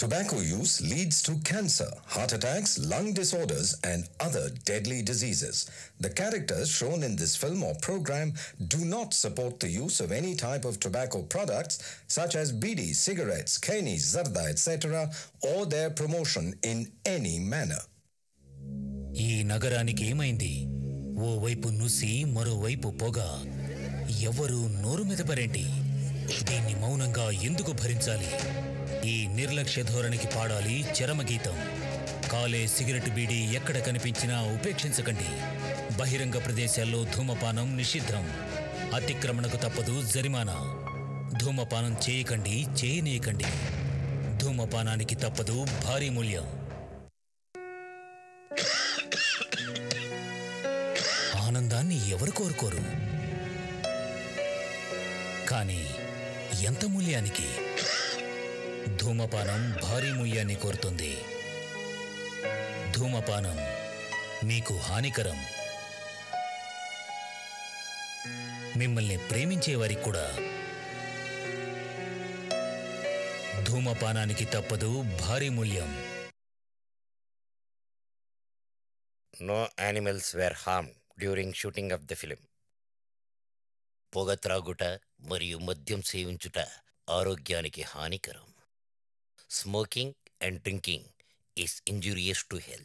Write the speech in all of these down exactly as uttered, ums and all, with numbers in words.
Tobacco use leads to cancer, heart attacks, lung disorders, and other deadly diseases. The characters shown in this film or program do not support the use of any type of tobacco products such as bidi, cigarettes, keni, zarda, et cetera, or their promotion in any manner. ఈ నగరానికి ఏమైంది? ఓ వైపు నుసి, మరోవైపు పొగ. ఎవరు నోరు మెదపరేంటి? దీన్ని మౌనంగా ఎందుకు భరించాలి? ఈ నిర్లక్ష్య ధోరణికి పాడాలి చరమగీతం. కాలే సిగరెట్ బీడీ ఎక్కడ కనిపించినా ఉపేక్షించకండి. బహిరంగ ప్రదేశాల్లో ధూమపానం నిషిద్ధం. అతిక్రమణకు తప్పదు జరిమానా. ధూమపానం చేయకండి, చేయనీయకండి. ధూమపానానికి తప్పదు భారీ మూల్యం. ఆనందాన్ని ఎవరు కోరుకోరు? కానీ ఎంత మూల్యానికి? ధూమపానం భారీ మూల్యాన్ని కోరుతుంది. ధూమపానం మీకు హానికరం. మిమ్మల్ని ప్రేమించే వారికి కూడా. ధూమపానానికి తప్పదు భారీ మూల్యం. No animals were harmed during shooting of the film. పొగ త్రాగుట మరియు మద్యం సేవించుట ఆరోగ్యానికి హానికరం. Smoking and drinking is injurious to health.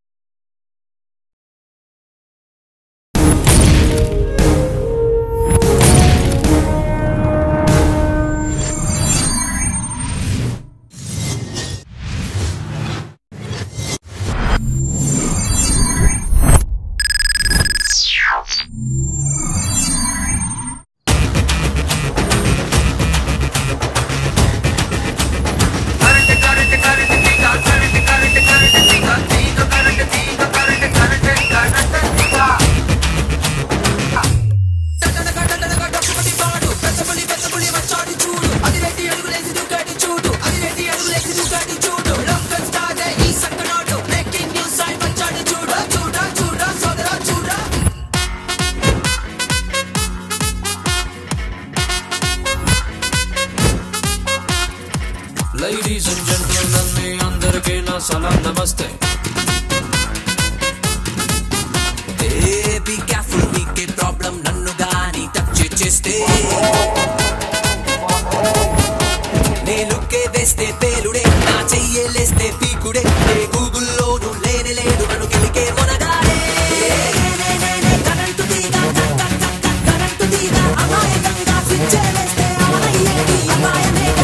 Ladies and gentlemen, మీ అందరికీ నా సలాం నమస్తే. Hey, be careful, మీకే ప్రాబ్లం నన్ను గాని టచ్ చేస్తే. నేలుకే వేస్తే పేలుడే, నా చెయ్యేలేస్తే పీకుడే. ఏ గూగుల్లోనూ లేనే లేడు నన్ను గెలికే మొనగాడే. కరెంటు తీగ కరెంటు తీగ అమాయకంగా స్విచ్ వేస్తే ఆనయ్యేది అపాయమేగా.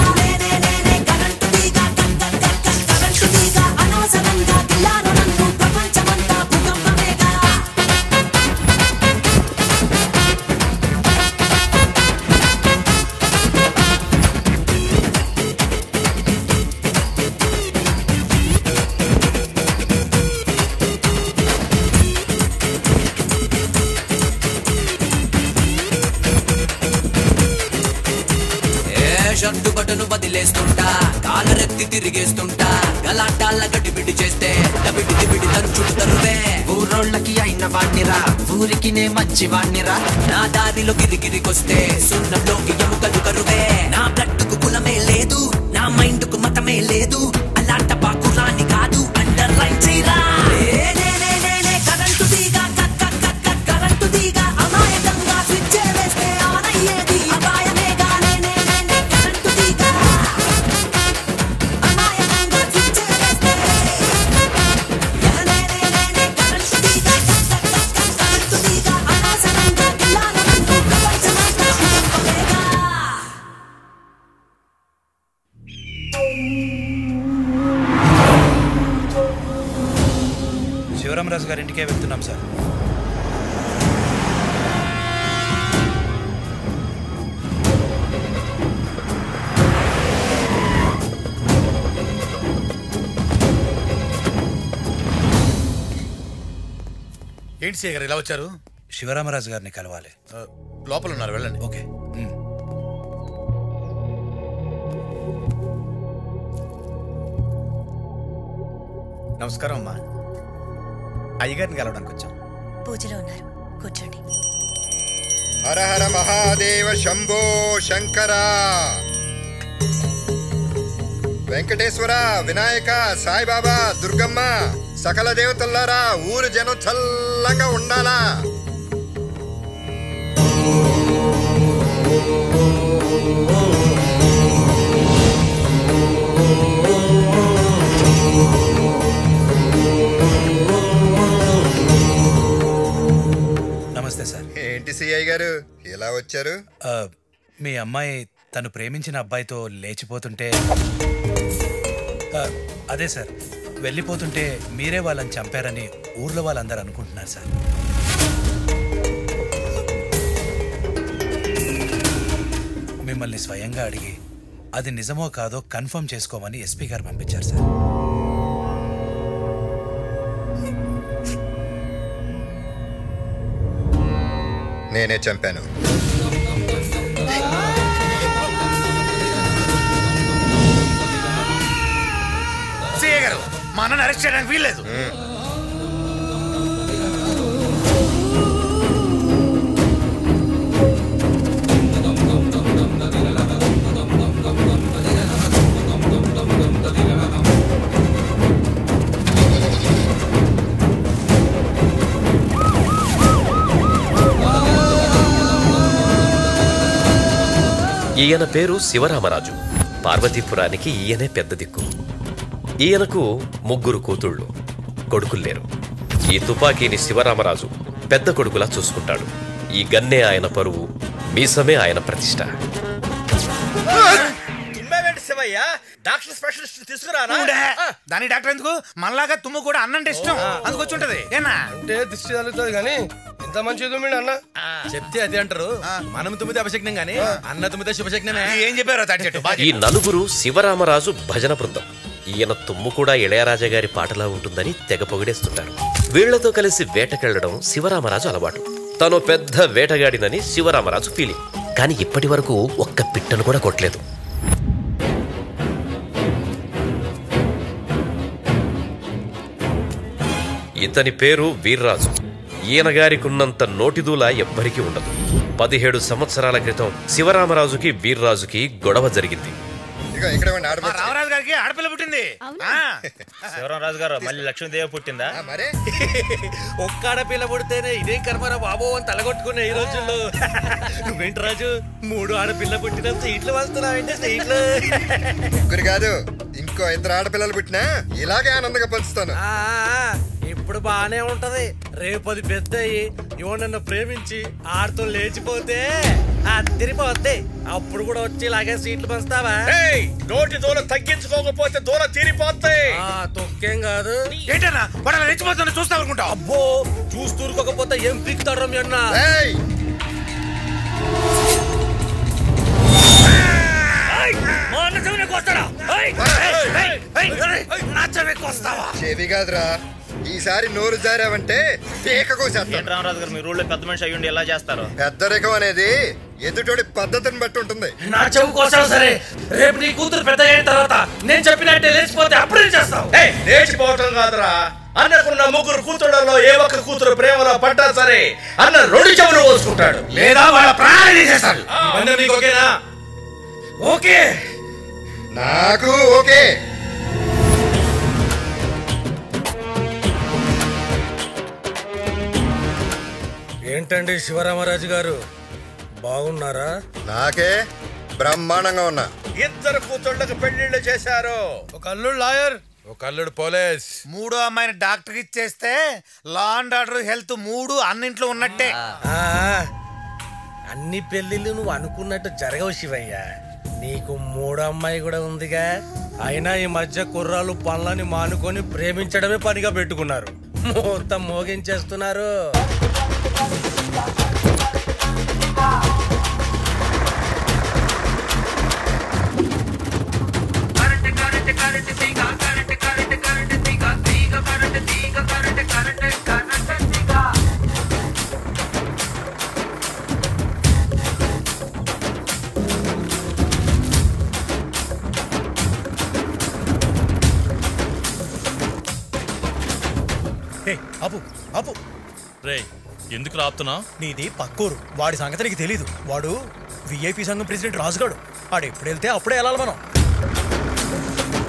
Shirt button వదిలేస్తుంటా, కాలరెత్తి తిరిగేస్తుంటా. గలాటాల గడిబిడి చేస్తే డబిడి దిబిడి దంచుడు తరువే. ఊరోళ్ళకి అయిన వాణ్ణిరా, ఊరికి నే మంచి వాణ్ణిరా. నా దారిలో గిరిగిరికొస్తే సున్నంలోకి ఎముకలు కరువే. నా బ్లడ్కు కులమే లేదు, నా మైండ్కు మతమే లేదు. అలాంట పాకురాని కాదు, అండర్ లైన్ చేయరా. కరెంటు తీగ కరెంటు తీగ అమాయకంగా స్విచ్ వేస్తే ఆనయ్యేది అపాయమేగా. శివరామరాజు గారి ఇంటికే వెళ్తున్నాం సార్. ఏంటి సీ గారు ఇలా వచ్చారు? శివరామరాజు గారిని కలవాలి. లోపల ఉన్నారు, వెళ్ళండి. ఓకే. నమస్కారం అమ్మా. అయ్యగారిని కలవడానికి వచ్చాం. పూజలో ఉన్నారు, కూర్చోండి. హర హర మహాదేవ శంభో శంకర. వెంకటేశ్వర, వినాయక, సాయిబాబా, దుర్గమ్మ, సకల దేవతల్లారా ఊరు జనం చల్లంగా ఉండాలా. నమస్తే సార్. ఏంటి సిఐ గారు ఇలా వచ్చారు? మీ అమ్మాయి తను ప్రేమించిన అబ్బాయితో లేచిపోతుంటే, అదే సార్, వెళ్ళిపోతుంటే మీరే వాళ్ళని చంపారని ఊర్లో వాళ్ళందరూ అనుకుంటున్నారు సార్. మిమ్మల్ని స్వయంగా అడిగి అది నిజమో కాదో కన్ఫర్మ్ చేసుకోమని ఎస్పీ గారు పంపించారు సార్. నేనే చంపాను. సిఐ గారు, మా అన్నని అరెస్ట్ చేయడానికి వీల్లేదు. ఈయన పేరు శివరామరాజు. పార్వతీపురానికి ఈయనే పెద్ద దిక్కు. ఈయనకు ముగ్గురు కూతుళ్ళు, కొడుకుల్లేరు. ఈ తుపాకీని శివరామరాజు పెద్ద కొడుకులా చూసుకుంటాడు. ఈ గన్నే ఆయన పరువు, మీసమే ఆయన ప్రతిష్ట. డాక్టర్ స్పెషలిస్ట్ తీసుకురానా? దాని డాక్టర్ ఎందుకు? మనలాగా తుమ్ము కూడా అన్నంటే ఇష్టం, అందుకొచ్చి ఉంటది. ఏనా అంటే దిష్టి తగులుతుంది కానీ ఇంత మంచి తుమ్మిడు అన్న చెప్తే అది అంటారు. మనం తుమ్మితే అపశక్నం గానీ అన్న తుమ్మితే శుభశక్నమే. ఏం చెప్పారో తాటి. ఈ నలుగురు శివరామరాజు భజన బృందం. ఈయన తుమ్ము కూడా ఇళయరాజా గారి పాటలా ఉంటుందని తెగ పొగిడేస్తుంటారు. వీళ్లతో కలిసి వేటకెళ్లడం శివరామరాజు అలవాటు. తను పెద్ద వేటగాడినని శివరామరాజు ఫీలింగ్. కానీ ఇప్పటి వరకు ఒక్క పిట్టను కూడా కొట్టలేదు. ఇతని పేరు వీర్రాజు. ఈయన గారికున్నంత నోటిదూల ఎవ్వరికీ ఉండదు. పదిహేడు సంవత్సరాల క్రితం శివరామరాజుకి వీర్రాజుకి గొడవ జరిగింది. రామరాజు గారికి ఆడపిల్ల పుట్టింది. శివరామరాజు గారు మళ్ళీ లక్ష్మీదేవి పుట్టిందా? మరే ఒక్క ఆడపిల్ల పుడితేనే ఇదే కర్మరా బాబో అని తలగొట్టుకునే ఈ రోజుల్లో. నువ్వేంటి రాజు, మూడు ఆడపిల్ల పుట్టిన సీట్లు వస్తున్నావంటే సీట్లు. ముగ్గురు కాదు, ఇంకో ఇద్దరు ఆడపిల్లలు పుట్టినా ఇలాగే ఆనందంగా పంచుతాను. ఇప్పుడు బానే ఉంటది. రేపు అది పెద్ద అయ్యి ఇవో నన్ను ప్రేమించి ఆడుతో లేచిపోతే అదిరిపోద్ది. అప్పుడు కూడా వచ్చి ఇలాగే సీట్లు పంచుతావా? నోటి దూల తగ్గించుకోకపోతే దూల తీరిపోతాయి. తొక్కేం కాదు. ఏంటన్నా వాడు అలా లేచిపోతున్నా చూస్తా అనుకుంటా. అబ్బో, చూస్తూరుకోకపోతే ఏం పీక్తాడు మీ అన్న? చెవి కాదురా, ఈసారి నోరు జారావంటే పీక కోసేస్తాను. రామరాజు గారు, మీరు ఊళ్ళో పెద్ద మనిషి అయ్యుండి ఎలా చేస్తారు? పెద్దరికం అనేది ఎదుటోడి పద్ధతిని బట్టి ఉంటుంది. నా చెవు కోసావు సరే, రేపు నీ కూతురు పెద్ద అయిన తర్వాత నేను చెప్పినట్టే లేచిపోతే అప్పుడే చేస్తావు. లేచిపోవటం కాదురా, అన్నకున్న ముగ్గురు కూతుళ్ళలో ఏ ఒక్క కూతురు ప్రేమలో పడ్డా సరే అన్న రెండు చెవులు పోసుకుంటాడు, లేదా వాళ్ళ ప్రాణాలు తీసేస్తాడు. నీకు ఓకేనా? ఓకే, నాకు ఓకే. ఏంటండి శివరామరాజు గారు, బాగున్నారా? నాకే బ్రహ్మాండంగా ఉన్నా. ఇద్దరు కూతుళ్ళకు పెళ్లిళ్ళు చేశారు. ఒక అల్లుడు లాయర్, ఒక అల్లుడు పోలీస్. మూడో అమ్మాయిని డాక్టర్ ఇచ్చేస్తే లా అండ్ ఆర్డర్ హెల్త్ మూడు అన్నింట్లో ఉన్నట్టే. అన్ని పెళ్లిళ్ళు నువ్వు అనుకున్నట్టు జరగవు శివయ్య. నీకు మూడో అమ్మాయి కూడా ఉందిగా. అయినా ఈ మధ్య కుర్రాలు పనులని మానుకొని ప్రేమించడమే పనిగా పెట్టుకున్నారు. మొత్తం మోగించేస్తున్నారు. అపు అపు రే, ఎందుకు రాపుతున్నా? నీది పక్కూరు, వాడి సంగతి నీకు తెలీదు. వాడు విఐపి సంఘం ప్రెసిడెంట్ రాజుగాడు. వాడు ఎప్పుడు వెళ్తే అప్పుడే వెళ్ళాలి మనం.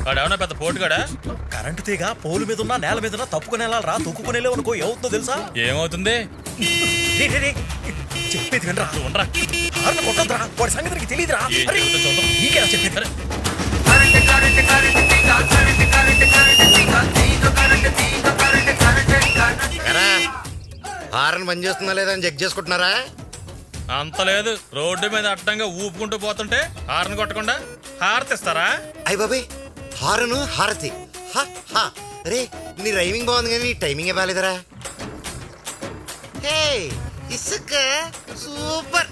వాడేమన్నా పెద్ద పోటుగాడా? కరెంటు తీగ పోలు మీద ఉన్నా నేల మీద తప్పుకుని వెళ్ళాలరా, తొక్కుకునేలే అనుకో ఏమవుతుందో తెలుసా? ఏమవుతుంది? చెప్పేది వినరా, ఉండరా, కొట్టద్దురా, వాడి సంగతికి తెలియదురా. నీకేనా చెప్పేది? హారన్ బంద్ చేస్తున్నా లేదా అని చెక్ చేసుకుంటున్నారా? అంత లేదు, రోడ్డు మీద అడ్డంగా ఊపుకుంటూ పోతుంటే హారన్ కొట్టకుండా హారతి ఇస్తారా? అయ్య బాబాయ్, హారను హారతి. రే నీ రైమింగ్ బాగుంది కానీ నీ టైమింగే బాగాలేదరా. హే ఇసుక సూపర్.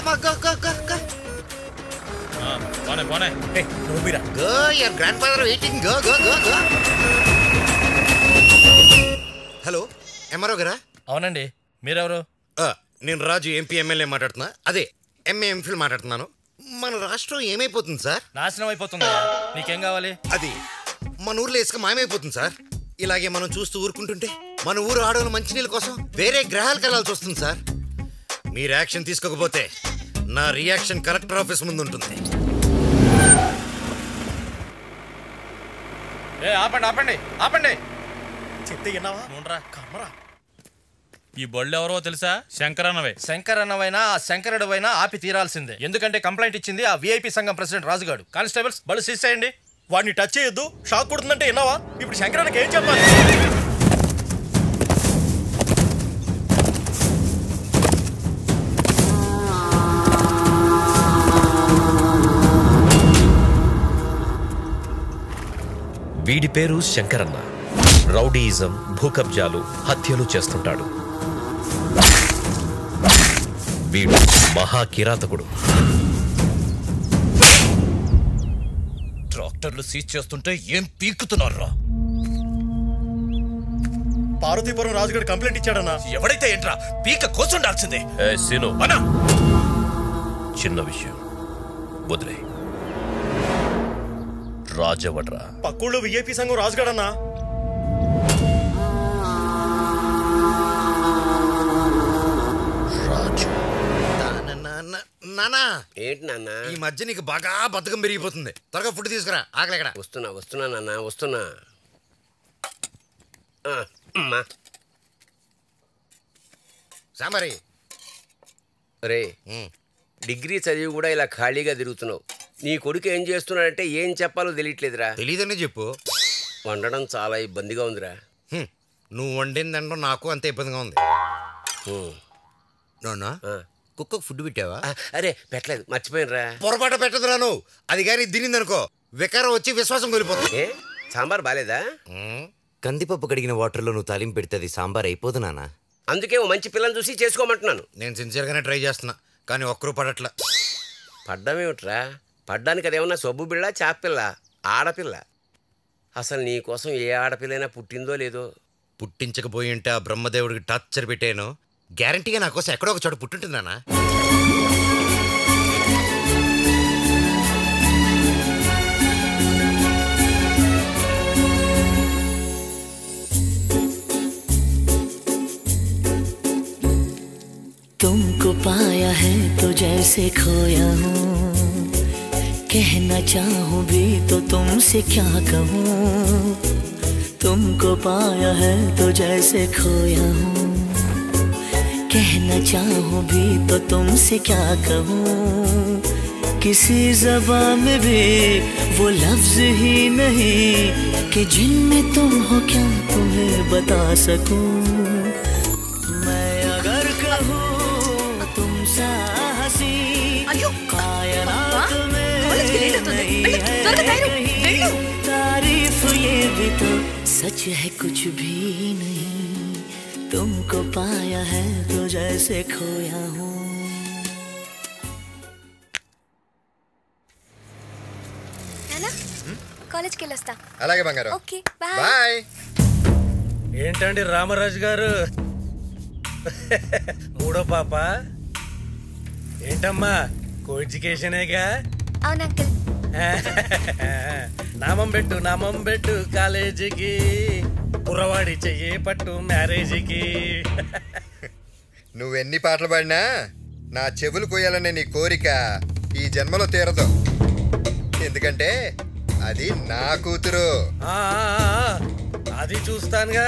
పోనే పోనే. Go your grandfather waiting. Go go go go. Hello MRO గారా? అవునండి, మీరెవరు? నేను రాజు, ఎంపీ ఎమ్మెల్యే మాట్లాడుతున్నా. అదే ఎంఏ ఎంఫిల్ మాట్లాడుతున్నాను. మన రాష్ట్రం ఏమైపోతుంది సార్? నాశనం అయిపోతుంది. నీకేం కావాలి? అది మన ఊర్లో ఇసుక మాయమైపోతుంది సార్. ఇలాగే మనం చూస్తూ ఊరుకుంటుంటే మన ఊరు ఆడవాళ్ళ మంచినీళ్ళ కోసం వేరే గ్రహాలకు వెళ్ళాల్సి వస్తుంది సార్. మీరు యాక్షన్ తీసుకోకపోతే నా రియాక్షన్ కలెక్టర్ ఆఫీస్ ముందు ఉంటుంది. ఆపండి ఆపండి ఆపండి. చెప్తే విన్నావా? కమ్మరా. ఈ బళ్ళు ఎవరో తెలుసా? శంకరన్నవే. శంకరన్నవైనా ఆ శంకరుడవైనా ఆపి తీరాల్సిందే. ఎందుకంటే కంప్లైంట్ ఇచ్చింది ఆ విఐపి సంఘం ప్రెసిడెంట్ రాజుగాడు. కానిస్టేబుల్స్ బళ్ళు సీజ్ చేయండి. వాడిని టచ్ చేయొద్దు, షాక్ కొడుతుందంటే విన్నావా? ఇప్పుడు శంకరానికి ఏం చెప్పాలి? వీడి పేరు శంకరన్న. రౌడీయిజం, భూకబ్జాలు, హత్యలు చేస్తుంటాడు. వీడు మహా కిరాతకుడు. ట్రాక్టర్లు సీజ్ చేస్తుంటే ఏం పీక్కుతున్నారా? పార్వతీపురం రాజుగారు కంప్లైంట్ ఇచ్చాడన్నా. ఎవడైతే ఏంట్రా, పీక కోసుండాల్సిందే. చిన్న విషయం వదిలే. రాజవడ్రా. పక్కూళ్ళో విఐపి సంఘం రాజుగాడన్నా. రాజు. నానా ఏంటి నాన్న? ఈ మధ్య నీకు బాగా బద్ధకం పెరిగిపోతుంది. త్వరగా ఫుడ్ తీసుకురా, ఆకలి ఎక్కడ? వస్తున్నా వస్తున్నా నాన్న వస్తున్నా. సాంబారి. రే డిగ్రీ చదివి కూడా ఇలా ఖాళీగా తిరుగుతున్నావు. నీ కొడుకు ఏం చేస్తున్నాడంటే ఏం చెప్పాలో తెలియట్లేదురా. తెలీదనే చెప్పు. వండడం చాలా ఇబ్బందిగా ఉందిరా. నువ్వు వండిందంటే నాకు అంతే ఇబ్బందిగా ఉంది. నాన్న కుక్కకు ఫుడ్ పెట్టావా? అరే పెట్టలేదు, మర్చిపోయినరా. పొరపాటు పెట్టదురా నువ్వు. అది కానీ తినిందనుకో వికారం వచ్చి విశ్వాసం కోల్పోతుంది. ఏ సాంబార్ బాలేదా? కందిపప్పు కడిగిన వాటర్లో నువ్వు తాలింపు పెడితే అది సాంబార్ అయిపోదు నాన్న. అందుకే ఓ మంచి పిల్లని చూసి చేసుకోమంటున్నాను. నేను సిన్సియర్గానే ట్రై చేస్తున్నా, కానీ ఒక్కరూ పడట్లా. పడ్డమేమిట్రా? పడ్డానికి అదేమన్నా సబ్బు బిళ్ళ, చాపిల్ల, ఆడపిల్ల. అసలు నీ కోసం ఏ ఆడపిల్లైనా పుట్టిందో లేదో. పుట్టించకపోయి ఉంటే ఆ బ్రహ్మదేవుడికి టార్చర్ పెట్టాను. గ్యారంటీగా నా కోసం ఎక్కడో ఒక చోట పుట్టుంటుందానా? तुमको पाया है तो जैसे खोया हूँ, कहना चाहूँ भी तो तुमसे क्या कहूँ। तुमको पाया है तो जैसे खोया हूँ, कहना चाहूँ भी तो तुमसे क्या कहूँ। किसी ज़बान में भी वो लफ्ज़ ही नहीं कि जिनमें तुम हो क्या तुम्हें बता सकूँ। मैं अगर कहूँ तुमसा हंसी कायनात में नहीं है कहीं, तारीफ ये भी तो सच है कुछ भी नहीं। तुमको पाया है तो जैसे खोया हूँ। కాలేజ్కి వెళ్ళొస్తా. అలాగే బంగారం. Okay bye. ఏంటండి రామరాజు గారు, మూడో పాప ఏంటమ్మా? కో ఎడ్యుకేషనేగా? అవును అంకుల్. నామం పెట్టు నామం పెట్టు కాలేజీకి, కుర్రవాడి చెయ్యి పట్టు మ్యారేజీకి. నువ్వెన్ని పాటలు పాడినా నా చెవులు కొయ్యాలనే నీ కోరిక ఈ జన్మలో తీరదు. ఎందుకంటే అది నా కూతురు. అది చూస్తానుగా.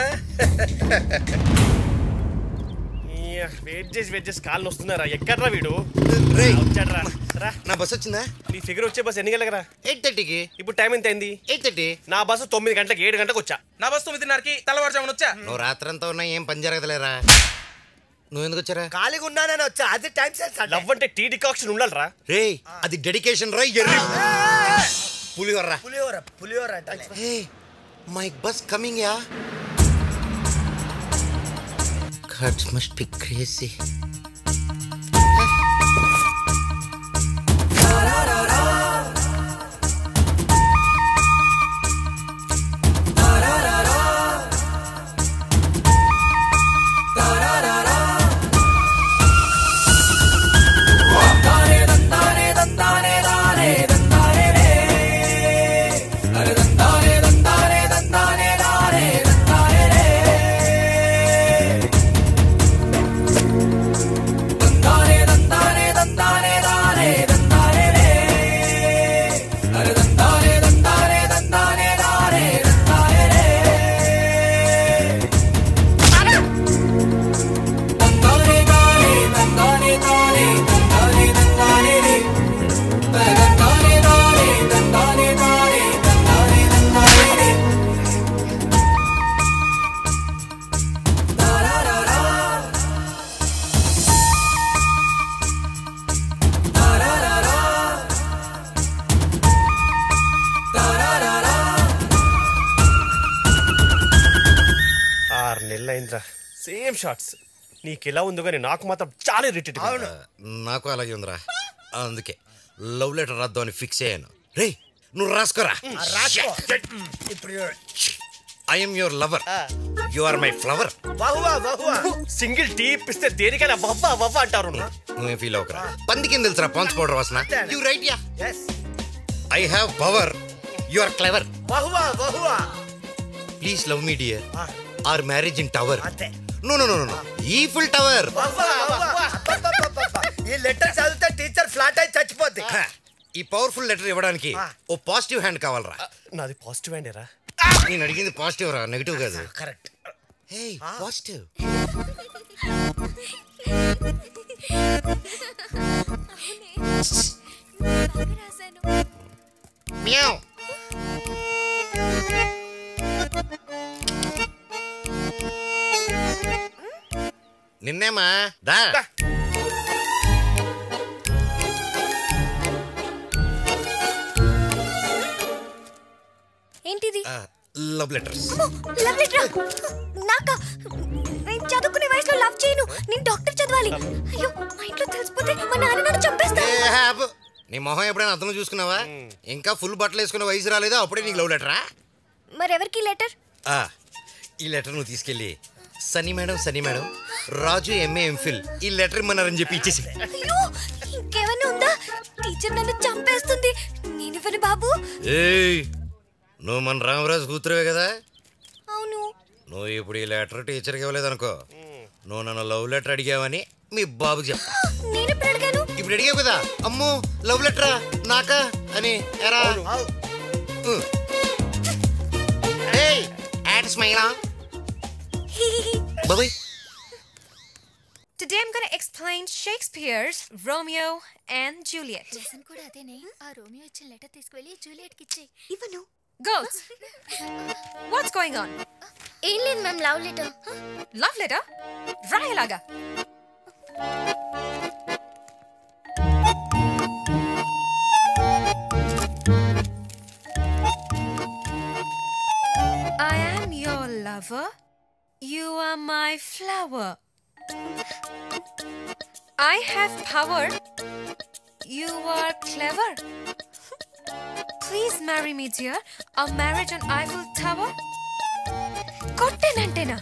వెయిట్ చేసి వెయిట్ చేసి కాళ్ళు వస్తున్నారా? ఎక్కడ్రా వీడు? వచ్చాడ్రా. నా బస్ వచ్చిందా? నీ ఫిగర్ వచ్చే బస్ ఎన్ని గంటలకరా? ఎయిట్ థర్టీకి. ఇప్పుడు టైం ఎంత అయింది? Eight thirty. నా బస్సు తొమ్మిది గంటలకు ఏడు గంటలకు వచ్చా. నా బస్సు తొమ్మిదిన్నరకి తెల్లవారుజామున వచ్చా. నువ్వు రాత్రంతా ఉన్నా ఏం పని జరగదులేరా. నువ్వు ఎందుకు వచ్చారా? ఖాళీగా ఉన్నానని వచ్చా. అది టైం సెన్స్. లవ్ అంటే టీ డికాక్షన్ ఉండాలరా. రే అది డెడికేషన్ రా. ఎర్రి పులిహోర. పులిహోర పులిహోర అంటే. Hey my bus coming ya. Cards must be crazy. Same shots. నీకు ఎలా ఉందో కానీ నాకు మాత్రం చాలా ఇరిటేట్. నాకు అలాగే ఉందిరా. అందుకే లవ్ లెటర్ రాద్దాం అని ఫిక్స్ అయ్యాను. రే నువ్వు రాసుకోరా. I'm your lover, you are my flower. Single tea ఇప్పిస్తే దేనికైనా వవ్వ వవ్వ అంటారు. నువ్వేం ఫీల్ అవ్వకరా. పందికి తెలుసురా పాన్స్ పౌడర్ వాసన. You right ya. I have power, you are clever. Please love me dear. Our marriage in tower. No no no no Eiffel tower. ఈ letter చదివితే టీచర్ ఫ్లాట్ అయి చచ్చిపోద్ది. ఈ పవర్ఫుల్ లెటర్ ఇవ్వడానికి ఓ పాజిటివ్ హ్యాండ్ కావాలరా. నాది positive hand రా. నేను అడిగింది పాజిటివ్ రా, నెగిటివ్ కాదు. కరెక్ట్. Hey positive. మ్యావ్. నిన్నేమా దా. ఏంటిది? Love letters. లవ్ లెటర్ నాకా? నేను చదువుకునే వయసులో లవ్ చేయను. నేను డాక్టర్ చదవాలి. అయ్యో మా ఇంట్లో తెలిసిపోతే మా నాన్న నన్ను చంపేస్తారు. నీ మొహం ఎప్పుడైనా అర్థం చూసుకున్నావా? ఇంకా ఫుల్ బట్టలు వేసుకునే వయసు రాలేదా అప్పుడే నీకు లవ్ లెటరా? మరెవరికి లెటర్? ఈ లెటర్ నువ్వు తీసుకెళ్ళి Sunny madam Sunny madam Raju MA MPhil ఈ లెటర్ ఇమ్మన్నారని చెప్పి ఇచ్చేసి. అయ్యో ఇంకేమైనా ఉందా? టీచర్ నన్ను చంపేస్తుంది. నేను ఇవ్వను బాబు. ఏయ్ నువ్వు మన రామరాజు కూతురువే కదా? అవును. నువ్వు ఇప్పుడు ఈ లెటర్ టీచర్కి ఇవ్వలేదనుకో, నువ్వు నన్ను లవ్ లెటర్ అడిగావని మీ బాబుకి చెప్పా. నేను ఎప్పుడు అడిగాను? ఇప్పుడు అడిగావు కదా, అమ్మో లవ్ లెటరా నాకా అని. ఎరా బాబాయ్. Today I'm going to explain Shakespeare's Romeo and Juliet. Lesson కూడా అదేనే. ఆ రోమియో ఇచ్చిన లెటర్ తీసుకెళ్ళి జూలియట్ కి ఇచ్చే. ఇవ్వను. Girls, what's going on? ఏం లేదు ma'am, love letter. Love letter? రాయలాగా. I am your lover. You are my flower. I have power. You are clever. Please marry me, dear. A marriage on Eiffel Tower. కొట్టేనంటేనా?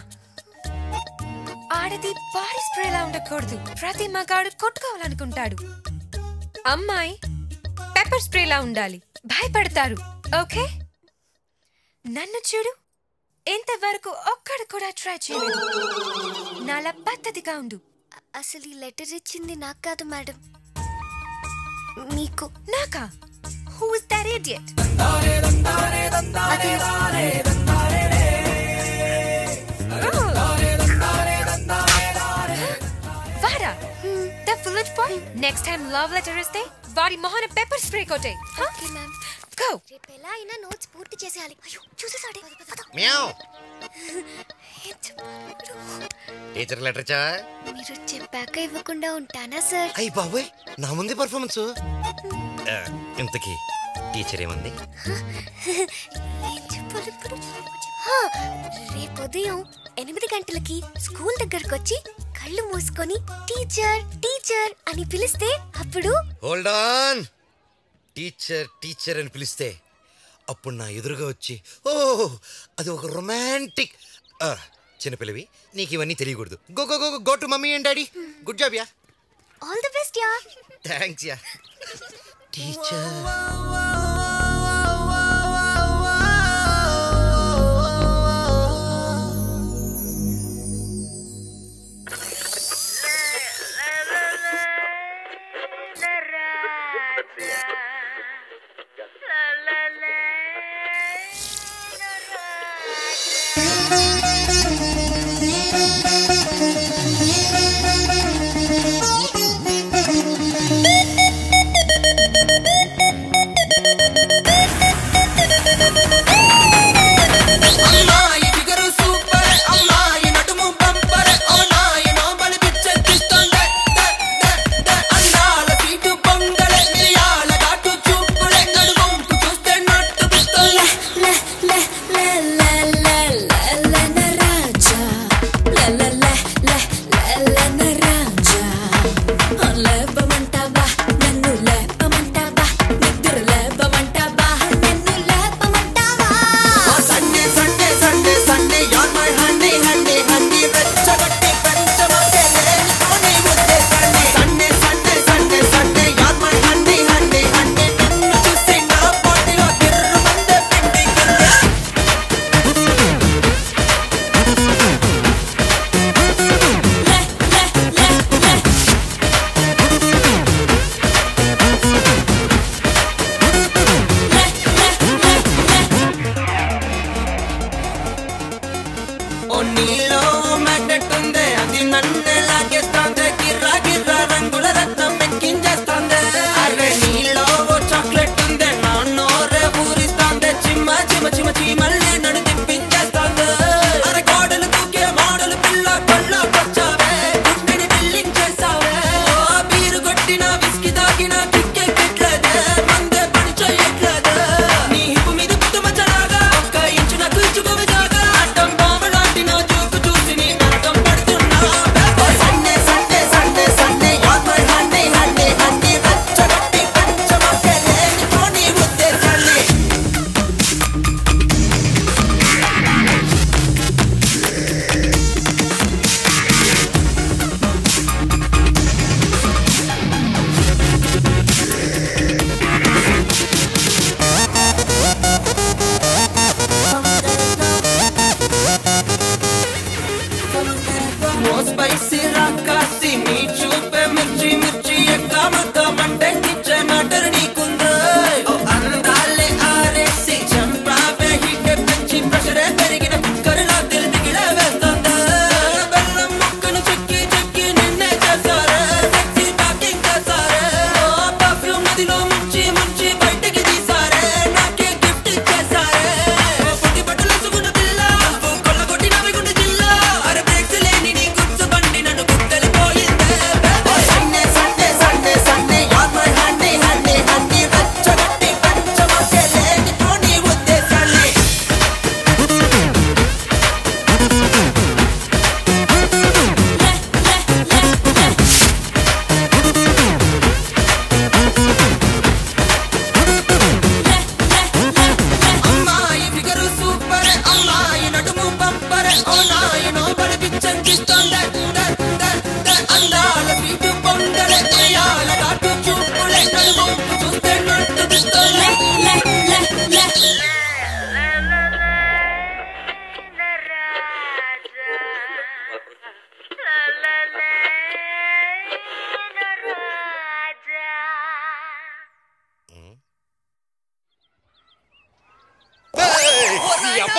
ఆడది body స్ప్రేలా ఉండకూడదు. ప్రతి మగాడు కొట్టుకోవాలనుకుంటాడు. అమ్మాయి pepper స్ప్రేలా ఉండాలి. భయపడతారు. ఓకే? నన్ను చూడు. ఇంతవరకు ఒక్కడు కూడా ట్రై చేయలేదు. నాలా పద్ధతిగా ఉండు. అసలు ఈ లెటర్ ఇచ్చింది నాకు కాదు మేడం, మీకు. నాకా? Who is that that idiot. Vada, the village boy. Next time love letter is there, వాడి మొహన పెప్పర్ స్ప్రే కొట్టే. Okay ma'am. Go. రేపు ఎలా అయినా నోట్స్ పూర్తి చేసేయాలి. అయ్యో చూసేసాడే. మ్యావ్ టీచర్ లెటర్ ఇచ్చావా? మీరు చెప్పాక ఇవ్వకుండా ఉంటానా సార్? అయ్యి బాబోయ్ నా ముందే పర్ఫార్మెన్స్. ఇంతకీ టీచర్ ఏమంది? రేపు ఉదయం ఎనిమిది గంటలకి స్కూల్ దగ్గరకు వచ్చి కళ్ళు మూసుకొని టీచర్ టీచర్ అని పిలిస్తే అప్పుడు హోల్డ్ ఆన్. టీచర్ టీచర్ అని పిలిస్తే అప్పుడు నా ఎదురుగా వచ్చి ఓ అది ఒక రొమాంటిక్. చిన్నపిల్లవి నీకు ఇవన్నీ తెలియకూడదు. Go go go go to mummy and daddy. Good job ya. All the best ya. Thanks ya. Teacher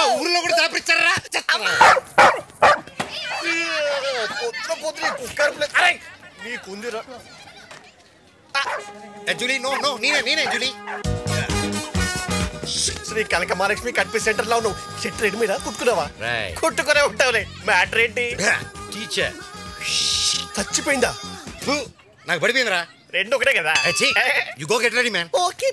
ఊర్లో కూడా దాపిచ్చారా నీకుందిరా జూలీ నో నో నేనే నేనే జూలీ శ్రీ కనక మహాలక్ష్మి కట్పి సెంటర్ లో ఉన్నావు షెట్ రెడ్ మీద కుట్టుకున్నావా కుట్టుకునే ఉంటావులే మ్యాటర్ ఏంటి టీచర్ చచ్చిపోయిందా నాకు పడిపోయిందిరా రెండు ఒకటే కదా you go get ready man okay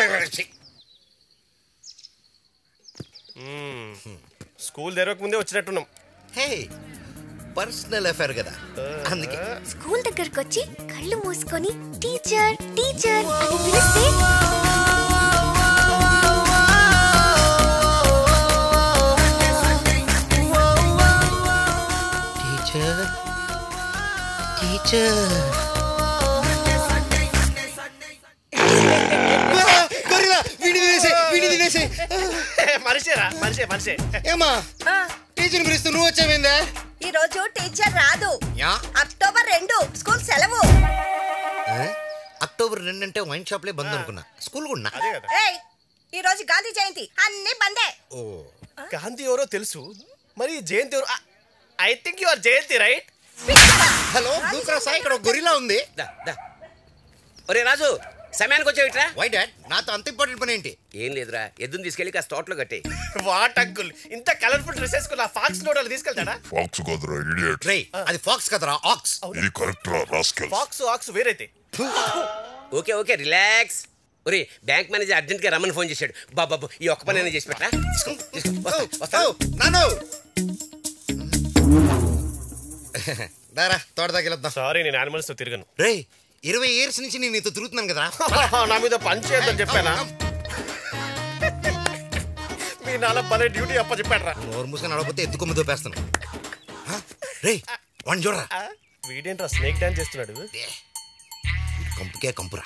school తెరవక ముందే వచ్చినట్టున్నాం హే పర్సనల్ అఫేర్ కదా అందుకే స్కూల్ దగ్గరకు వచ్చి కళ్ళు మూసుకొని టీచర్ టీచర్ అని పిలిస్తే టీచర్ టీచర్ మనిషేరా మనిషే మనిషే ఏమా టీచర్ పిలుస్తూ నువ్వు వచ్చావేందా ఈ రోజు టీచర్ రాదు అక్టోబర్ రెండు స్కూల్ సెలవు అక్టోబర్ రెండు అంటే వైన్ షాప్ లే బంద్ అనుకున్నా స్కూల్ కూడా ఏయ్ ఈ రోజు గాంధీ జయంతి అన్ని బందే ఓ గాంధీ ఎవరో తెలుసు మరి జయంతి ఎవరు I think you are Jayanti right hello blue cross ఇక్కడ గొరిలా ఉంది ఒరే రాజు సమయానికి వచ్చావిట్రా వై డాడ్ నాతో అంత ఇంపార్టెంట్ పని ఏంటి ఏం లేదురా ఎద్దుని తీసుకెళ్ళి కాస్త తోటలో కట్టే వాట్ అంకుల్ ఇంత కలర్ఫుల్ డ్రెస్ వేసుకున్న ఫాక్స్ నోడలు తీసుకెళ్తాడా ఫాక్స్ కదరా ఇడియట్ రే అది ఫాక్స్ కదరా ఆక్స్ ఇది కరెక్ట్ రా రాస్కెల్ ఫాక్స్ ఆక్స్ వేరైతే ఓకే ఓకే రిలాక్స్ ఒరే బ్యాంక్ మేనేజర్ అర్జెంట్ గా రమ్మని ఫోన్ చేశాడు బాబాబు ఈ ఒక్క పని చేసి పెట్టరా నాను దారా తోట దగ్గర సారీ నేను యానిమల్స్ తో తిరగను రే ఇరవై ఇయర్స్ నుంచి నేను నీతో తిరుగుతున్నాను కదా నా మీద పని చేయొద్దని చెప్పానా మీ నాన్న పని డ్యూటీ అప్ప చెప్పాడరా నోరు మూసుకొని నడవకపోతే ఎత్తుకొమ్మ దోపేస్తాను రే వాడిని చూడరా వీడేంట్రా స్నేక్ డాన్స్ చేస్తున్నాడు కంపుకే కంపురా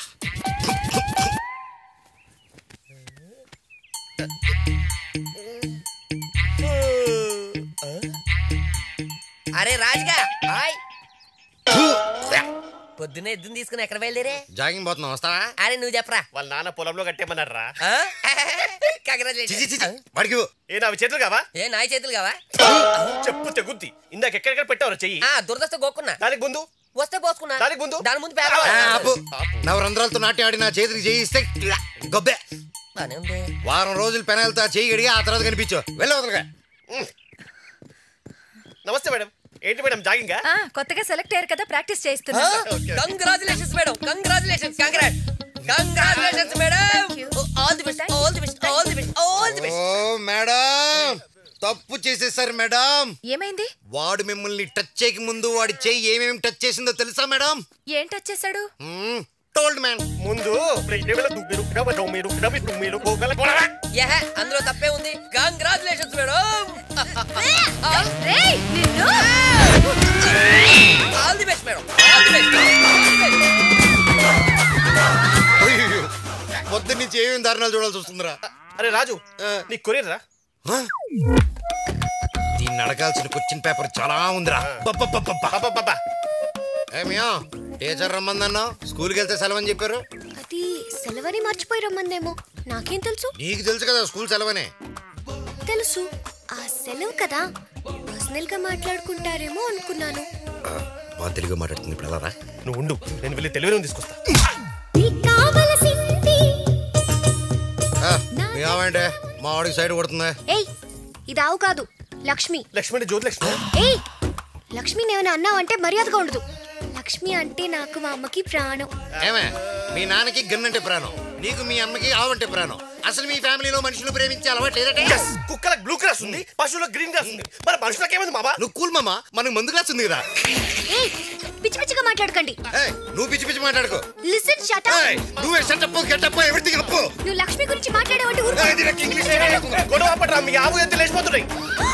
అరే రాజుగా హాయ్ పొద్దున్నే ఎద్దుని తీసుకుని ఎక్కడ బయలుదేరే జాగింగ్ పోతున్నావు వస్తావా అరే నువ్వు చెప్పరా వాళ్ళ నాన్న పొలంలో కట్టేమన్నాడు రా వాడికి ఏ నా చేతులు కావా ఏ నా చేతులు కావా చెప్పు తెగుద్ది ఇందాక ఎక్కడెక్కడ పెట్టావు చెయ్యి దురదస్త గోక్కున్నా దానికి ముందు వస్తే పోసుకున్నా దానికి ముందు దాని ముందు నవరంధ్రాలతో నాట్యం ఆడి నా చేతికి చేయిస్తే గొబ్బే వారం రోజులు పెనాలతో చేయి గడిగా ఆ తర్వాత కనిపించు వెళ్ళవదులుగా నమస్తే మేడం ఏంటి మేడం జాగింగ్ కొత్తగా సెలెక్ట్ అయ్యారు కదా ప్రాక్టీస్ చేస్తున్నా congratulations madam congratulations congrat congratulations madam all the best all the best all the best all the best oh madam తప్పు చేసేసారు మేడం ఏమైంది వాడు మిమ్మల్ని టచ్ చేయక ముందు వాడి చెయ్యి ఏమేమి టచ్ చేసిందో తెలుసా మేడం ఏం టచ్ చేశాడు టోల్డ్ మ్యాన్ ముందు అందులో తప్పే ఉంది congratulations madam all the best madam all the best పొద్దు నుంచి ఏమేమి దారుణాలు చూడాల్సి వస్తుందిరా అరే రాజు నీ కొరియర్ రా దీన్ని అడగాల్సిన క్వశ్చన్ పేపర్ చాలా ఉందిరా ఏమియా టీచర్ రమ్మందన్నా స్కూల్కి వెళ్తే సెలవు అని చెప్పారు అది సెలవని మర్చిపోయి రమ్మందేమో నాకేం తెలుసు నీకు తెలుసు కదా స్కూల్ సెలవనే తెలుసు ఆ సెలవు కదా పర్సనల్ గా మాట్లాడుకుంటారేమో అనుకున్నాను బాగా తెలుగు మాట్లాడుతుంది ఇప్పుడు ఎలా నువ్వు ఉండు నేను వెళ్ళి తెలుగులో తీసుకొస్తా ఏమంటే మా వాడికి సైడ్ కొడుతుంది ఏయ్ ఇది ఆవు కాదు లక్ష్మి లక్ష్మి జ్యోతి లక్ష్మి ఏయ్ లక్ష్మిని ఏమైనా అన్నావంటే మర్యాదగా ఉండదు లక్ష్మి అంటే నాకు మా అమ్మకి ప్రాణం ఏమే మీ నాన్నకి గన్ అంటే ప్రాణం నీకు మీ అమ్మకి ఆవు అంటే ప్రాణం అసలు మీ ఫ్యామిలీలో మనుషులు ప్రేమించే అలవాటు లేదంటే కుక్కలకు బ్లూ క్రాస్ ఉంది పశువులకు గ్రీన్ క్రాస్ ఉంది మరి మనుషులకు ఏమైంది మామా నువ్వు కూల్ మామా మనకు మందు క్లాస్ ఉంది కదా ఏయ్ పిచ్చి పిచ్చిగా మాట్లాడకండి నువ్వు పిచ్చి పిచ్చి మాట్లాడుకో లిసన్ షట్ అప్ నువ్వు shut up get up everything up నువ్వు లక్ష్మి గురించి మాట్లాడేవంటే ఊరుకో ఇది నాకు ఇంగ్లీష్ గొడవ పడరా మీ ఆవు ఎత్తు లేచిపోతున్నాయి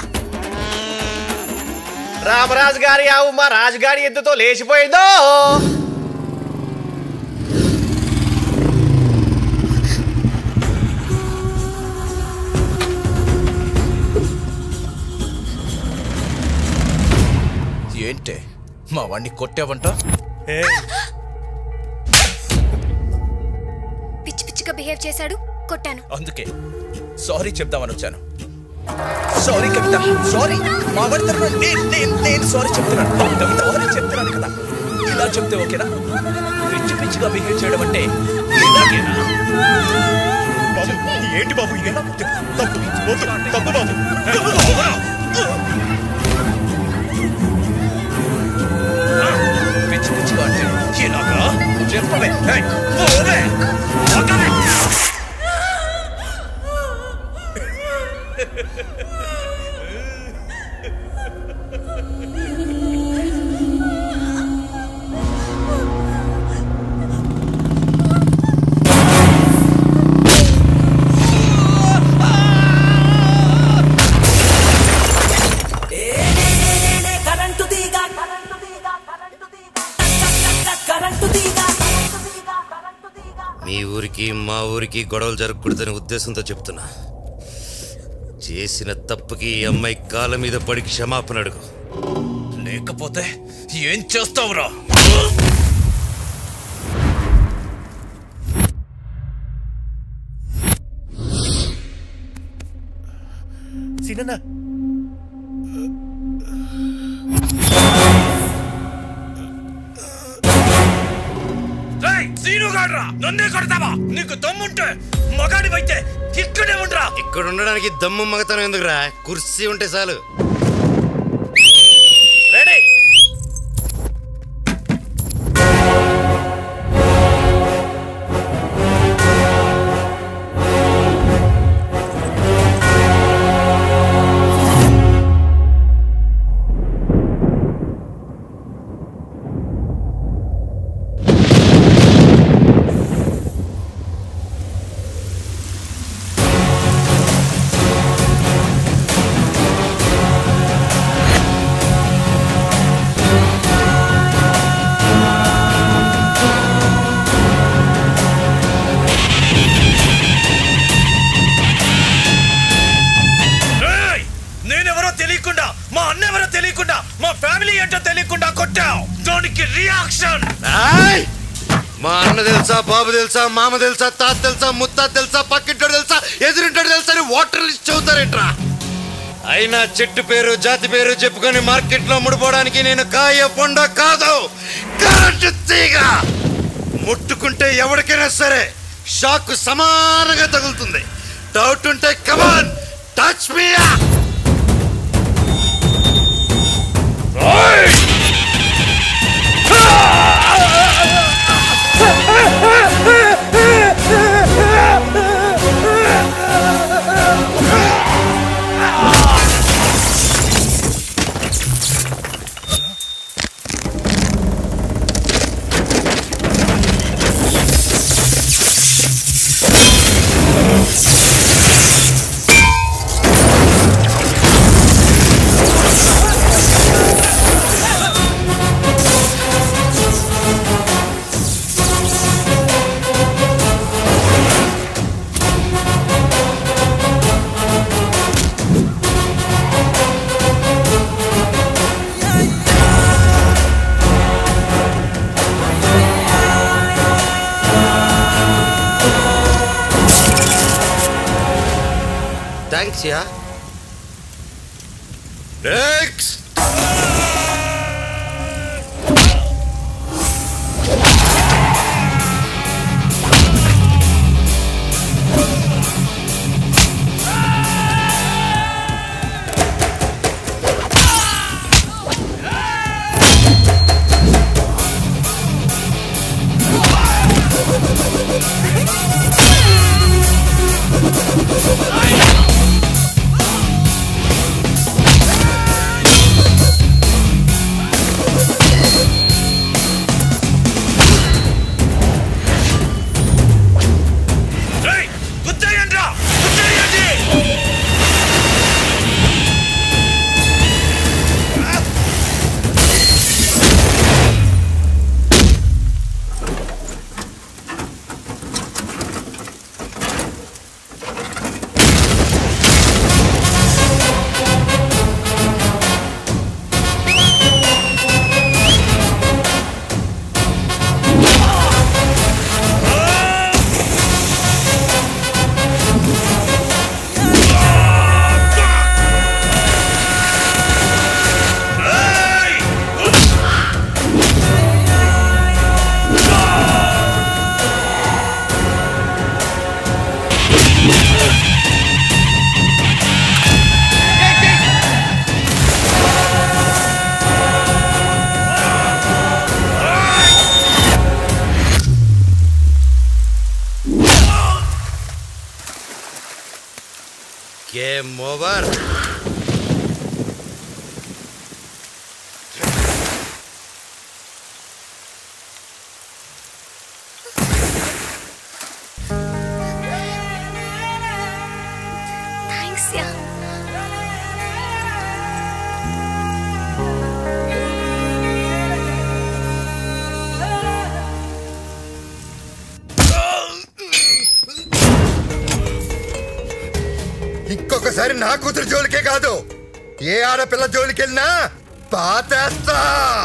రామరాజు గారి ఆవు మా రాజుగారి ఎద్దుతో లేచిపోయిందో ఏంటే మా వాడిని కొట్టావంట పిచ్చి పిచ్చిగా బిహేవ్ చేశాడు కొట్టాను అందుకే సారీ చెప్దామని వచ్చాను సారీ కవిత, సారీ. మా వాడి తరఫున నేను నేను నేను సారీ చెప్తున్నాను. కవిత సారీ చెప్తున్నాను కదా. ఇలా చెప్తే ఓకేనా? పిచ్చి పిచ్చిగా బిహేవ్ చేయడం అంటే ఇలాగేనా? బాబు ఏంటి బాబు ఇదేనా? తప్పు వద్దు, తప్పు బాబు. పిచ్చి పిచ్చిగా అంటే ఇలాగా చెప్పవే. పోవే ఒకవే. మీ ఊరికి మా ఊరికి గొడవలు జరగకూడదనే ఉద్దేశంతో చెప్తున్నా. చేసిన తప్పుకి ఈ అమ్మాయి కాళ్ళ మీద పడి క్షమాపణ అడుగు. లేకపోతే ఏం చేస్తావురా? సీనన్న సీనుగాడ్రా, నన్నే కొడతావా? నీకు దమ్ముంటే మగాడివైతే ఇక్కడే ఉండరా. ఇక్కడ ఉండడానికి దమ్ము మగతనం ఎందుకురా? కుర్చీ ఉంటే చాలు. రెడీ. మా అన్న తెలుసా, బాబు తెలుసా, మామ తెలుసా, తాత తెలుసా, ముత్తాత తెలుసా, పక్కింటాడు తెలుసా, ఎదురింటాడు తెలుసా అని వాటర్ లిస్ట్ చదువుతారేంట్రా? అయినా చెట్టు పేరు జాతి పేరు చెప్పుకొని మార్కెట్ లో ముడిపోవడానికి నేను కాయ పొండ కాదు, కరెంటు తీగ. ముట్టుకుంటే ఎవరికైనా సరే షాక్ సమానంగా తగులుతుంది. డౌట్ ఉంటే come on touch me. Thanks, yeah. Next. Game over. Thanks, yeah. ఇంకొకసారి నా కూతురు జోలికే కాదు ఏ ఆడపిల్ల జోలికెళ్ళినా పాతేస్తా.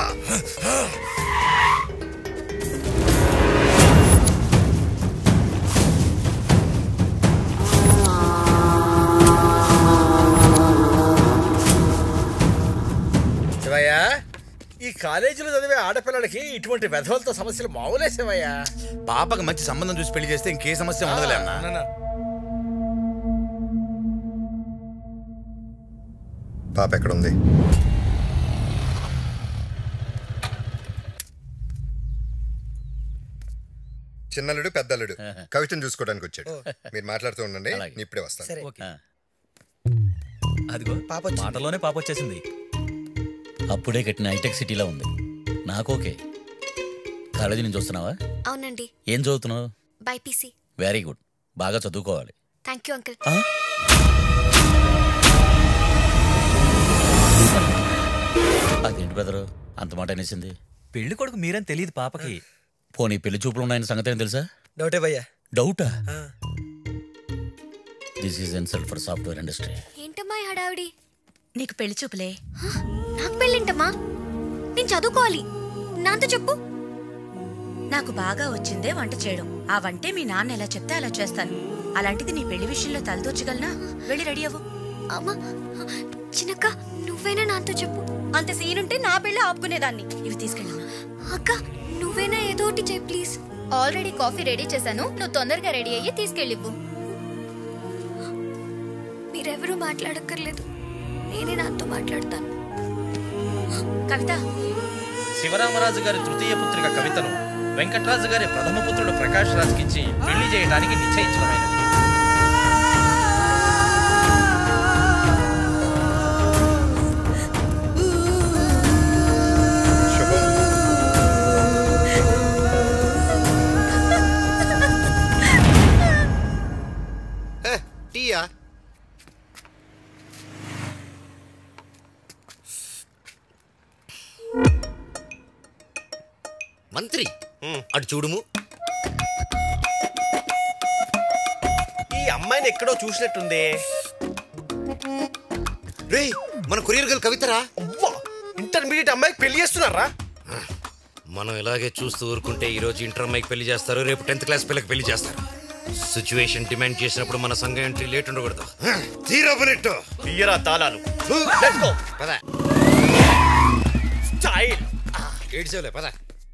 శివయ్య, ఈ కాలేజీలో చదివే ఆడపిల్లలకి ఇటువంటి వెధవలతో సమస్యలు మామూలే శివయ్య. పాపకి మంచి సంబంధం చూసి పెళ్లి చేస్తే ఇంకే సమస్య ఉండదులే అన్న. పాప ఎక్కడుంది? చిన్నల్లుడు పెద్దల్లుడు కవితను చూసుకోవడానికి వచ్చాడు. మీరు మాట్లాడుతూ ఉండండి, నేను ఇప్పుడే వస్తాను. అదిగో మాటలోనే పాప వచ్చేసింది. అప్పుడే కట్టిన హైటెక్ సిటీలో ఉంది. నాకోకే. కాలేజీ నుంచి వస్తున్నావా? అవునండి. ఏం చదువుతున్నావు? బైపీసీ. Very good. బాగా చదువుకోవాలి. Thank you uncle. అదేంటి బెదరు అంత మాట అనేసింది? పెళ్లి కొడుకు మీరని తెలియదు పాపకి. పోనీ పెళ్లి చూపులు ఉన్నాయని సంగతి ఏం తెలుసా? డౌటే భయ్యా. డౌటా? This is insult for software industry. ఏంటమ్మా ఈ హడావిడి? నీకు పెళ్లి చూపులే. నాకు పెళ్ళింటమ్మా? నేను చదువుకోవాలి. నాతో చెప్పు. నాకు బాగా వచ్చిందే వంట చేయడం. ఆ వంటే మీ నాన్న ఎలా చెప్తే అలా చేస్తాను. అలాంటిది నీ పెళ్లి విషయంలో తలదూర్చగలనా? వెళ్ళి రెడీ అవ్వు. అమ్మా చిన్నక్క, నువ్వైనా నాతో చెప్పు. అంత సీనుంటే నా పెళ్లి ఆపుకునేదాన్ని. ఇవి తీసుకెళ్ళమ్మా. అక్క నువ్వైనా ఏదో ఒకటి చెయ్యి ప్లీజ్. ఆల్రెడీ కాఫీ రెడీ చేశాను. నువ్వు తొందరగా రెడీ అయ్యి తీసుకెళ్ళివ్వు. మీరెవరూ మాట్లాడక్కర్లేదు, నేనే నాతో మాట్లాడతాను. కవిత, శివరామరాజు గారి తృతీయ పుత్రిక కవితను వెంకట్రాజు గారి ప్రథమ పుత్రుడు ప్రకాష్ రాజ్కిచ్చి పెళ్లి చేయడానికి నిశ్చయించడమైనది. టీయా? మంత్రి అటు చూడుము. ఈ అమ్మాయిని ఎక్కడో చూసినట్టుంది. రే, మన కొరియర్ గర్ల్ కవితరా? ఇంటర్మీడియట్ అమ్మాయికి పెళ్లి చేస్తున్నారా? మనం ఇలాగే చూస్తూ ఊరుకుంటే ఈరోజు ఇంటర్ అమ్మాయికి పెళ్లి చేస్తారు, రేపు టెన్త్ క్లాస్ పిల్లకి పెళ్లి చేస్తారు. సిచ్యువేషన్ డిమాండ్ చేసినప్పుడు మన సంఘ ఎంట్రీ లేట్ ఉండకూడదు. తీరబునెట్టు తీయరా తాళాలు. పద. స్టైల్ ఏడ్చేవులే పద.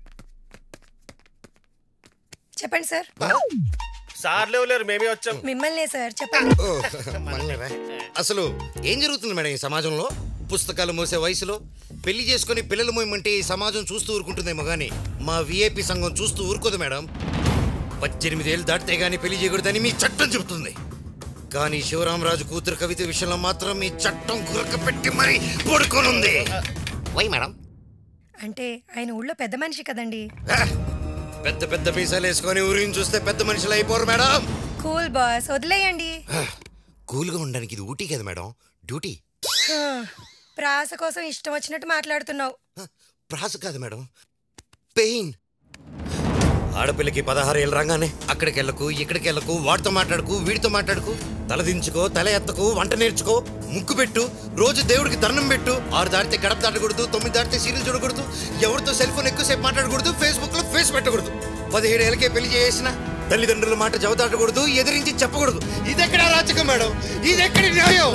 చెప్పండి సార్. సార్ లేవులేరు, మేమే వచ్చాం. మిమ్మల్నే సార్, చెప్పండి. అసలు ఏం జరుగుతుంది మేడం ఈ సమాజంలో? పుస్తకాలు మోసే వయసులో పెళ్లి చేసుకుని పిల్లలు మోయమంటే ఈ సమాజం చూస్తూ ఊరుకుంటుందేమో గానీ మా విఐపి సంఘం చూస్తూ ఊరుకోదు మేడం. పద్దెనిమిది ఏళ్ళు దాటితే గానీ పెళ్లి చేయకూడదని మీ చట్టం చెబుతుంది. కానీ శివరామరాజు కూతురు కవిత విషయంలో మాత్రం మీ చట్టం గురక పెట్టి మరీ పడుకోనుంది. Why madam? అంటే ఆయన ఊళ్ళో పెద్ద మనిషి కదండి. పెద్ద పెద్ద మీసాలు వేసుకొని ఊరిని చూస్తే పెద్ద మనుషులు అయిపోరు మేడం. కూల్ బాస్, వదిలేయండి. కూల్గా ఉండడానికి ఇది ఊటీ కదా మేడం, డ్యూటీ. ప్రాస కోసం ఇష్టం వచ్చినట్టు మాట్లాడుతున్నావు. ప్రాస కాదు మేడం, పెయిన్. ఆడపిల్లకి పదహారు ఏళ్ళు రాగానే అక్కడికి వెళ్ళకు, ఇక్కడికి వెళ్ళకు, వాడితో మాట్లాడుకు, వీడితో మాట్లాడుకు, తలదించుకో, తల ఎత్తకు, వంట నేర్చుకో, ముక్కు పెట్టు, రోజు దేవుడికి దండం పెట్టు. ఆరు దాటితే గడప దాటకూడదు, తొమ్మిది దాటితే సీరియల్ చూడకూడదు, ఎవరితో సెల్ ఫోన్ ఎక్కువసేపు మాట్లాడకూడదు, ఫేస్బుక్ లో ఫేస్ పెట్టకూడదు. పదిహేడు ఏళ్ళకే పెళ్లి చేసిన తల్లిదండ్రుల మాట జవదాటకూడదు, ఎదిరించి చెప్పకూడదు. ఇది ఎక్కడ రాజకం మేడం? ఇది ఎక్కడి న్యాయం?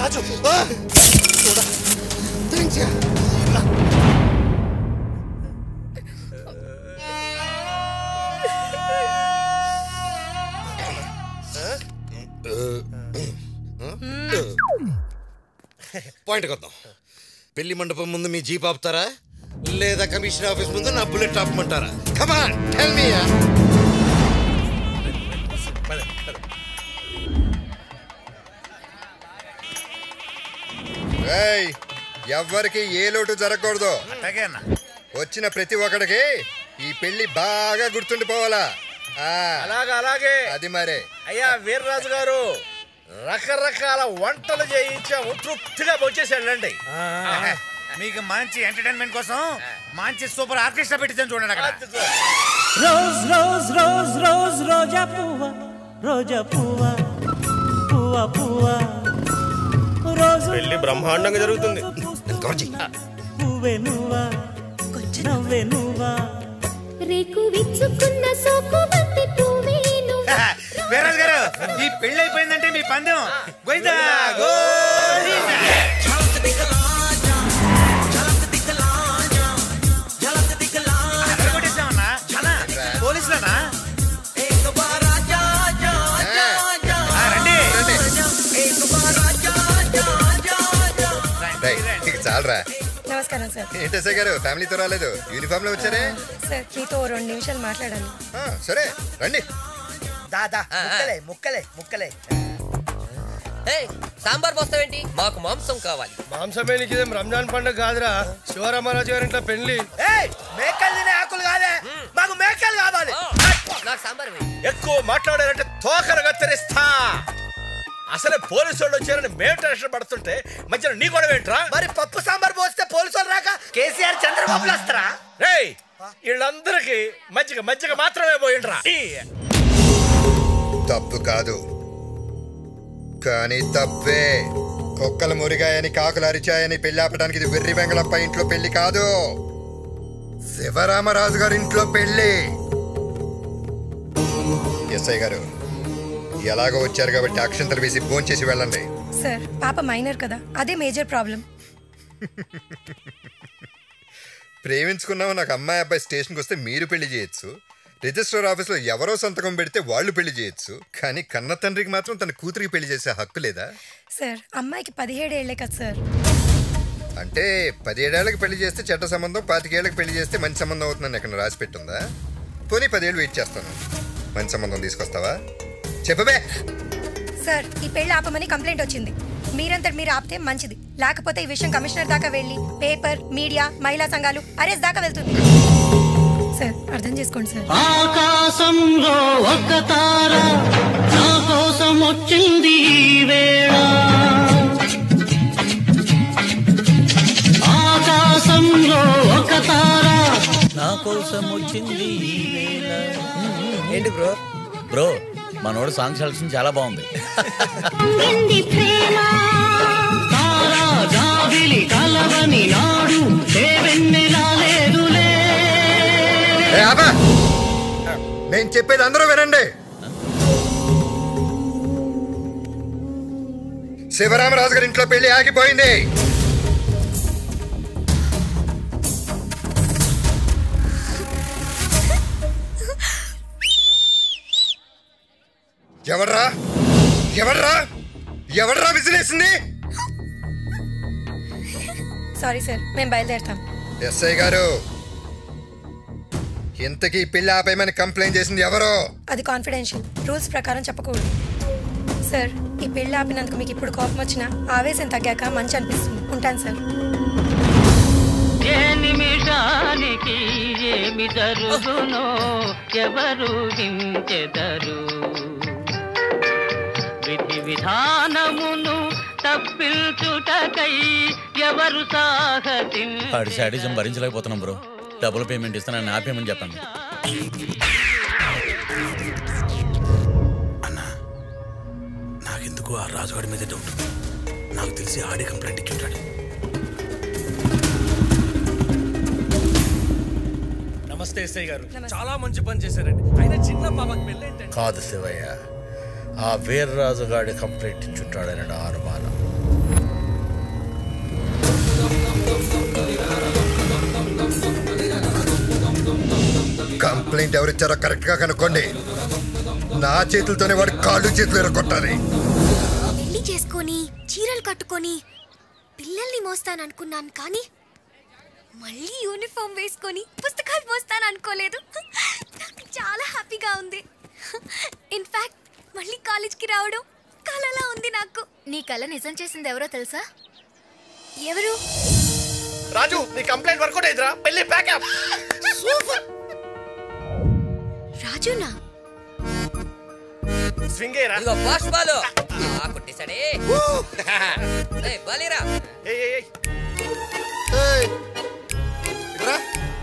పాయింట్కి వద్దాం. పెళ్లి మండపం ముందు మీ జీప్ ఆపుతారా లేదా కమిషనర్ ఆఫీస్ ముందు నా బుల్లెట్ ఆపమంటారా? Come on tell me. ఎవ్వరికి ఏ లోటు జరగకూడదు. వచ్చిన ప్రతి ఒక్కడికి ఈ పెళ్లి బాగా గుర్తుండిపోవాలా? అలాగే అలాగే. అది మరే. అయ్యా వీర్రాజు గారు, రకరకాల వంటలు చేయించాము, తృప్తిగా వచ్చేసాడండి. మీకు మంచి ఎంటర్టైన్మెంట్ కోసం మంచి సూపర్ ఆర్కెస్ట్రా పెట్టించాను చూడండి అక్కడ. రోజ్ రోజ్ రోజ్ రోజ్ రోజా పువ్వ రోజా పువ్వ పువ్వ పువ్వ రోజు పెళ్లి బ్రహ్మాండంగా జరుగుతుంది. పువ్వే నువ్వా నవ్వే నువ్వా రేకు విచ్చుకున్న సోకు బంతి పువ్వే నువ్వా. వీర్రాజు గారు, ఈ పెళ్లి అయిపోయిందంటే మీ పందెం గోయిందా గోయిందా. పోలీసులనా? చాలరా. నమస్కారం సార్. ఏంటి ఎస్ఐ గారు ఫ్యామిలీతో రాలేదు, యూనిఫామ్ లో వచ్చారే? సార్ మీతో రెండు నిమిషాలు మాట్లాడాలి. సరే రండి. దాదా ముక్కలే ముక్కలే ముక్కలే. సాంబార్ పోస్తావేంటి? మాకు మాంసం కావాలి. మాంసమే నీకు రంజాన్ పండుగ కాదురా, శివరామరాజు గారి ఇంట్లో పెళ్లి. మేకలు తినే ఆకులు కాదే, మాకు మేకలు కావాలి. నాకు సాంబార్ ఎక్కువ మాట్లాడారంటే తోకర కత్తిరిస్తా. అసలే పోలీసు వాళ్ళు వచ్చారని మేము టెన్షన్ పడుతుంటే మధ్యలో నీ గొడవ ఏంట్రా? మరి పప్పు సాంబార్ పోస్తే పోలీసు వాళ్ళు రాక కేసీఆర్ చంద్రబాబులు వస్తారా? రేయ్, వీళ్ళందరికీ మజ్జిగ మజ్జిగ మాత్రమే పోయిండ్రా. తప్పు కాదు, కానీ తప్పే. కుక్కలు మురిగాయని కాకులు అరిచాయని పెళ్లి ఆపడానికి ఇది వెర్రి వెంగళప్ప ఇంట్లో పెళ్లి కాదు, శివరామరాజు గారి ఇంట్లో పెళ్లి. ఎస్ఐ గారు ఎలాగో వచ్చారు కాబట్టి అక్షంతలు వేసి ఫోన్ చేసి వెళ్ళండి. సార్ పాప మైనర్ కదా, అదే మేజర్ ప్రాబ్లం. ప్రేమించుకున్నాము, నాకు అమ్మాయి అబ్బాయి స్టేషన్కి వస్తే మీరు పెళ్లి చేయొచ్చు, రిజిస్టర్ ఆఫీస్లో ఎవరో సంతకం పెడితే వాళ్ళు పెళ్లి చేయొచ్చు, కానీ కన్న తండ్రికి మాత్రం తన కూతురికి పెళ్లి చేసే హక్కు లేదా? సార్ అమ్మాయికి పదిహేడు ఏళ్లే కదా సార్. అంటే పదిహేడేళ్ళకి పెళ్లి చేస్తే చెడ్డ సంబంధం, పాతికేళ్ళకి పెళ్లి చేస్తే మంచి సంబంధం అవుతుందని ఎక్కడ రాసి పెట్టుందా? పోనీ పదేళ్ళు వెయిట్ చేస్తాను, మంచి సంబంధం తీసుకొస్తావా? చెప్పబే. సార్ ఈ పెళ్లి ఆపమని కంప్లైంట్ వచ్చింది, మీరంతటి మీరు ఆపితే మంచిది, లేకపోతే ఈ విషయం కమిషనర్ దాకా వెళ్ళి పేపర్, మీడియా, మహిళా సంఘాలు అరెస్ట్ దాకా వెళ్తుంది. సార్ అర్థం చేసుకోండి సార్. ఆకాశంలో ఒక తార నా కోసం వచ్చింది ఈ వేళ, ఆకాశంలో ఒక తార నా కోసం వచ్చింది ఈ వేళ. ఏంటి బ్రో? బ్రో మనోడు సాంగ్ సెలక్షన్ చాలా బాగుంది. కలవని నాడు నేను చెప్పేది అందరూ వినండి. శివరామరాజు గారి ఇంట్లో పెళ్లి ఆగిపోయింది. ఎవర్రా ఎవర్రా ఎవర్రా విసిరేసింది? సారీ సార్, మేము బయలుదేరుతాం. ఎస్ఐ గారు, ఇంతకీ పెళ్లి ఆపేయమని కంప్లైంట్ చేసింది ఎవరో? అది కాన్ఫిడెన్షియల్, రూల్స్ ప్రకారం చెప్పకూడదు. సార్ ఈ పెళ్లి ఆపినందుకు మీకు ఇప్పుడు కోపం వచ్చినా ఆవేశం తగ్గాక మంచి అనిపిస్తుంది. ఉంటాను సార్. ఏ నిమిషానికి ఏమి జరుగునో ఎవరు హించెదరు, విధి విధానమును తప్పించుటకై ఎవరు సాహసి. ఆడి శాడిజం భరించలేకపోతున్నాం బ్రో, డబుల్ పేమెంట్ ఇస్తానని ఆపేయమని చెప్పండి. అన్నా నాకెందుకు ఆ రాజుగాడి మీద డౌట్, నాకు తెలిసి ఆడే కంప్లైంట్ ఇచ్చుంటాడు. నమస్తే ఎస్ఐ గారు, చాలా మంచి పని చేశారండి. ఆయన చిన్న పాపకి పెళ్ళి ఏంటండి? కాదు శివయ్య, ఆ వీర్రాజు గాడి కంప్లైంట్ ఇచ్చుంటాడని నా అనుమానం. కంప్లైంట్ ఎవరిచ్చారో కరెక్ట్ గా కనుక్కోండి. నా చేతులతోనే వాడి కాళ్ళు చేతులు ఎరగొట్టాలి. పెళ్లి చేసుకొని చీరలు కట్టుకొని పిల్లల్ని మోస్తాననుకున్నాను, కానీ మళ్ళీ యూనిఫామ్ వేసుకొని పుస్తకాలు మోస్తాను అనుకోలేదు. నాకు చాలా హ్యాపీగా ఉంది. ఇన్ఫాక్ట్ మళ్ళీ కాలేజ్కి రావడం కలలా ఉంది నాకు. నీ కళ నిజం చేసింది ఎవరో తెలుసా? ఎవరు? రాజు, నీ కంప్లైంట్ వర్కౌట్ అయిందిరా. పెళ్లి ప్యాకప్. సూపర్. రాజునా? స్వింగ్ ఏరా. ఇదిగో ఫాస్ట్ బాల్. ఆ కొట్టేసాడే. ఏయ్ బాలీరా. ఏయ్ ఏయ్ ఏయ్. ఏయ్ ఇట్రా.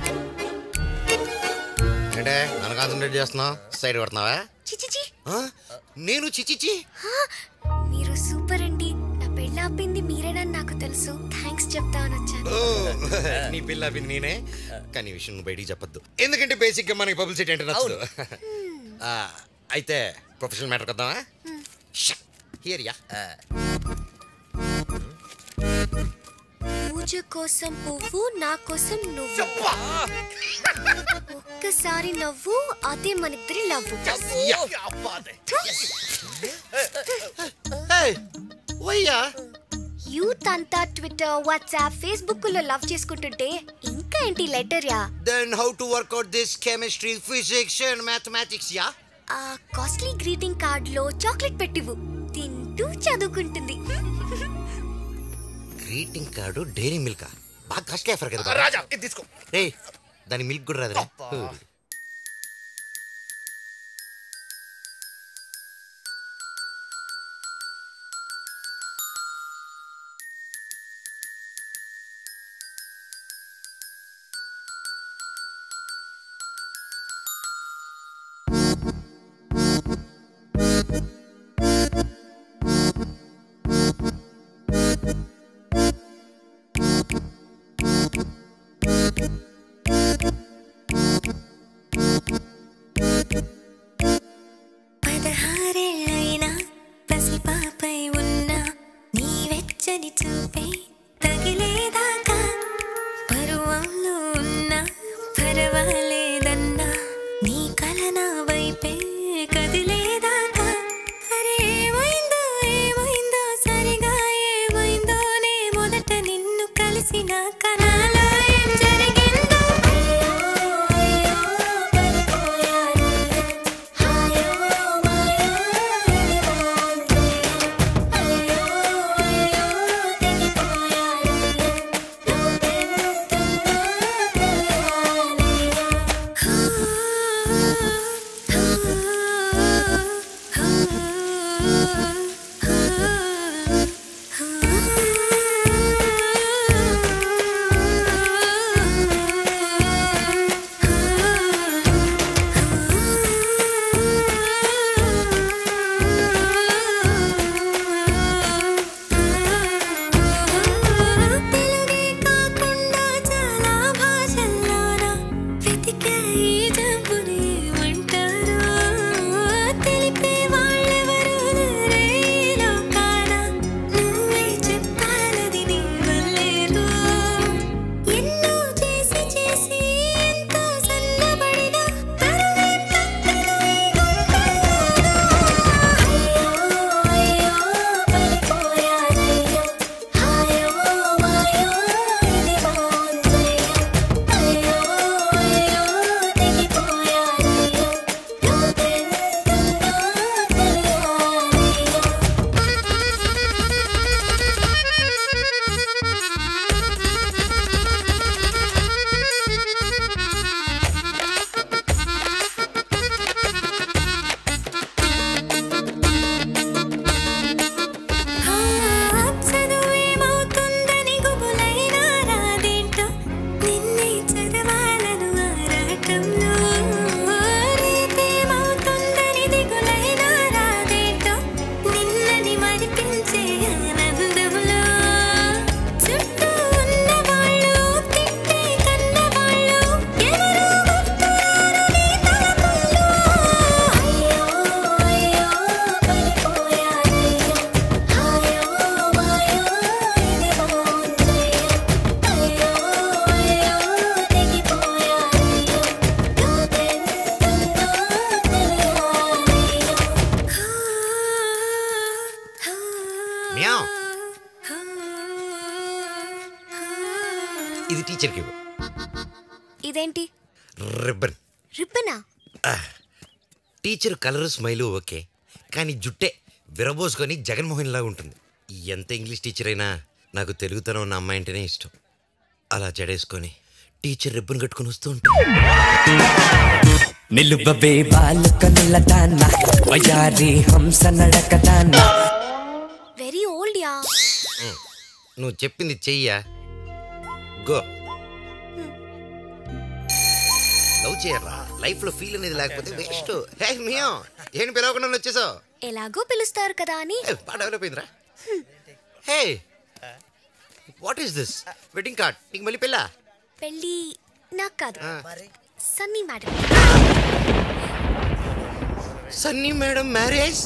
అంటే నన్ను కాన్సంట్రేట్ చేస్తున్నావు, సైడ్ కొడుతున్నావా? చిచిచి. నేను చిచిచి. మీరు సూపర్ అండి. నా పెళ్ళి ఆపింది మీరేనని నాకు తెలుసు. థ్యాంక్స్ చెప్తాను వచ్చాను. నీ పిల్ల ఆపింది నేనే, కానీ ఈ విషయం నువ్వు బయటికి చెప్పొద్దు, ఎందుకంటే బేసిక్ గా మనకి పబ్లిసిటీ అంటే నచ్చదు. అయితే ప్రొఫెషనల్ మ్యాటర్ కద్దామా? Here ya. పూజ కోసం పువ్వు, నా కోసం నువ్వు. ఒక్కసారి నవ్వు, అదే మనిద్దరి లవ్వు. యూత్ అంతా ట్విట్టర్, వాట్సాప్, ఫేస్బుక్ లో లవ్ చేసుకుంటుంటే ఇంకా ఏంటి letter ya? Then how to work out this chemistry, physics and mathematics ya? ఆ కాస్ట్లీ గ్రీటింగ్ కార్డ్ లో చాక్లెట్ పెట్టివు, తింటూ చదువుకుంటుంది. గ్రీటింగ్ కార్డు డైరీ మిల్క్ బాగా కాస్ట్లీ ఆఫర్ కదా రాజా, ఇది తీసుకో. రే దాని మిల్క్ కూడా రాదురా. పదహారేళ్ళైనా పసిపాపై ఉన్నా నీ వెచ్చని చూపే తగిలేదాకా, పరువంలో ఉన్నా పర్వాలేదన్నా నీ కల నా వైపే కదిలేదాకా. అరే ఏమైందో ఏమైందో సరిగా ఏమైందో, నే మొదట నిన్ను కలిసిన కనాలో ఏం జరిగిందో. తెలిపే వాళ్ళెవరు లేరే మ్యావ్. ఇది టీచర్కి ఇవ్వు. ఇదేంటి రిబ్బన్. రిబ్బనా? టీచర్ కలరు స్మైలు ఓకే, కానీ జుట్టే విరబోసుకొని జగన్మోహన్ లాగా ఉంటుంది. ఎంత ఇంగ్లీష్ టీచర్ అయినా నాకు తెలుగుతనం ఉన్న అమ్మాయి అంటేనే ఇష్టం. అలా జడేసుకొని టీచర్ రిబ్బన్ కట్టుకుని వస్తూ ఉంటాను. నిలువవే బాలకనులదానా వయారి హంస నడకదానా. Very old ya. నువ్వు చెప్పింది చెయ్యా. గో. లవ్ చేయరా, లైఫ్ లో ఫీల్ అనేది లేకపోతే వేస్ట్. హే మియా, ఏంటి పిలవకుండా వచ్చేసావు? ఎలాగో పిలుస్తారు కదా అని. బాగా డెవలప్ అయిందిరా. Hey, what is this? Wedding card. నీకు మళ్ళీ పెళ్ళా? పెళ్ళి నాకు కాదు, Sunny madam. Sunny madam marriage.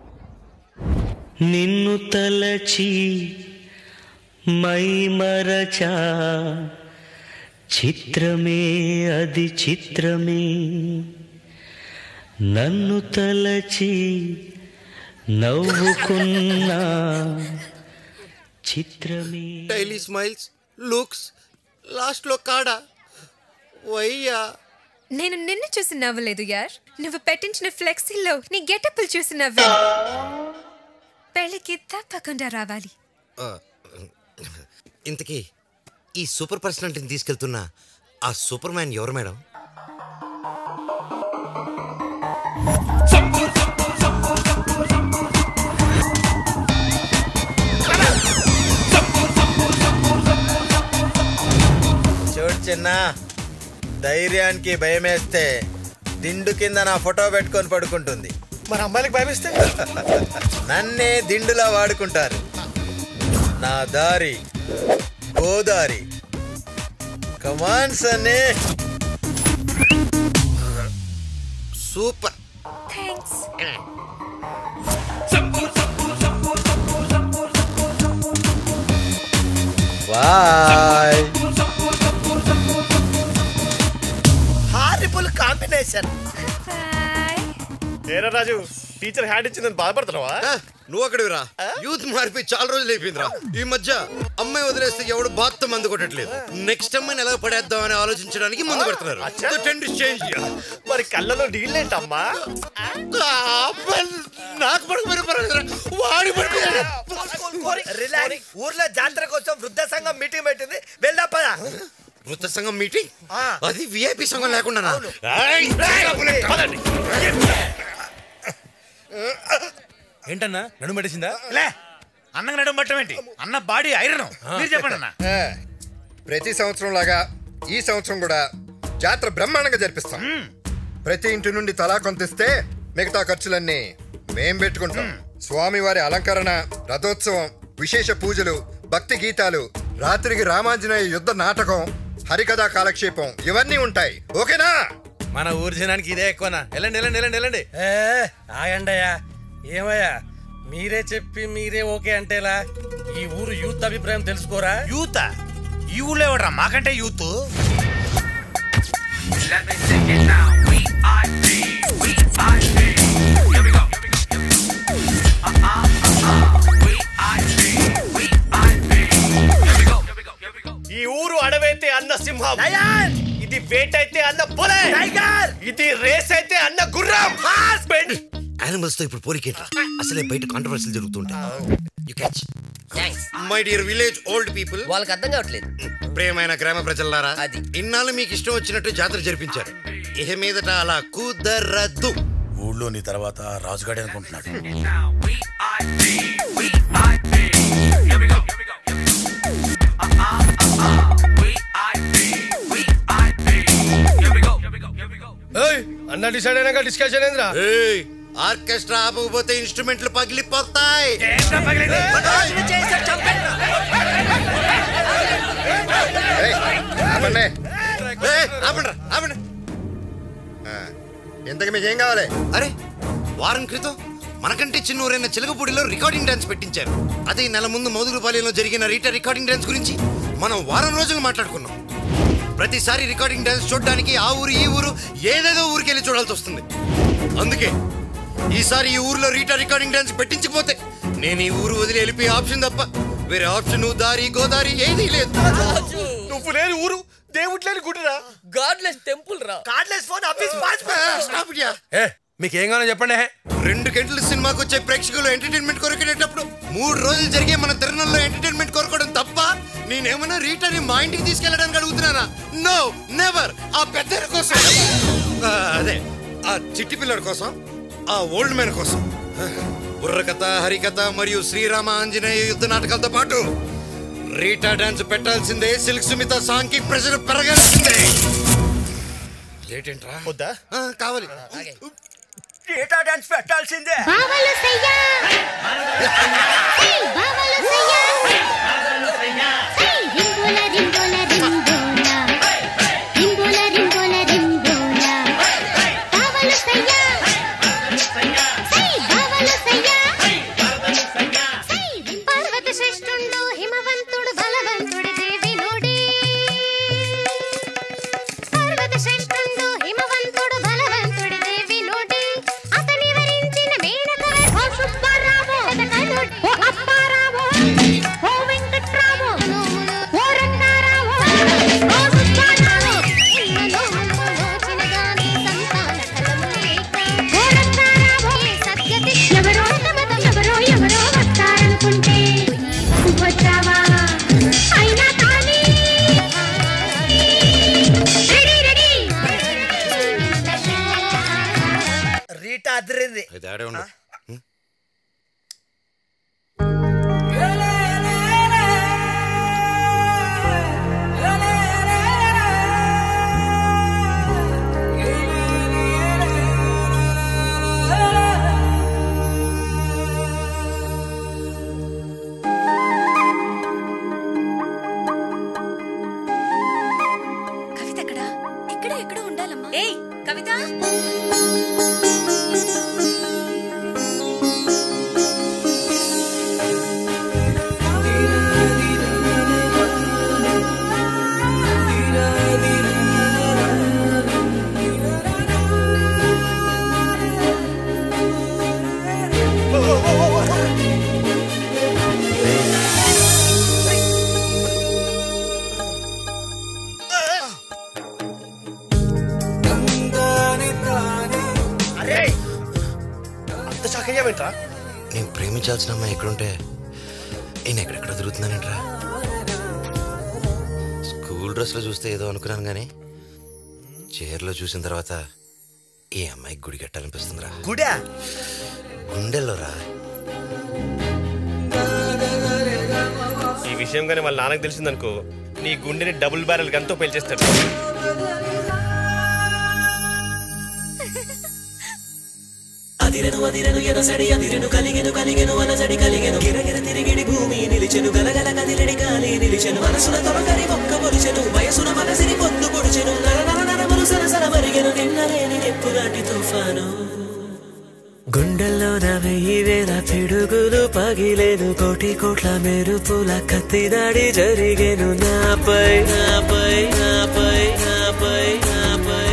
నిన్ను తలచి మై మరచా చిత్రమే అది చిత్రమే, నన్ను తలచి నవ్వుకున్నా చిత్రమే. డైలీ స్మైల్స్, లుక్స్, లాస్ట్ లో కాడా వయ్యా. నేను నిన్ను చూసి నవ్వలేదు యార్, నువ్వు పెట్టించిన ఫ్లెక్సీలో నీ గెటప్లు చూసి నవ్వాను. పెళ్ళికి తప్పకుండా రావాలి. ఇంతకీ ఈ సూపర్ పర్సనాలిటీని తీసుకెళ్తున్న ఆ సూపర్ మ్యాన్ ఎవరు మేడం? చూడు చిన్న, ధైర్యానికి భయమేస్తే దిండు కింద నా ఫోటో పెట్టుకొని పడుకుంటుంది. మరి అమ్మాయిలకు భయమేస్తే నన్నే దిండులా వాడుకుంటారు. నా దారి Godari. Come on Sunny. Super. Thanks. Bye. Horrible combination. ఏరా రాజు, టీచర్ హ్యాండ్ ఇచ్చిందని బాధపడుతున్నావా? నువ్వు అక్కడికి రా. యూత్ మారిపోయి చాలా రోజులు అయిపోయిందిరా. ఈ మధ్య అమ్మాయి వదిలేస్తే ఎవడు బాత్తో మందు కొట్టట్లేదు. నెక్స్ట్ అమ్మాయిని ఎలా పడేద్దాం అని ఆలోచించడానికి మందు కొడుతున్నారు. మరి కళ్ళలో నీళ్ళేంటమ్మా? నాకు పడుకుపోయిన వాడి పడిపోయాడు. రిలాక్స్. ఊర్లో జాతర కోసం వృద్ధ సంఘం మీటింగ్ పెట్టింది, వెళ్దా పదా. వృద్ధ సంఘం మీటింగ్? అది విఐపి సంఘం లేకుండా. ఏంటన్నా నడుము పట్టేసిందా? లే, అన్నకు నడుము పట్టడం ఏంటి? అన్న బాడీ ఐరన్. మీరు చెప్పండి అన్న. ప్రతి సంవత్సరం లాగా ఈ సంవత్సరం కూడా జాతర బ్రహ్మాండంగా జరిపిస్తాం. ప్రతి ఇంటి నుండి తలా కొంతిస్తే మిగతా ఖర్చులన్నీ మేం పెట్టుకుంటాం. స్వామివారి అలంకరణ, రథోత్సవం, విశేష పూజలు, భక్తి గీతాలు, రాత్రికి రామాంజనేయ యుద్ధ నాటకం, హరికథా కాలక్షేపం ఇవన్నీ ఉంటాయి. ఓకేనా? మన ఊరి జనానికి ఇదే ఎక్కువనా? వెళ్ళండి వెళ్ళండి వెళ్ళండి వెళ్ళండి. ఆగండయ్యా. ఏమయ్యా, మీరే చెప్పి మీరే ఓకే అంటేలా? ఈ ఊరు యూత్ అభిప్రాయం తెలుసుకోరా? యూత్ ఈ ఊళ్ళో ఎవడరా మాకంటే యూత్? ఈ ఊరు అడవైతే అన్న సింహం, ఇది వేటైతే అన్న పులి, ఇది రేస్ అయితే అన్న గుర్రం. యానిమల్స్ తో ఇప్పుడు పోలికేంట్రా? అసలే బయట కాంట్రవర్సీలు జరుగుతుంటాయి. You catch. My dear village old people, వాళ్ళకి అర్థం కావట్లేదు. ప్రియమైన గ్రామ ప్రజలారా, ఇన్నాళ్ళు మీకు ఇష్టం వచ్చినట్టు జాతర జరిపించారు. ఇహ మీదట అలా కుదరదు. ఊళ్ళోని తర్వాత రాజుగాడే అనుకుంటున్నాడు. అన్న డిసైడ్ అయినాక డిస్కషన్ ఏంద్రా? ఆర్కెస్ట్రా ఆపకపోతే ఇన్స్ట్రుమెంట్లు పగిలిపోతాయి. ఇంతకు మీకు ఏం కావాలి? అరే, వారం క్రితం మనకంటే చిన్న ఊరైన చిలకపూడిలో రికార్డింగ్ డాన్స్ పెట్టించారు. అదే నెల ముందు మౌదుగుపాలెంలో జరిగిన రీటా రికార్డింగ్ డాన్స్ గురించి మనం వారం రోజులు మాట్లాడుకున్నాం. ప్రతిసారి రికార్డింగ్ డాన్స్ చూడడానికి ఆ ఊరు ఈ ఊరు ఏదేదో ఊరికి వెళ్ళి చూడాల్సి వస్తుంది. అందుకే ఈసారి ఈ ఊర్లో రీటా రికార్డింగ్ డాన్స్ పెట్టించకపోతే నేను ఈ ఊరు వదిలి వెళ్ళిపోయే ఆప్షన్ తప్ప వేరే ఆప్షన్ దారి గోదారి ఏదీ లేదు. నువ్వు లేని ఊరు, దేవుడు లేని గుడిరా, గాడ్లెస్ టెంపుల్ రా, గాడ్లెస్ ఫోన్ ఆఫీస్ ఏ మీకేం కావాలో చెప్పండి. రెండు గంటల సినిమాకి వచ్చే ప్రేక్షకులు ఎంటర్టైన్మెంట్ కొరకేటప్పుడు మూడు రోజులు జరిగే మన తిరునాళ్ళలో ఎంటర్టైన్మెంట్ కొరకడం తప్ప నేనేమన్నా రీటాని మా ఇంటికి తీసుకెళ్ళడానికి అడుగుతున్నానా? No never. ఆ పెద్ద కోసం, అదే ఆ చిట్టి పిల్లడి కోసం, ఆ ఓల్డ్ మ్యాన్ కోసం బుర్రకథ, హరికథ మరియు శ్రీరామ ఆంజనేయ యుద్ధ నాటకాలతో పాటు రీటా డాన్స్ పెట్టాల్సిందే. సిల్క్ సుమిత సాంగ్ కి ప్రెషర్ పెరగాల్సిందే. లేటేంట్రా? వద్దా? కావాలి. రీటా డాన్స్ పెట్టాల్సిందే. రీటా అదిరింది. కవిత ఎక్కడ? ఇక్కడ ఎక్కడ ఉండాలమ్మా. ఏయ్ కవిత, నేను ప్రేమించాల్సిన అమ్మాయి ఎక్కడుంటే నేను ఎక్కడెక్కడ తిరుగుతున్నానేంట్రా? స్కూల్ డ్రెస్ లో చూస్తే ఏదో అనుకున్నాను గానీ చీరలో చూసిన తర్వాత ఈ అమ్మాయికి గుడి కట్టాలనిపిస్తుందిరా. గుడా? గుండెల్లోరా. ఈ విషయం కానీ వాళ్ళ నాన్నకు తెలిసిందనుకో, నీ గుండెని డబుల్ బ్యారెల్ గన్తో పేల్చేస్తాడు. అదిరెను అదిరెను ఎనసడి అదిరెను కలిగెను కలిగెను అనసడి కలిగెను గిరగిర తిరిగిడి భూమి నిలిచెను గలగల కదిలెడి గాలి నిలిచెను మనసున తొలకరి మొక్క పొలిచెను వయసున మనసిని పొందు పొడిచెను నర నర నరములు సరసర మరిగెను నిన్నలేని నెప్పులాంటి తుఫాను గుండెల్లో వెయ్యి వేల పిడుగులు పగిలేను కోటి కోట్ల మెరుపుల కత్తి దాడి జరిగేను నాపై నాపై నాపై నాపై నాపై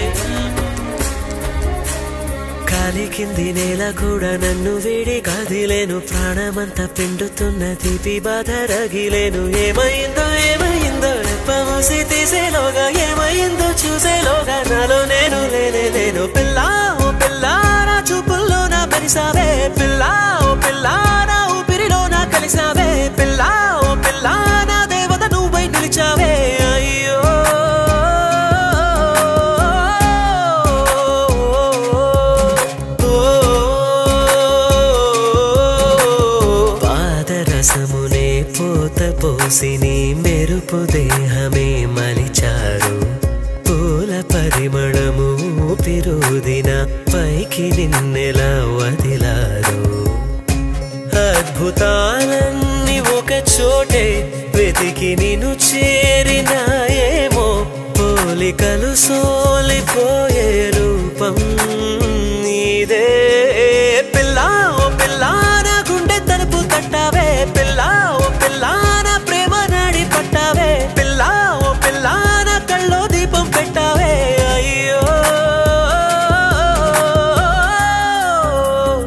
కాలి కింది నేల కూడా నన్ను వీడి కదిలేను ప్రాణమంతా పిండుతున్న తీపి బాధ రగిలేను ఏమైందో ఏమైందో రెప్పమూసి తీసేలోగా ఏమైందో చూసేలోగా నాలో నేను లేనే నేను పిల్లా ఓ పిల్లా నా చూపుల్లో నా పరిసావే పిల్లా ఓ పిల్లా నా ఊపిరిలో నా కలిసావే పిల్లా ఓ పిల్లా నా దేవత నువ్వై నిలిచావే అయ్యో పాదరసమునే పోత పోసి నీ మెరుపు దేహమే మలిచారు పూల పరిమళము ఊపిరుదిన పైకి నిన్నెలా వదిలారు అద్భుతాలన్నీ ఒక చోటే వెతికి నిన్ను చేరినాయేమో పోలికలు సోలిపోయే రూపం నీదే పిల్లా ఓ పిల్లా నా గుండె తలుపు తట్టావే పిల్లా ఓ పిల్లా నా ప్రేమ నాడి పట్టావే పిల్లా ఓ పిల్లా నా కళ్ళో దీపం పెట్టావే అయ్యో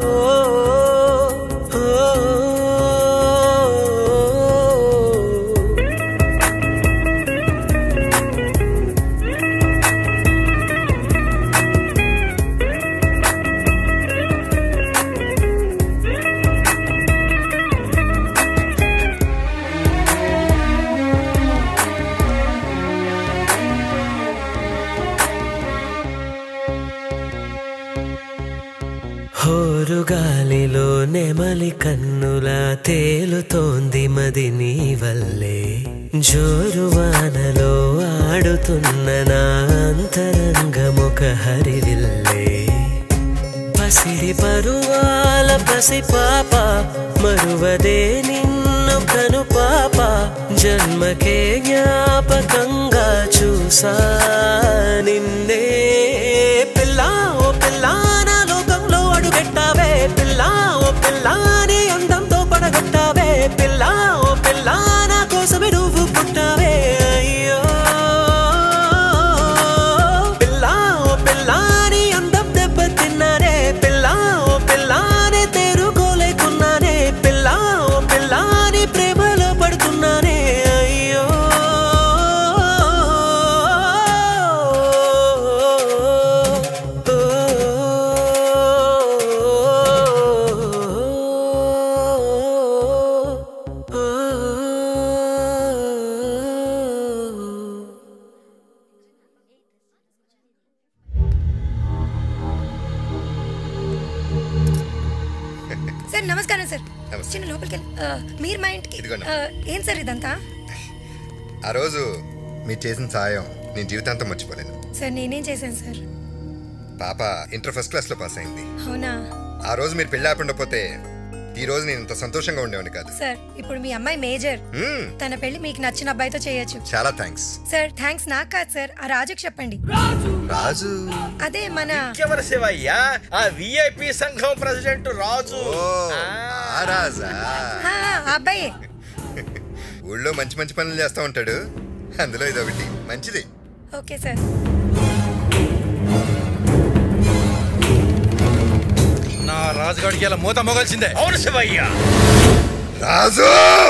కోమలి కన్నులా తేలుతోంది మది నీ వల్లే జోరువానలో ఆడుతున్న నా అంతరంగమొక హరివిల్లే పసిడి పరువాల పసి పాప మరువదే నిన్ను కను పాప జన్మకే జ్ఞాపకంగా చూసా నిన్నే పిల్లా ఓ పిల్లా నా లోకంలో అడుగెట్టావే పిల్లా ఓ పిల్లా నీ అందంతో పడగొట్టావే పిల్లా ఓ పిల్లా నా కోసమే నువ్వు పుట్టావే అయ్యో పిల్లా ఓ పిల్లా నీ అందం దెబ్బతిన్నానే పిల్లా ఓ పిల్లానే తేరుకోలేకున్నానే పిల్లా ఓ పిల్లా నీ ప్రేమలో పడుతున్నానే అయ్యో సార్ నమస్కారం సార్ చిన్న లోపలికి వెళ్ళి ఆ, మీరు మా ఇంటికి ఇదిగోండి. ఆ, ఏం సార్ ఇదంతా ఆ రోజు మీరు చేసిన సాయం నేను జీవితాంతం మర్చిపోలేను. సార్ నేనేం చేశాను సార్ పాప ఇంటర్ ఫస్ట్ క్లాస్ లో పాస్ అయింది. అవునా ఆ రోజు మీరు పెళ్లి ఆపండపోతే ఈ రోజు నేను ఇంత సంతోషంగా ఉండేవాడిని కాదు. సార్ ఇప్పుడు మీ అమ్మాయి మేజర్ మ్మ్. తన పెళ్లి మీకు నచ్చిన అబ్బాయితో చేయొచ్చు చాలా థ్యాంక్స్. సార్ థ్యాంక్స్ నాకు కాదు సార్ ఆ రాజుకి చెప్పండి. రాజు అదే మన ఎవరు శివయ్య ఆ విఐపి సంఘం ప్రెసిడెంట్ రాజు ఆ రాజా ఆ, ఆ అబ్బాయే ఊళ్ళో మంచి మంచి పనులు చేస్తా ఉంటాడు. అందులో ఇది ఒకటి మంచిది. ఓకే సార్ నా రాజుగాడికి ఇలా మూత మొగల్సిందే. అవును శివయ్య. రాజు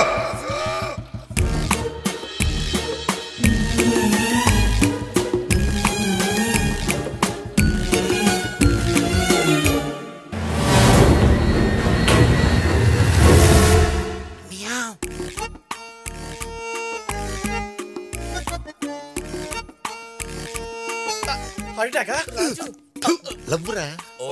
అరిటాక లవ్వురా. ఓ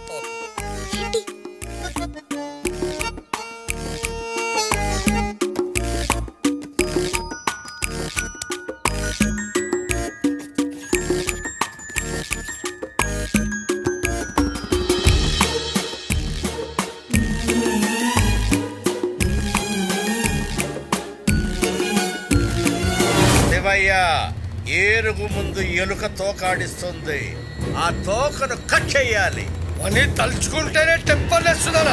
శివయ్య ఏనుగు ముందు ఎలుక తోకాడిస్తుంది. ఆ తోకను కట్ చేయాలి అని తలుచుకుంటేనే టెంపలేస్తున్నారా?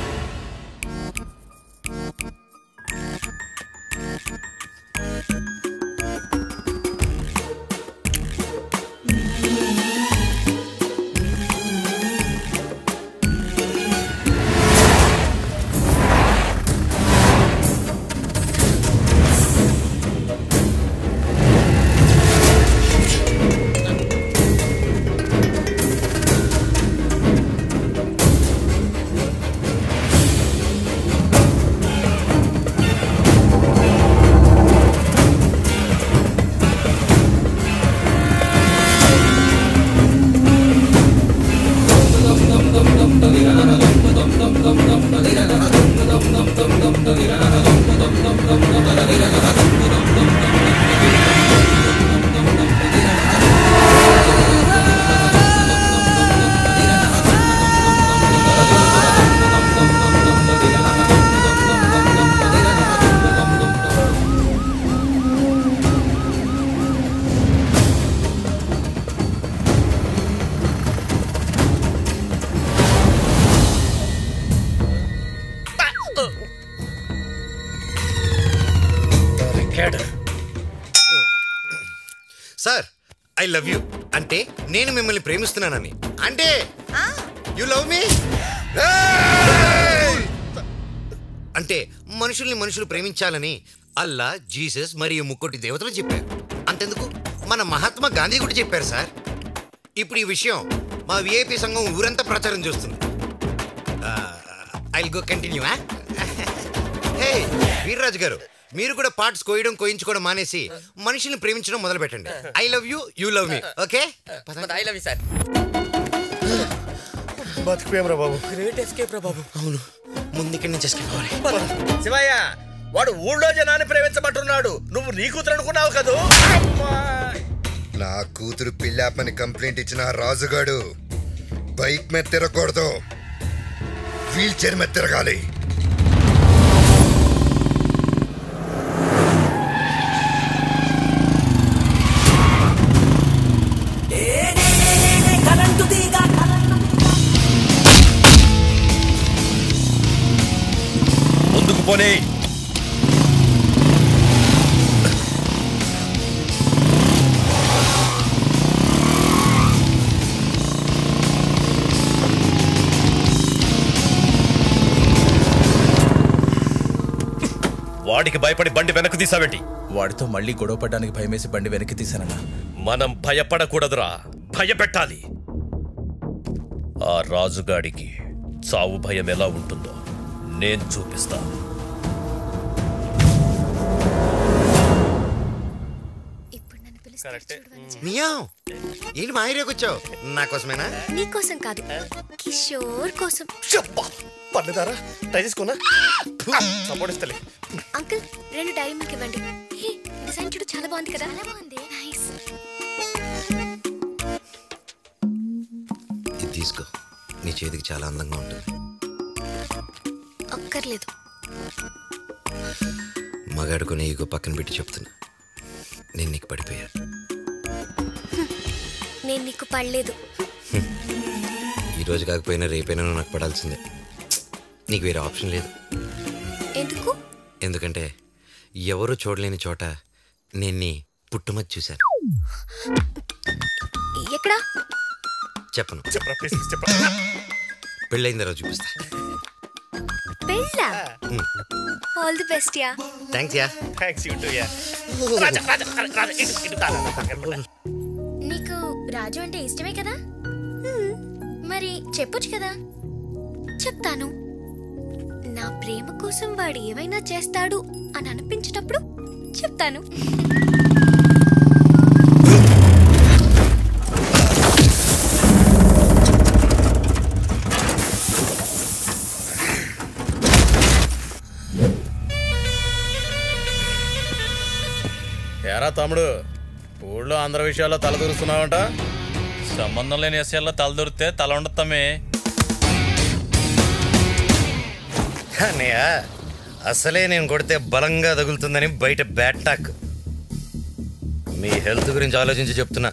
సార్ ఐ లవ్ యూ అంటే నేను మిమ్మల్ని ప్రేమిస్తున్నానని. అంటే యు లవ్ మీ అంటే మనుషుల్ని మనుషులు ప్రేమించాలని అల్లా, జీసస్ మరియు ముక్కోటి దేవతలు చెప్పారు. అంతెందుకు మన మహాత్మా గాంధీ కూడా చెప్పారు సార్. ఇప్పుడు ఈ విషయం మా విఐపి సంఘం ఊరంతా ప్రచారం చేస్తుంది. I will go continue. Hey Veerraju garu, మీరు కూడా పార్ట్స్ కోయడం కోయించుకోవడం మానేసి మనుషుల్ని ప్రేమించడం మొదలు పెట్టండి. I love you, you love me. Okay I love you sir. బతికిపోయాం రా బాబు. గ్రేట్ ఎస్కేప్ రా బాబు. అవును, ముందు ఇక్కడి నుంచి ఎస్కేప్ అవ్వాలి. శివయ్య, వాడు ఊళ్ళో జనాన్ని ప్రేమించమంటున్నాడు. నువ్వు నీ కూతురు అనుకున్నావు కదూ? నా కూతురు పిల్లాపని కంప్లైంట్ ఇచ్చిన రాజుగాడు బైక్ మీద తిరగకూడదు, వీల్ చైర్ మీద తిరగాలి. ముందుకు పోనీ. వాడికి భయపడి బండి వెనక్కి తీసావేంటి? వాడితో మళ్ళీ గొడవ పడ్డానికి భయమేసి బండి వెనక్కి తీశానన్నా. మనం భయపడకూడదురా, భయపెట్టాలి. ఆ రాజుగాడికి చావు భయం ఎలా ఉంటుందో నేను చూపిస్తా. ఏంటి మా ఏరియాకి వచ్చావు? నా కోసమేనా? నీకోసం కాదు, కిషోర్ కోసం. పర్లేదారా, ట్రై చేసుకోనా? సపోర్ట్ ఇస్తలే. అంకుల్, రెండు డైరీ మిల్క్ ఇవ్వండి. హే, డిజైన్ చూడు, చాలా బాగుంది కదా? చాలా బాగుంది. నైస్. ఇది తీసుకో, నీ చేతికి చాలా అందంగా ఉంటుంది. అక్కర్లేదు. మగాడుకునే ఈగో పక్కన పెట్టి చెప్తున్నా, నేను నీకు పడిపోయా. నేను నీకు పడలేదు. ఈ రోజు కాకపోయినా రేపైనా నువ్వు నాకు పడాల్సిందే. నీకు వేరే ఆప్షన్ లేదు. ఎందుకు? ఎందుకంటే ఎవరు చూడలేని చోట నేను నీ పుట్టుమతి చూశాను. ఎక్కడా? చెప్పను. పెళ్ళైన రోజు చూపిస్తా. పెళ్ళా? All the best ya. Thanks ya. Thanks you to ya. నీకు రాజు అంటే ఇష్టమే కదా? మరి చెప్పొచ్చు కదా. చెప్తాను. నా ప్రేమ కోసం వాడు ఏమైనా చేస్తాడు అని అనిపించినప్పుడు చెప్తాను. ఏరా తమ్ముడు, ఊళ్ళో అందరి విషయాల్లో తల దూరుస్తున్నావంట. సంబంధం లేని విషయాల్లో తల దూరితే తల ఉండతామే. అన్నయ్య, అసలే నేను కొడితే బలంగా తగులుతుందని బయట బ్యాట్ టాక్. మీ హెల్త్ గురించి ఆలోచించి చెప్తున్నా.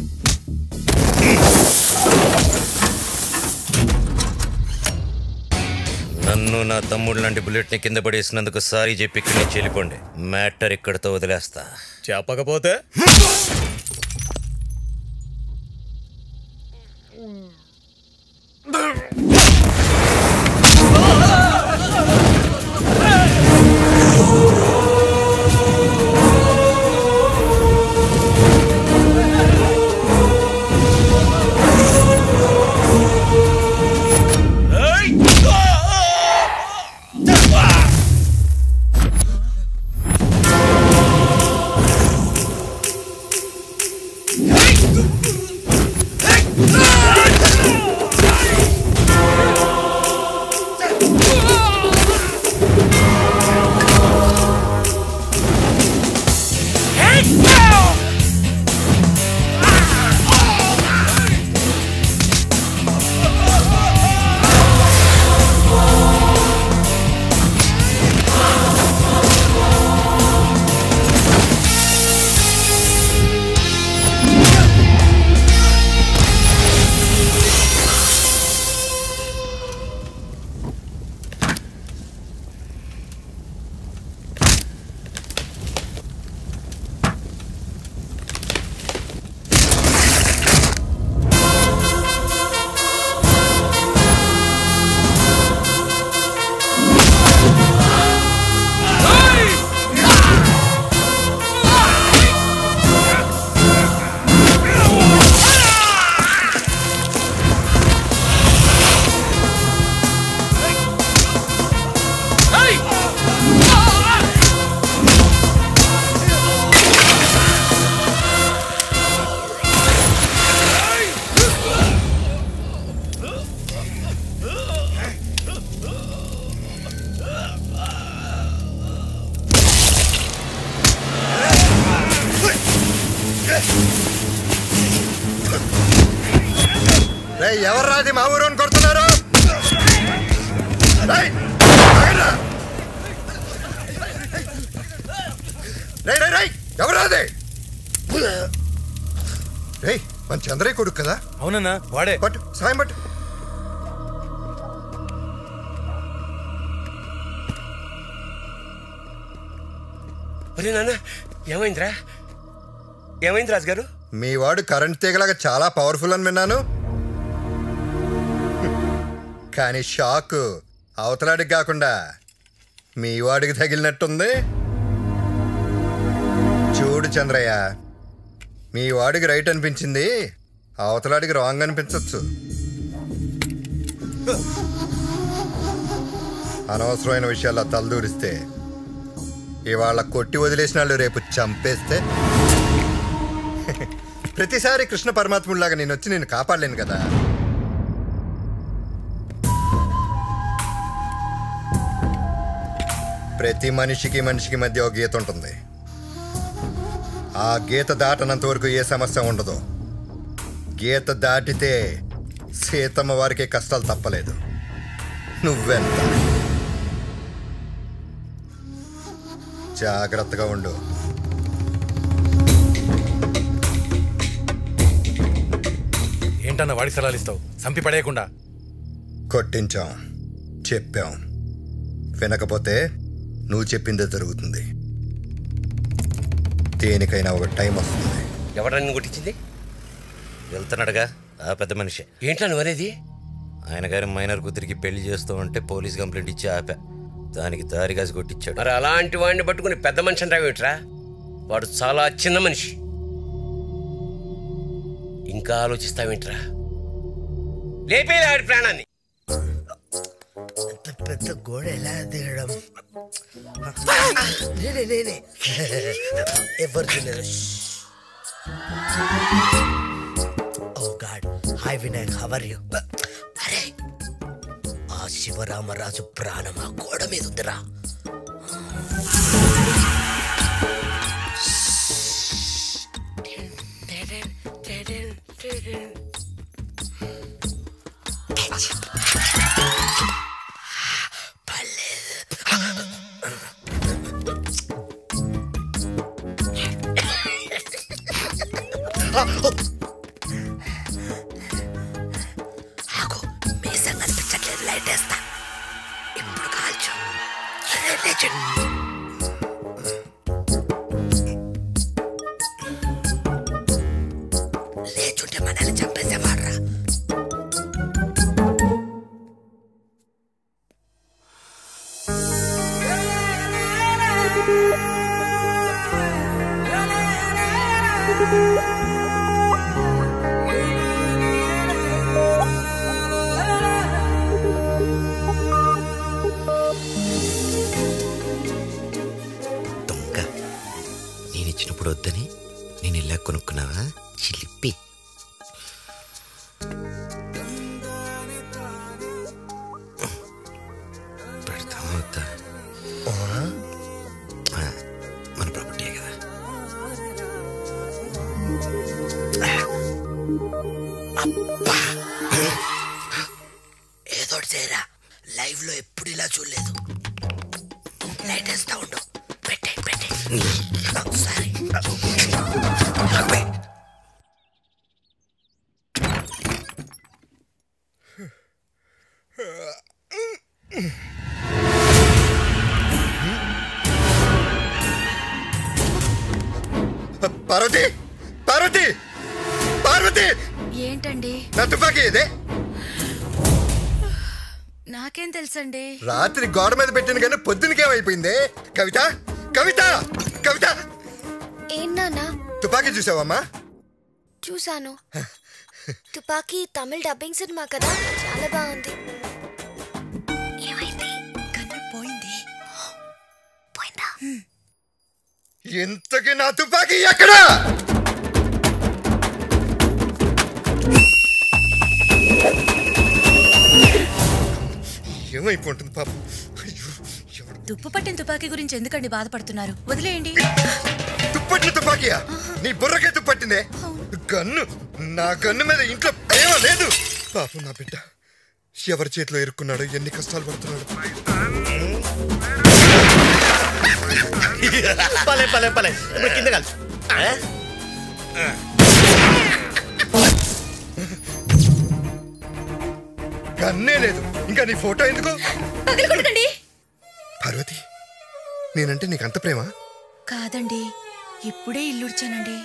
నన్ను నా తమ్ముడు లాంటి బుల్లెట్ని కింద పడేసినందుకు సారీ చెప్పి ఇక్కడి నుంచి వెళ్ళిపోండి. మ్యాటర్ ఇక్కడితో వదిలేస్తా. చెప్పకపోతే రే ఎవరు రాది మా ఊరు అని కొడుతున్నారు? ఎవరు రాదే? రే మన చంద్రయ్య కొడుకు కదా? అవునన్నా వాడే. పట్టు సాయం పట్టు. ఒరే నాన్న ఏమైందిరా? ఏమైంది రాజుగారు? మీ వాడు కరెంట్ తీగలాగా చాలా పవర్ఫుల్ అని విన్నాను, కానీ షాక్ అవతలాడికి కాకుండా మీ వాడికి తగిలినట్టుంది. చూడు చంద్రయ్య, మీ వాడికి రైట్ అనిపించింది, అవతలాడికి రాంగ్ అనిపించవచ్చు. అనవసరమైన విషయాల్లో తలదూరిస్తే, ఇవాళ కొట్టి వదిలేసిన వాళ్ళు రేపు చంపేస్తే, ప్రతిసారి కృష్ణ పరమాత్ముడిలాగా నేను వచ్చి నేను కాపాడలేను కదా. ప్రతి మనిషికి మనిషికి మధ్య ఒక గీత ఉంటుంది. ఆ గీత దాటనంత వరకు ఏ సమస్య ఉండదు. గీత దాటితే సీతమ్మ వారికి కష్టాలు తప్పలేదు. నువ్వెంత జాగ్రత్తగా ఉండు. ఏంటన్నా వాడికి సలహాలు ఇస్తావు? చంపి పడేయకుండా. కొట్టించాం, చెప్పాం, వినకపోతే నువ్వు చెప్పిందే జరుగుతుంది. దేనికైనా ఒక టైం వస్తుంది. ఎవడని కొట్టించింది? వెళ్తున్నాడుగా ఆ పెద్ద మనిషి. ఏంటని అనేది? ఆయన గారి మైనర్ కూతురికి పెళ్లి చేస్తూ ఉంటే పోలీస్ కంప్లైంట్ ఇచ్చి ఆపా. దానికి దారిగాసి కొట్టించాడు. మరి అలాంటి వాడిని పట్టుకుని పెద్ద మనిషి అంటావేట్రా? వాడు చాలా చిన్న మనిషి. ఇంకా ఆలోచిస్తావేంట్రా? లేపేలే ఆడి ప్రాణాన్ని. అంత పెద్ద గోడ ఎలా దిగడం? ఎవరు చూడలేదు. Oh god, hi Vinayak, how are you? అరే ఆ శివరామరాజు ప్రాణం ఆ గోడ మీద ఉందిరా. ఆగు, మీసం కనిపించట్లేదు, లైట్ వేస్తా. ఇప్పుడు కాల్చు. లేచుంటే మనల్ని చంపేసేవాడ్రా. దొంగ, నేను ఇచ్చినప్పుడు వద్దని నేను ఇలా కొనుక్కున్నావా? చిలిపి. పెడతావా వద్దా? మన ప్రాపర్టీ కదా. ఏదో చేయరా, లైవ్ లో ఎప్పుడు ఇలా చూడలేదు. లైట్ వేస్తా ఉండు. పెట్టే పెట్టే సారీ. పార్వతి, పార్వతి, పార్వతి, ఏంటండి? నా తుపాకీ ఇదే. నాకేం తెలుసండి? రాత్రి గోడ మీద పెట్టిన కానీ పొద్దునకేమైపోయింది? కవిత, కవిత, కవిత, ఏంటన్నా? తుపాకీ చూసావమ్మా? చూసాను. తుపాకీ తమిళ డబ్బింగ్ సినిమా కదా, చాలా బాగుంది. ఏమైంది? కన్ను పోయింది. పోయిందా? ఇంతకీ నా తుపాకీ ఎక్కడా? ఏమైపోతుంది పాపం. తుప్పు పట్టిన తుపాకీ గురించి ఎందుకండి బాధపడుతున్నారు? వదిలేయండి. తుప్పట్టిన తుపాకీయా? నీ బుర్రకే తుప్పట్టిందే. గన్ను, నా గన్ను మీద ఇంట్లో ప్రేమ లేదు. పాపం నా బిడ్డ ఎవరి చేతిలో ఇరుక్కున్నాడు, ఎన్ని కష్టాలు పడుతున్నాడు. పలే పలే పలే ఇప్పుడు కింద కలిసి కన్నే లేదు, ఇంకా నీ ఫోటో ఎందుకు? పార్వతి, నేనంటే నీకంత ప్రేమ? కాదండి, ఇప్పుడే ఇల్లుడ్చానండి.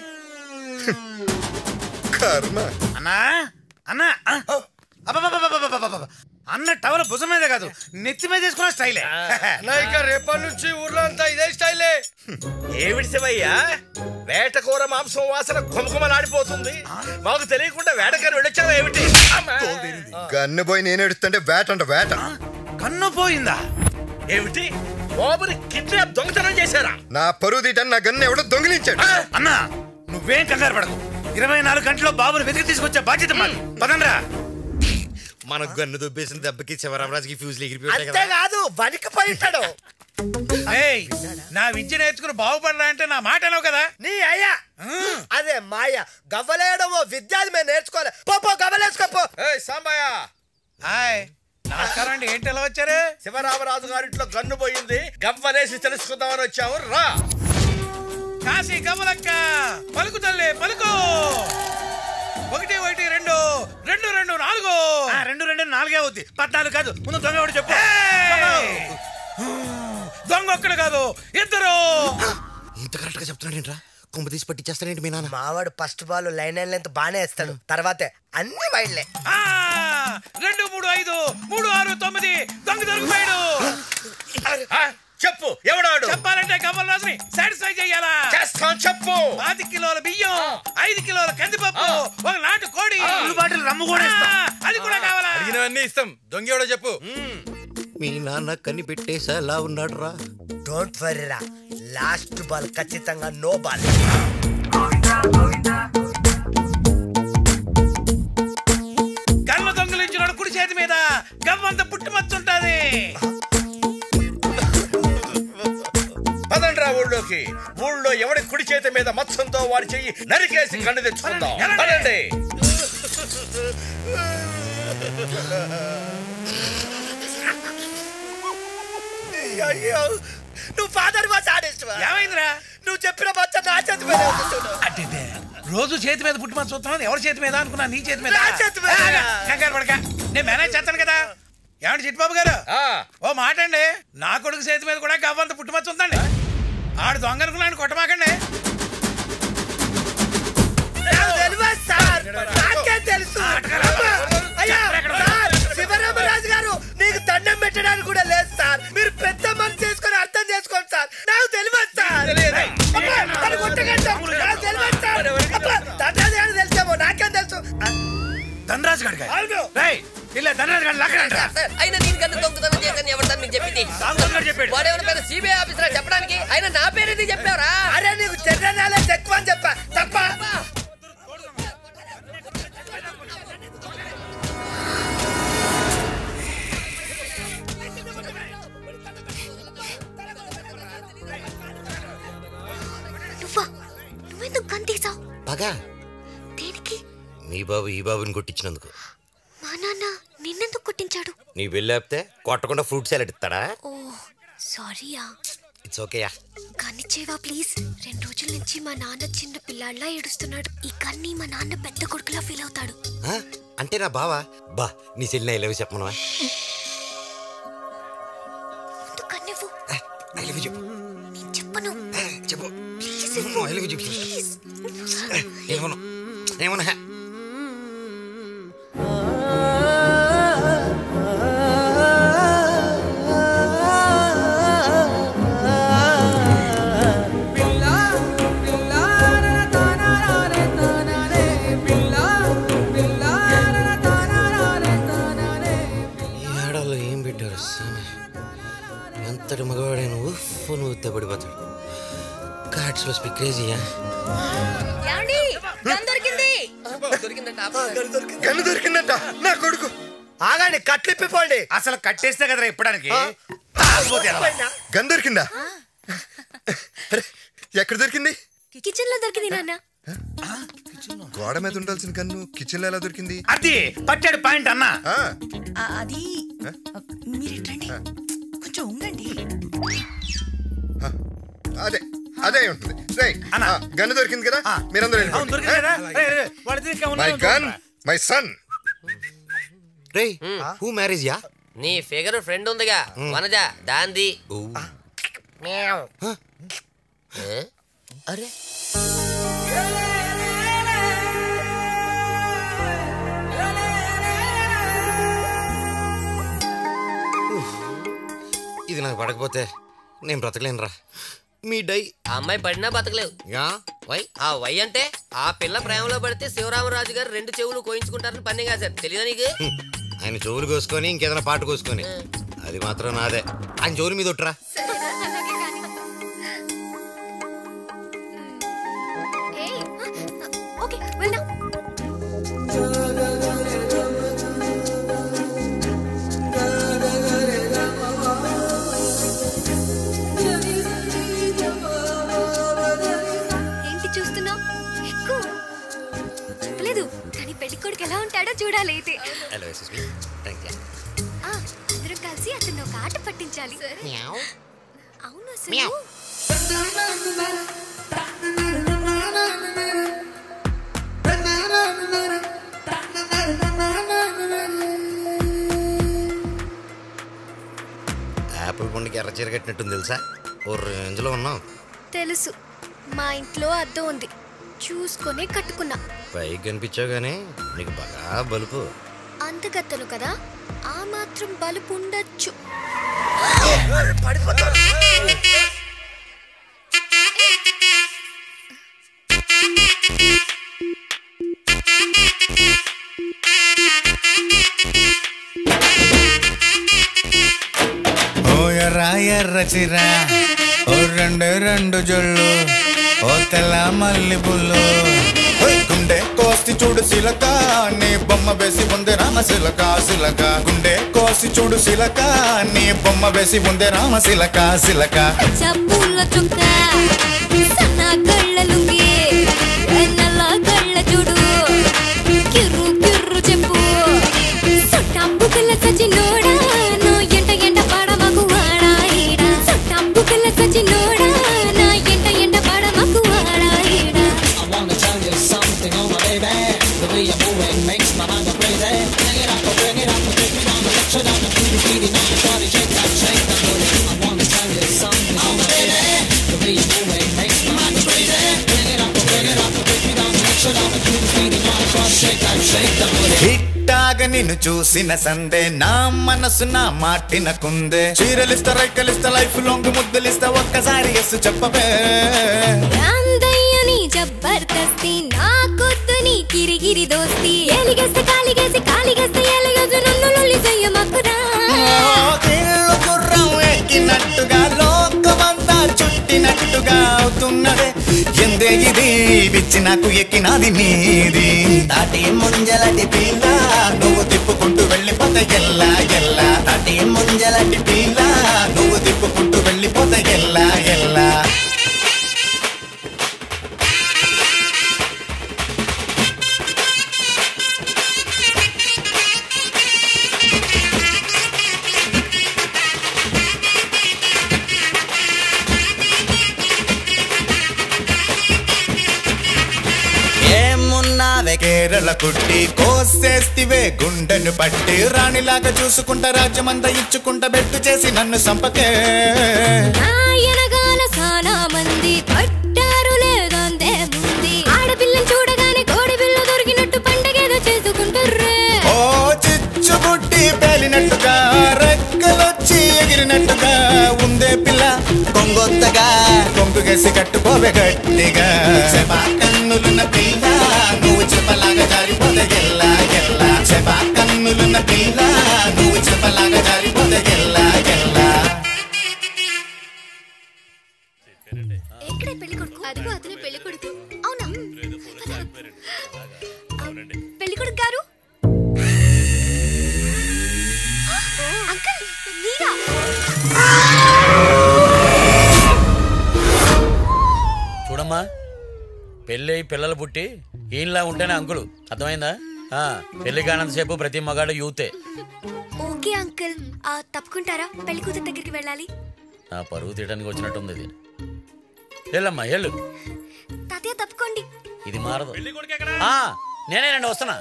కర్మ. అన్నా అన్నా అబ్బబ్బబ్బబ్బబ్బబ్బబ్బబ్బ. అన్న టవల్ భుజం మీద కాదు నెత్తి మీద తీసుకున్న స్టైలే. ఇక రేపటి నుంచి ఊర్లో అంతా ఇదే స్టైలే. ఏమిటి శివయ్యా, వేటకూర మాంసం వాసన గుమగుమలాడిపోతుంది. మాకు తెలియకుండా వేటకారు వెళ్ళొచ్చావా ఏమిటి? గన్ను పోయి నేను ఎడుతుంటే వేట అంట వేట. కన్ను పోయిందా? ఏమిటి బాబుని కిడ్నాప్ దొంగతనం చేశారా? నా పరువు తీయటాన్ని నా గన్ను ఎవడో దొంగిలించాడు. అన్నా నువ్వేం కంగారు పడకు, ఇరవై నాలుగు గంటల్లో బాబుని వెతికి తీసుకొచ్చే బాధ్యత మాది. పదండ్రా. మన గన్ను దొబ్బేసిన దెబ్బకి శివరామరాజుకి ఫ్యూజ్లు ఎగిరిపోయాయి అంతే కాదు వణికిపోయింటాడు. ఏయ్, నా విద్య నేర్చుకుని బాగుపడరా అంటే నా మాట అనవు కదా. నీ అయ్యా అదే మాయ గవ్వలేయడమో విద్యాది మేము నేర్చుకోలే. పో పో గవ్వలేసుకోపో. సాంబయ్య హాయ్ నమస్కారం అండి. ఏంటి ఎలా వచ్చారు? శివరామరాజు గారింట్లో గన్ను పోయింది, గవ్వలేసి తెలుసుకుందామని వచ్చాము. రా. కాశీ కమలక్క పలుకు తల్లి పలుకు. ఒకటి ఒకటి రెండు రెండు రెండు నాలుగు. రెండు రెండు నాలుగే అవుద్ది, పద్నాలుగు కాదు. ముందు దొంగ ఒకటి చెప్పు. దొంగ ఒక్కడు కాదు, ఇద్దరు. ఇంత కరెక్ట్ గా చెప్తున్నాడేంట్రా? కుంభ తీసి పట్టించేస్తాడేంటి మీ నాన్న? మావాడు first ball line and length బానే వేస్తాడు, తర్వాతే అన్ని వైడ్లే. రెండు మూడు ఐదు మూడు ఆరు తొమ్మిది దొంగ దొరికిపోయాడు. చెప్పు ఎవడాడు? చెప్పాలంటే కమల్ రాజుని సాటిస్ఫై చేయాలా? చేస్తాం చెప్పు. పాతి కిలోల బియ్యం, ఐదు కిలోల కందిపప్పు, ఒక నాటు కోడి, బాటిల్ రమ్ము కూడా ఇస్తాం. అది కూడా కావాలా? అడిగినవన్నీ ఇస్తాం. దొంగ ఎవడో చెప్పు. మీ నాన్న కని పెట్టేసేలా ఉన్నాడు రా. డోంట్ వరీ రా, లాస్ట్ బాల్ ఖచ్చితంగా నో బాల్. కళ్ళ దొంగలించిన కుడి చేతి మీద గవ్వంత పుట్టుమచ్చుంటది. పదండ్రా ఊళ్ళోకి. ఊళ్ళో ఎవడి కుడి చేతి మీద మత్సంతో వాడి చెయ్యి నరికేసి కన్ను తెచ్చుకుందాం. పదండి. అయ్యో, నువ్వు ఫాదర్ వాచ్ ఆడేస్తావా? ఏమైందిరా? నువ్వు చెప్పిన మచ్చ నా చేతి మీద అంటే రోజు చేతి మీద పుట్టుమచ్చ చూస్తున్నాను. ఎవరి చేతి మీద అనుకున్నా? నీ చేతి మీద. నా చేతి మీద. కంగారు పడక, నేను మేనేజ్ చేస్తాను కదా. ఏమండి చిట్టుబాబు గారు, ఓ మాట అండి. నా కొడుకు చేతి మీద కూడా గవ్వంత పుట్టుమచ్చ ఉందండి. ఆడు దొంగ అనుకున్నాను, కొట్టమాకండి. శివరామరాజు గారు, నీకు దండం పెట్టడానికి కూడా లేదు సార్. మీరు పెద్ద మనసు చేసుకొని అర్థం చేసుకోండి సార్. నాకు తెలియదు సార్. తెలిసేమో నాకేం తెలుసు. ధనరాజు గారు ధనరాజు గారు అయినా నేను కన్నా దొంగతనం చేశాను ఎవరు సార్ మీకు చెప్పింది? వాడేమైనా పెద్ద సిబిఐ ఆఫీసర్ చెప్పడానికి? అయినా నా పేరు ఎందుకు చెప్పావురా? అరే నీకు జనరల్ నాలెడ్జ్ ఎక్కువ అని చెప్పా. తప్ప నువ్వెందుకు గంతేసావు? పగా దేనికి? మీ బాబు ఈ బాబుని కొట్టించినందుకు. మా నాన్న నిన్నెందుకు కొట్టించాడు? నీ వెళ్ళాపితే కొట్టకుండా ఫ్రూట్ సాలెడ్ ఇస్తాడా? Oh sorry ya. It's okay ya. కన్నిచ్చేవా ప్లీజ్? రెండు రోజుల నుంచి మా నాన్న చిన్న పిల్లాడిలా ఏడుస్తున్నాడు. ఈ కన్ని మా నాన్న పెద్ద కొడుకులా ఫీల్ అవుతాడు. అంటే నా బావా బా నీ చెల్లిన ఐ లవ్ యూ చెప్పమనవా? ముందు కన్నివ్వు. ఐ లవ్ యూ చెప్పు. నేను చెప్పను. చెప్పు. ప్లీజ్ ఐ లవ్ యూ చెప్పు. ఏమను ఏమన్నా ఎంతటి మగవాడైన ఉఫ్ నువ్వు తెబడిపోతాడు. Gods must be crazy ya. Gun దొరికిందంట నా కొడుకు. ఆగాని కట్లిప్పిపోండి. అసలు కట్టేస్తే కదరా ఇప్పడానికి. గన్ దొరికిందా? ఎక్కడ దొరికింది? కిచెన్ లో దొరికింది నాన్న. గోడ మీద ఉండాల్సిన కన్ను కిచెన్ లో ఎలా దొరికింది? అది పట్టాడు పాయింట్ అన్నా. ఆ, అది మీరు ఇట్రండి, కొంచెం ఉండండి. అదే అదే ఉంటుంది. గన్ను దొరికింది కదా, మీరందరూ మై గన్ మై సన్. రే హూ మ్యారేజ్ యా? నీ ఫిగర్ ఫ్రెండ్ ఉందిగా వనజ, దాంది. అరే ఇది నాకు పడకపోతే నేను బ్రతకలేనురా. మీ డై అమ్మాయి పడినా బతకలేవు. వై ఆ వై అంటే ఆ పిల్ల ప్రేమలో పడితే శివరామరాజు గారు రెండు చెవులు కోయించుకుంటారని పని కాదు సార్, తెలియదా నీకు? ఆయన చెవులు కోసుకొని ఇంకేదైనా పాట కోసుకొని, అది మాత్రం నాదే. ఆయన చెవుల మీద ఒట్టురా. ఏంటి చూస్తున్నావు? ఎక్కువ చెప్పలేదు కానీ పెళ్లి కొడుకు ఎలా ఉంటాడో చూడాలి. అయితే హలో ఎస్ఎస్బి, థ్యాంక్ యూ. అందరం కలిసి అతను ఒక ఆట పట్టించాలి. అవును అసలు యాపిల్ పండుగ ఎర్ర చీర కట్టినట్టుంది తెలుసా? ఓ రేంజ్లో ఉన్నావు. తెలుసు, మా ఇంట్లో అద్దం ఉంది, చూసుకొని కట్టుకున్నా. పైకి కనిపించావు కానీ నీకు బాగా బలుపు. అంతగత్తను కదా, ఆ మాత్రం బలుపు ఉండొచ్చు. ఓ ఎర్ర ఎర్ర చీర, ఓ రెండు రెండు జొళ్ళు, ఓ తెల్ల మల్లి పుల్లు, గుండె కోసి చూడు సిలక, నీ బొమ్మ వేసి ఉంది రామ సిలక సిలక. గుండె కోసి చూడు సిలక, నీ బొమ్మ వేసి ఉంది రామ సిలక సిలక. చంపుల చుక్క సన్న కళ్ళ లుంగి నల్ల కళ్ళ చూడు, కిర్రు కిర్రు చెప్పు సొట్టంబు కళ్ళ సచినోడా, నో ఎంట ఎంట పాడ మగు వాడా ఈడా. సొట్టంబు కళ్ళ సచినోడా, నా ఎంట ఎంట పాడ మగు వాడా ఈడా. I wanna tell you something, oh my baby. The way you're moving makes my mind go crazy. Bring it up, bring it up, take me down, let you down, feel the feeling now, shawty, shake that, shake that booty. I wanna tell you something, oh my baby. The way you're moving makes my mind go crazy. Bring it up, bring it up, take me down, let you down, feel the feeling now, shawty, shake that, shake that booty. ఇట్టాగ నిన్ను చూసిన సందే, నా మనసు నా మాటిన కుందే. చీరలిస్తా రైకలిస్తా life long ముద్దులిస్తా, ఒక్కసారి yes చెప్పవే. రాందయ్యని జబర్దస్తి, నా కొద్దు నీ గిరిగిరి దోస్తి. ఎలిగేస్తే కాలిగేసి కాలిగేస్తే ఎలగదు, నన్ను లొల్లి చెయ్యమక్కురా. కీళ్ళు గుర్రం ఎక్కినట్టుగా లోకమంతా చుట్టినట్టుగా అవుతున్నదే. ఎందే ఇది పిచ్చి నాకు ఎక్కినది నీది. తాటి ముంజలటి పిల్ల నువ్వు తిప్పుకుంటూ వెళ్ళిపోతే ఎల్లా ఎల్లా. తాటి ముంజలటి పిల్ల నువ్వు తిప్పుకుంటూ వెళ్ళిపోతే ఎల్లా ఎల్లా. ఏమున్నావే కేరళ కుట్టి, కోసేస్తివే గుండెను పట్టి. రాణిలాగా చూసుకుంటా రాజ్యమంతా ఇచ్చుకుంటా, బెట్టు చేసి నన్ను సంపకే. నాయనగాల సానా మంది పట్టారు లేదందే ముంది. ఆడపిల్లని చూడగానే కోడి పిల్ల దొరికినట్టు పండగేదో చేసుకుంటారే. ఓ చిచ్చుబుట్టి పేలినట్టుగా, రెక్కలొచ్చి ఎగిరినట్టుగా ఉందే పిల్ల. కొంగొత్తగా కొంగుగేసి కట్టుకోవే గట్టిగా. చెపా కన్నులున్న పిల్ల నువ్వు చెప్పలాగా జారిపోతే ఎల్లా ఎల్లా. చెపా కన్నులున్న పిల్ల నువ్వు చెప్పలాగా జారిపోతే ఎల్లా ఎల్లా. ఎక్కడే పెళ్లి కొడుకు? అదిగో అతనే పెళ్లి కొడుకు. అవునా? పెళ్లి కొడుకు గారు, అంకల్ మీరా? చూడమ్మా, పెళ్ళి పిల్లలు పుట్టి ఈయనలా ఉంటేనే అంకులు, అర్థమైందా? పెళ్లి కానంతసేపు ప్రతి మగాడు యూతే. Okay uncle, తప్పుకుంటారా? పెళ్లి కూతురు దగ్గరికి వెళ్ళాలి. నా పరువు తీయడానికి వచ్చినట్టుంది ఇది. వెళ్ళమ్మా వెళ్ళు. తాతయ్య తప్పుకోండి. ఇది మారదు. నేనే రండి వస్తున్నా.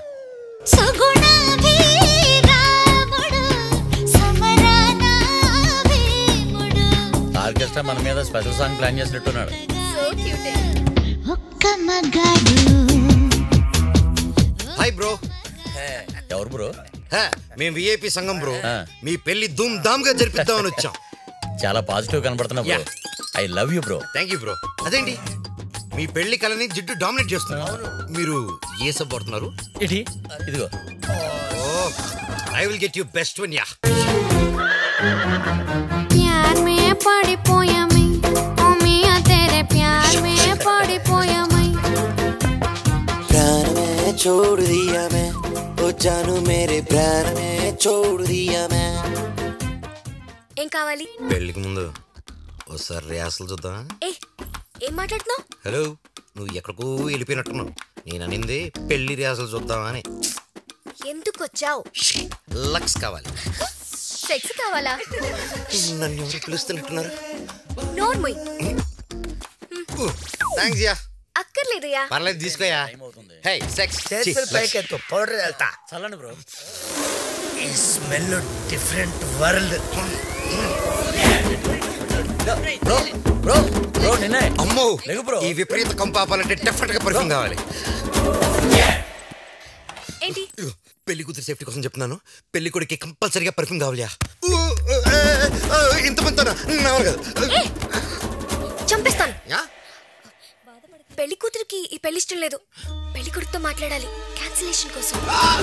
ఆర్కెస్ట్రా మన మీద స్పెషల్ సాంగ్ ప్లాన్ చేసినట్టున్నాడు. Hi bro. ఎవరు బ్రో? మేము విఐపి సంఘం బ్రో. మీ పెళ్లి ధూమ్ ధామ్ గా జరిపిద్దామని వచ్చాం. చాలా పాజిటివ్ కనబడుతున్నా bro. I love you bro. Thank you bro. అదేంటి మీ పెళ్లి కళని జిడ్డు డామినేట్ చేస్తున్నారు. మీరు ఏ సబ్ పడుతున్నారు? ఇటీ ఇదిగో. Oh I will get you best one. యా प्यार में पड़ी पोया मैं, ओ मियां तेरे प्यार में पड़ी पोया मैं. प्राण में छोड़ दिया मैं, ओ जानू मेरे प्राण में छोड़ दिया मैं. ఏం కావాలి? పెళ్లికి ముందు ఒకసారి రిహార్సల్ చూద్దాం. ఏ ఏం మాట్లాడుతున్నావు? హలో, నువ్వు ఎక్కడికో వెళ్ళిపోయినట్టున్నావు. నేను అనింది పెళ్లి రిహార్సల్ చూద్దామా అని. ఎందుకు వచ్చావు? లక్స్ కావాలి. సెక్స్ కావాలా? నన్ను ఎవరు పిలుస్తున్నట్టున్నారు? నోర్మోయ్. థ్యాంక్స్ యా. అక్కర్లేదు యా. పర్లేదు తీసుకోయా. హే సెక్స్ చేతులు పైకెత్తు, పౌడర్ వెళ్తా. చల్లండి బ్రో. ఈ smell different world. Bro bro bro నిన్నే. అమ్మో లేగు బ్రో. ఈ విపరీత కంపాపాలంటే డెఫినెట్ గా పర్ఫ్యూమ్ కావాలి. ఏంటి? పెళ్లి కూతురు సేఫ్టీ కోసం చెప్తున్నాను. పెళ్లి కొడుకి కంపల్సరీగా పర్ఫ్యూమ్ కావాలి. ఇంతమంది చంపేస్తాను. పెళ్లి కూతురికి ఈ పెళ్లి ఇష్టం లేదు. పెళ్లి కొడుకుతో మాట్లాడాలి క్యాన్సిలేషన్ కోసం.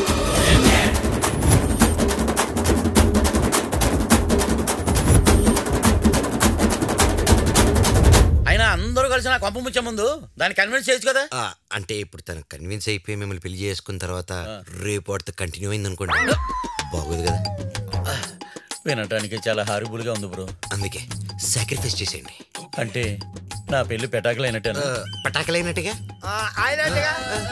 అయినా అందరూ కలిసి నా కొంప ముచ్చే ముందు దాన్ని కన్విన్స్ చేయొచ్చు కదా. అంటే ఇప్పుడు తను కన్విన్స్ అయిపోయి మిమ్మల్ని పెళ్లి చేసుకున్న తర్వాత రేపు వాడితో కంటిన్యూ అయింది అనుకోండి, బాగోదు కదా. వినటానికి చాలా హారిబుల్ గా ఉంది బ్రో. అందుకే సాక్రిఫైస్ చేసేయండి. అంటే నా పెళ్లి పెటాకులైనట్టేనా? పటాకులైనట్టుగా ఆయనట్టుగా.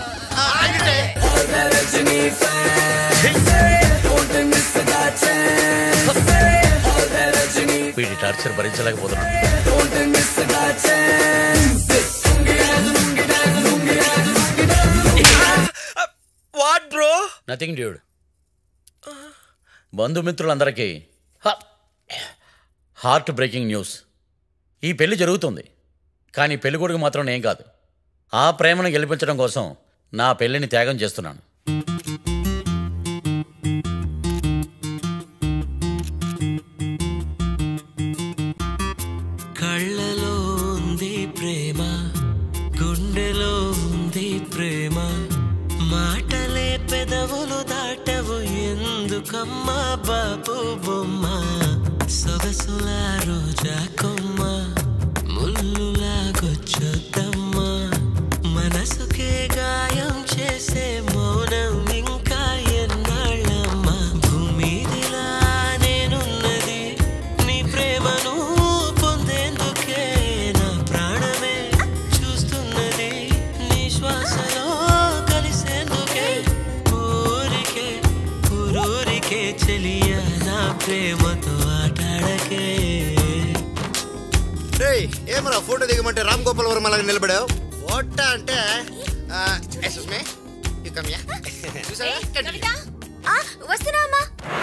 వీడి టార్చర్ భరించలేకపోతున్నాను. What bro? Nothing dude. బంధుమిత్రులందరికీ హార్ట్ బ్రేకింగ్ న్యూస్. ఈ పెళ్లి జరుగుతుంది, కానీ పెళ్లి కొడుకు మాత్రం నేను కాదు. ఆ ప్రేమను గెలిపించడం కోసం నా పెళ్లిని త్యాగం చేస్తున్నాను. కళ్ళలో ఉంది ప్రేమ, గుండెలో ఉంది ప్రేమ, మాటలే పెదవులు దాటవు ఎందుకమ్మా బాబు బొమ్మ, సొగసుల రోజా కొమ్మ ముల్లులాగొచ్చొద్దమ్మా, మనసుకే గాయం చేసే మౌనం ఇంకా ఎన్నాళ్ళమ్మా, భూమిదిలా నేనున్నది నీ ప్రేమను పొందేందుకే, నా ప్రాణమే చూస్తున్నది నీ శ్వాసలో కలిసేందుకే, ఊరికే ఊరూరికే చెలియా నా ప్రేమతో ఆటాడకే. ఏమరా ఫోటో దిగమంటే రామ్ గోపాల్ వర్మ లాగా నిలబడావు. ఫోటో అంటే వస్తున్నా అమ్మా.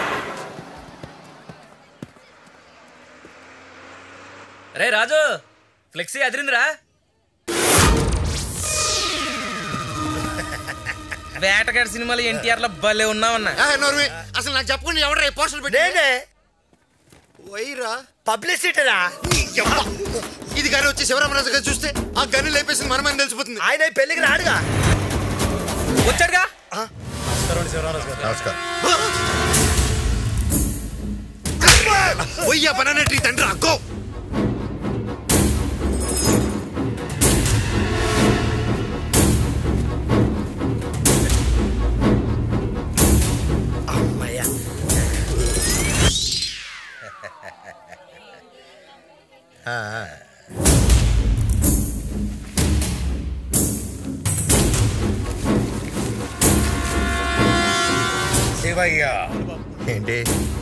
రే రాజు, ఫ్లెక్సీ అదిరిందిరా. వేటగాడి సినిమాలో ఎన్టీఆర్ లో భలే ఉన్నావన్నా. అసలు నాకు చెప్పకుండా ఎవరు పోస్టర్ పెట్టే వైరా పబ్లిసిటీరా. ఇది కానీ వచ్చి శివరామరాజు గారు చూస్తే ఆ గన్ను లేపేసింది మనమని తెలిసిపోతుంది. ఆయన పెళ్లికి రాడుగా, వచ్చాడుగా. ఒయ్యా బనానా ట్రీ తండ్రి అక్కో. అమ్మయ్యా. శివయ్య. ఏంటి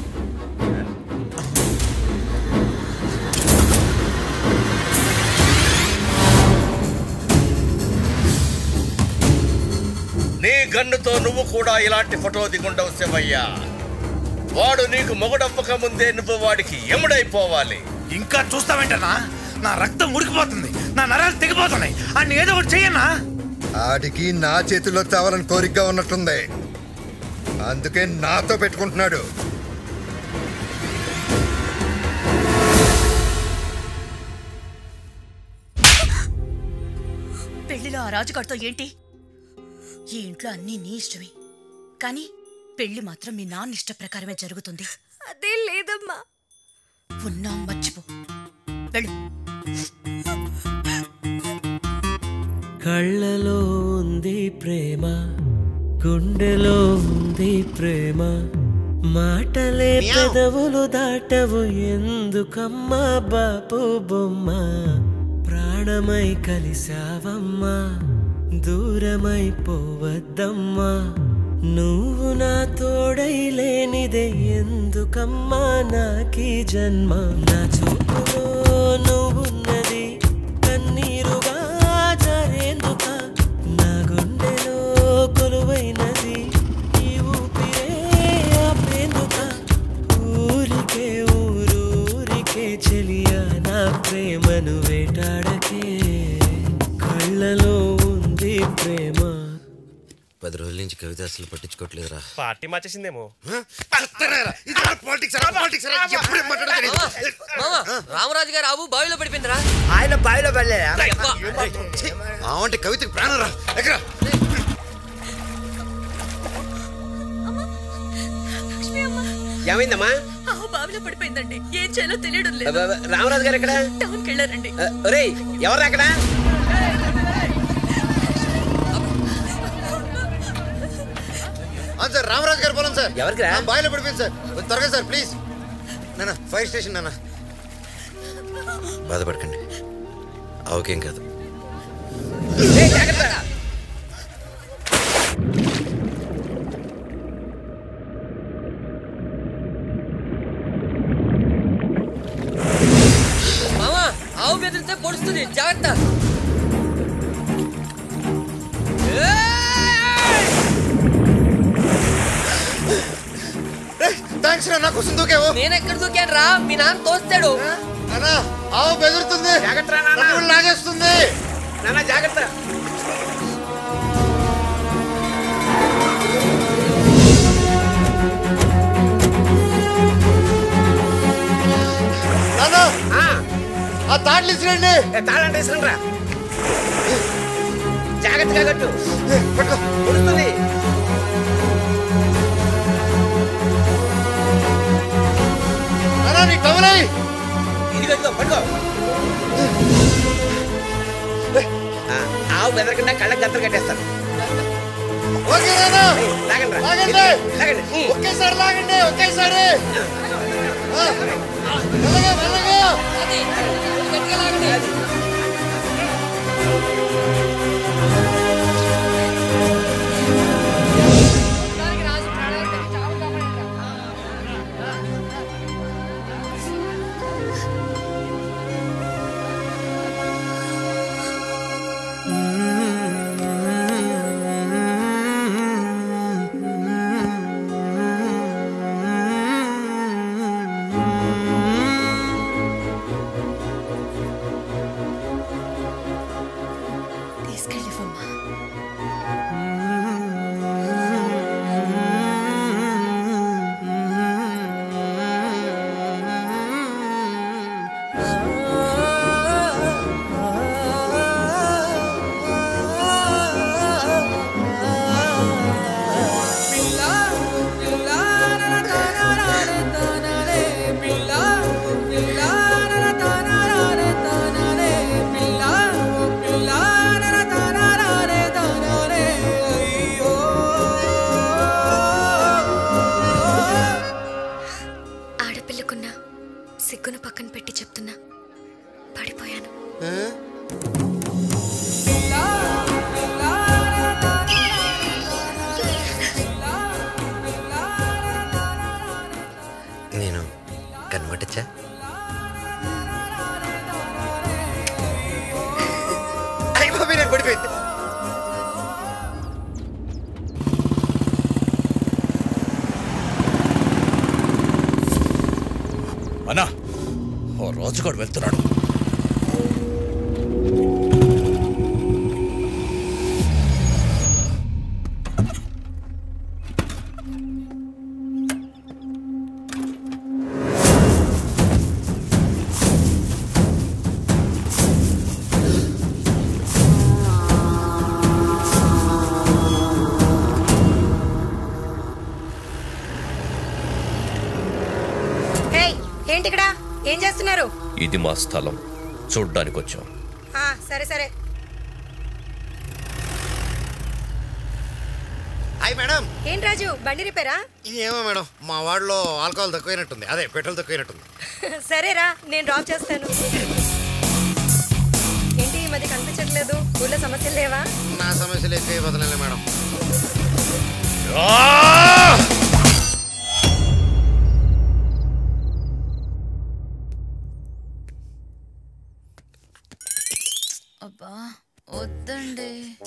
నీ గన్నుతో నువ్వు కూడా ఇలాంటి ఫోటో దిగుండవు శివయ్య. వాడు నీకు మొగుడవ్వక ముందే నువ్వు వాడికి ఎముడైపోవాలి. ఇంకా చూస్తావేంటన్నా? నా రక్తం ఉడికిపోతుంది, నా నరాలు తెగిపోతున్నాయి. అన్ని ఏదో ఒకటి చెయ్యన్నా. ఆడికి నా చేతిలో చావాలని కోరికగా ఉన్నట్టుంది, అందుకే నాతో పెట్టుకుంటున్నాడు. పెళ్లిలో ఆ రాజుగారితో ఏంటి? ఈ ఇంట్లో అన్నీ నీ ఇష్టమే, కానీ పెళ్లి మాత్రం మీ నాన్న ఇష్ట ప్రకారమే జరుగుతుంది. అదే లేదమ్మా. ఉన్నా మర్చిపో, వెళ్ళు. కళ్ళలో ఉంది ప్రేమ, గుండెలో ఉంది ప్రేమ, మాటలే పెదవులు దాటవు ఎందుకమ్మా బాపు బొమ్మ. ప్రాణమై కలిసావమ్మా, దూరమైపోవద్దమ్మా, నువ్వు నా తోడై లేనిదే ఎందుకమ్మా నాకీ జన్మ. నా చూపులో నువ్వున్నది కన్నీరుగా జారేందుక, నా గుండెలో కొలువైనది ఈ ఊపిరే ఆపేందుక. ఊరికే ఊరూరికే చెలియా నా ప్రేమను వేటాడకే, కళ్ళలో ఉంది ప్రేమ. పది రోజుల నుంచి కవిత అసలు పట్టించుకోవట్లేదురా. పార్టీ మార్చేసిందేమో. రామరాజు గారు ఆవు బావిలో పడిపోయిందిరా. ఆయన బావిలో పడలేదా? అంటే కవితకి ప్రాణం రా. ఎక్కడ ఏమైందమ్మా? ఆవు బావిలో పడిపోయిందండి, ఏం చేయాలో తెలియడం లేదు. రామరాజు గారు ఎక్కడ? టౌన్కి వెళ్ళారండి. ఒరేయ్ ఎవరు అక్కడ? సార్ రామరాజు గారు పోలం సార్. ఎవరికి బాయిలో పడిపోయింది సార్, త్వరగా సార్ ప్లీజ్. నాన్న ఫైర్ స్టేషన్ నాన్న. బాధపడకండి, ఆవుకేం కాదు. మామా ఆవు బెదిరితే పొడుస్తుంది, జాగ్రత్త. థ్యాంక్స్ రా, నా కోసం దూకావు. నేను ఎక్కడ దూకాను రా? మీ నాన్న తోస్తాడు. నాన్న ఆవు బెదురుతుంది, జాగ్రత్త లాగేస్తుంది. నాన్న జాగ్రత్త. ఆ తాళ్ళు ఇసిరండి. తాళంటే ఇసరండి రా, జాగ్రత్తగా కట్టు. పొడుస్తుంది. ఇది కట్టుకో, పట్టుకో. ఆవు బెదరకుండా కళ్ళకి గంతలు కట్టేస్తాను. ఒకేసారి లాగండి, ఒకేసారి. సిగ్గును పక్కన పెట్టి చెప్తున్నా, పడిపోయాను. అయిపోయింది. అన్నా ఓ రాజుగాడు వెళ్తున్నాడు. ఏంటి ఇక్కడ ఏం చేస్తున్నారు? ఇది మా స్థలం, చూడ్డానికి వచ్చాం. ఆ, సరే సరే. Hi madam. ఏంటి రాజు, బండి రిపేరా? ఏమో మేడం, మా వాడిలో ఆల్కహాల్ తక్కువైనట్టుంది, అదే పెట్రోల్ తక్కువైనట్టుంది. సరేరా, నేను డ్రాప్ చేస్తాను. ఏంటి ఈ మధ్య కనిపించట్లేదు? ఊళ్ళో సమస్యలు లేవా? నా సమస్యలు ఎక్కువ బదలలే మేడం. అబ్బా వద్దండి.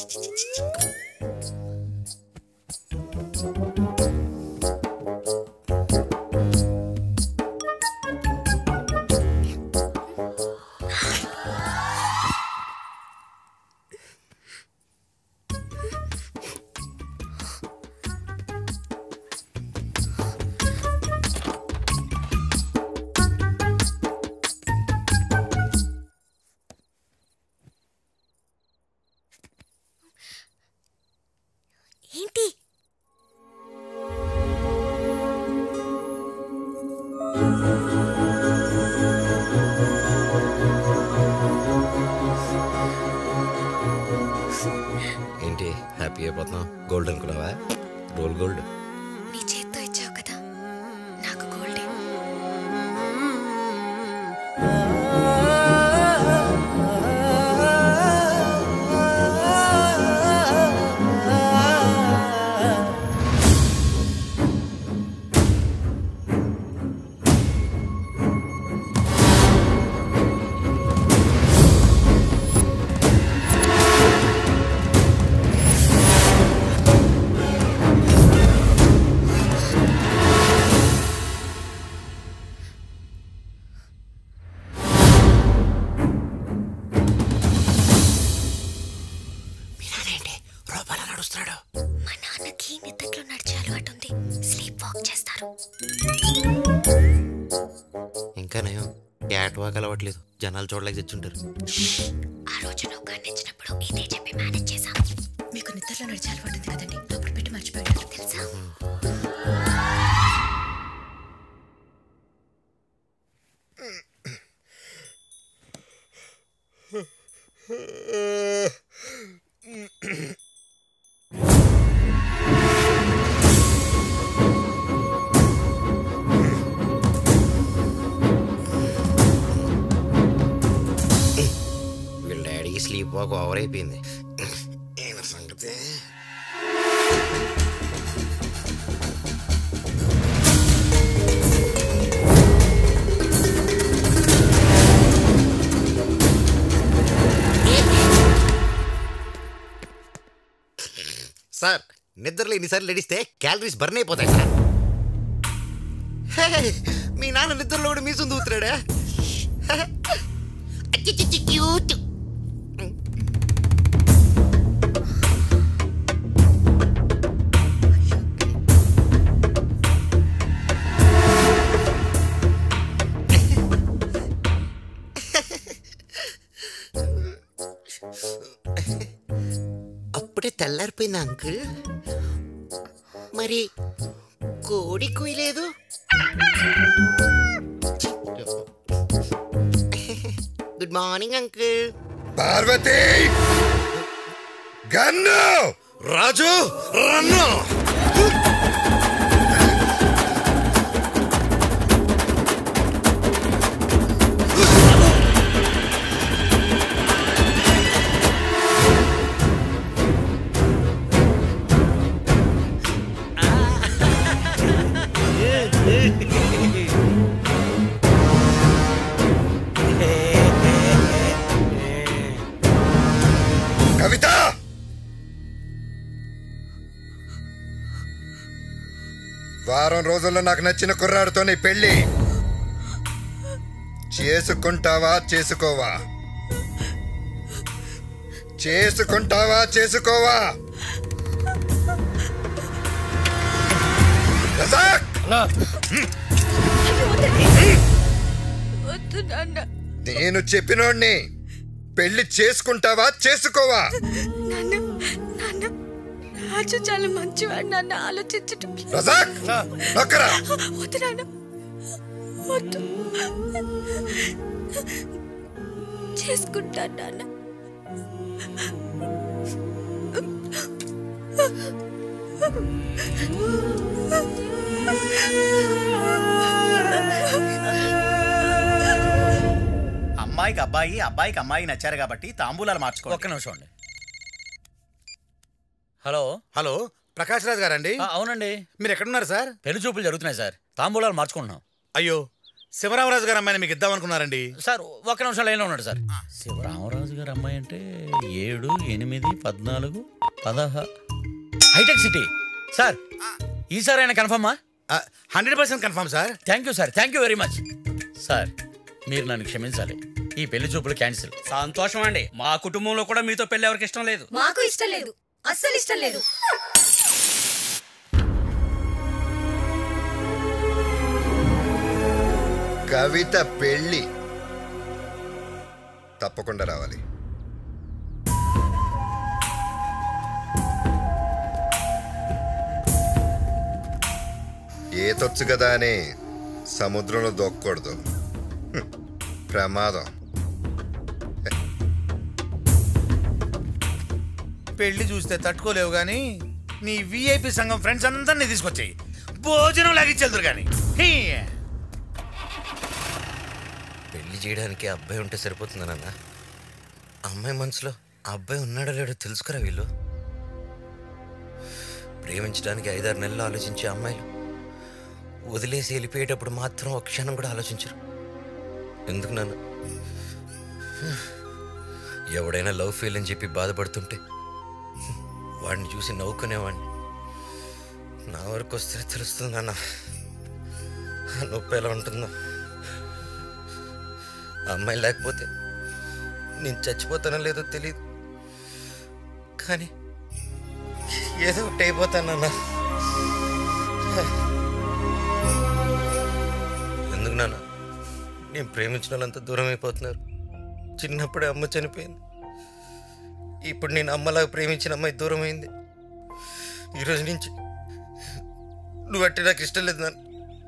ఏంటి ఏంటి హ్యాపీ అయిపోతున్నావు? గోల్డ్ అనుకున్నావా? Rolled gold. నీ చేత్తో ఇచ్చావు కదా, నాకు గోల్డే. మా నాన్నకి నిద్రలో నడిచే అలవాటుంది, స్లీప్ వాక్ చేస్తారు. ఇంకా నయం, క్యాట్ వాక్ అలవాట్లేదు, జనాలు చూడలేక తెచ్చుంటారు. ఆ రోజు నువ్వు కన్నించినప్పుడు ఇదే చెప్పి మేనేజ్ చేశాం. మీకు నిద్రలో నడిచే అలవాటు ఉంది కదండి, లోపల పెట్టి మర్చిపోయాడు తెలుసా? వీళ్ళ డాడీకి స్లీప్ వాక్ ఓవర్ అయిపోయింది. ఏమ సంగతి? సార్, నిద్రలో ఎన్నిసార్లు లడిస్తే క్యాలరీస్ బర్న్ అయిపోతాయి సార్. హే, మీ నాన్న నిద్రలో కూడా మీసం దూతున్నాడా? క్యూట్. అప్పుడే తెల్లారిపోయింది అంకుల్. మరి కోడి కుయలేదు? Good morning uncle. Parvati, Gannu, Raju, Rannu. Kavita, వారం రోజుల్లో నాకు నచ్చిన కుర్రాడితో నీ పెళ్ళి. చేసుకుంటావా చేసుకోవా? చేసుకుంటావా చేసుకోవా? నేను చెప్పినోడ్ని పెళ్లి చేసుకుంటావా చేసుకోవా? రాజు చాలా మంచివాడు నాన్న, ఆలోచించటం వద్దు నాన్న, వద్దు. చేసుకుంటాను నాన్న. అమ్మాయికి అబ్బాయి, అబ్బాయికి అమ్మాయి నచ్చారు కాబట్టి తాంబూలాలు మార్చుకో. ఒక్క నిమిషం అండి. హలో హలో ప్రకాష్ రాజ్ గారండి? అవునండి. మీరు ఎక్కడున్నారు సార్? పెళ్లి చూపులు జరుగుతున్నాయి సార్, తాంబూలాలు మార్చుకుంటున్నాం. అయ్యో, శివరామరాజు గారు అమ్మాయిని మీకు ఇద్దామనుకున్నారండి సార్. ఒక్క నిమిషం లైన్లో ఉన్నాడు సార్. శివరామరాజు గారు అమ్మాయి అంటే ఏడు ఎనిమిది పద్నాలుగు పదహ హైటెక్ సిటీ సార్. ఈసారి అయినా కన్ఫర్మా? Hundred percent confirm sir. Thank you sir, thank you very much sir. మీరు నన్ను క్షమించాలి, ఈ పెళ్లి చూపులు క్యాన్సిల్. సంతోషం అండి. మా కుటుంబంలో కూడా మీతో పెళ్లి ఎవరికి ఇష్టం లేదు. మాకు ఇష్టం లేదు, అస్సలు ఇష్టం లేదు. కవిత పెళ్ళి తప్పకుండా రావాలి. ఈతొచ్చు కదా అని సముద్రంలో దొక్కకూడదు, ప్రమాదం. పెళ్లి చూస్తే తట్టుకోలేవు గాని నీ విఐపి సంఘం ఫ్రెండ్స్ అందరినీ తీసుకొచ్చాయి, భోజనం లాగిచ్చేద్దరు గాని. పెళ్లి చేయడానికి అబ్బాయి ఉంటే సరిపోతుందా నాన్న? అమ్మాయి మనసులో ఆ అబ్బాయి ఉన్నాడో లేడో తెలుసుకురా. వీళ్ళు ప్రేమించడానికి ఐదారు నెలలు ఆలోచించే అమ్మాయిలు వదిలేసి వెళ్ళిపోయేటప్పుడు మాత్రం ఒక క్షణం కూడా ఆలోచించరు. ఎందుకు నాన్న? ఎవడైనా లవ్ ఫెయిల్ అని చెప్పి బాధపడుతుంటే వాడిని చూసి నవ్వుకునేవాడిని. నా వరకు వస్తే తెలుస్తుంది నాన్న ఆ నొప్పి ఎలా ఉంటుందో. అమ్మాయి లేకపోతే నేను చచ్చిపోతానో లేదో తెలియదు, కానీ ఏదో ఒకటి అయిపోతానన్నా. ఎందుకు నాన్న? నేను ప్రేమించిన వాళ్ళంతా దూరం అయిపోతున్నారు. చిన్నప్పుడే అమ్మ చనిపోయింది, ఇప్పుడు నేను అమ్మలాగా ప్రేమించిన అమ్మాయి దూరం అయింది. ఈరోజు నుంచి నువ్వు అంటే నాకు ఇష్టం లేదు నాన్న.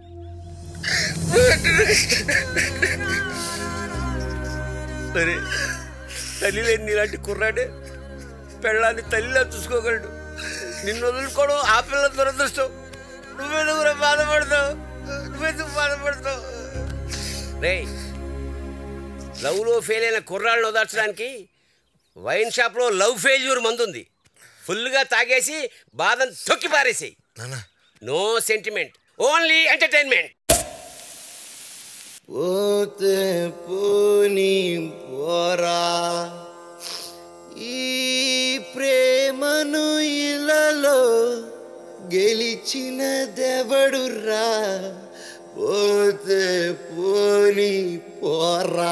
సరే, తల్లి లేని నీలాంటి కుర్రాడే పెళ్ళాన్ని తల్లిలా చూసుకోగలడు. నిన్ను వదులుకోవడం ఆ పిల్ల దురదృష్టం. నువ్వెందుకు బాధపడతావు? నువ్వెందుకు బాధపడతావు? రే, లవ్లో ఫెయిల్ అయిన కుర్రాళ్ళను ఓదార్చడానికి వైన్ షాప్లో లవ్ ఫెయిల్యూర్ మందుంది. ఫుల్గా తాగేసి బాధను తొక్కి పారేసి. No sentiment, only entertainment. పోతే పోనీ పోరా, ఈ ప్రేమను ఇలలో గెలిచిన దెవడురా. పోతే పోనీ పోరా.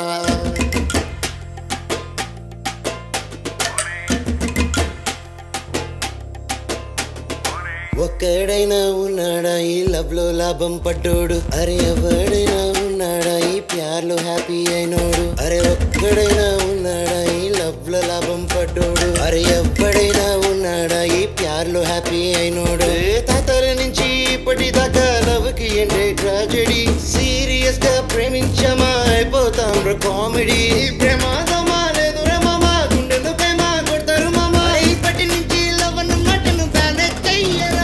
ఒక్కడైనా ఉన్నాడా ఈ లవ్ లో లాభం పడ్డోడు? అరే ఎవడైనా ఉన్నాడా ఈ ప్యార్లో హ్యాపీ అయినోడు? అరే ఒక్కడైనా ఉన్నాడా ఈ లవ్ లో లాభం పడ్డోడు? అరే ఎవడైనా ఉన్నాడా ఈ ప్యార్లో హ్యాపీ అయినోడు? తాతల నుంచి ఇప్పటిదాకా లవ్ కి ఏంటే ట్రాజెడీ? సీరియస్ గా ప్రేమించమా అయిపోతాం రా కామెడీ. ప్రమాదమా లేదు రమమా, గుండెలు ప్రేమ కొడతారు మామా. ఇప్పటి నుంచి లవ్ అన్న మాటను బ్యానే చెయ్యరా.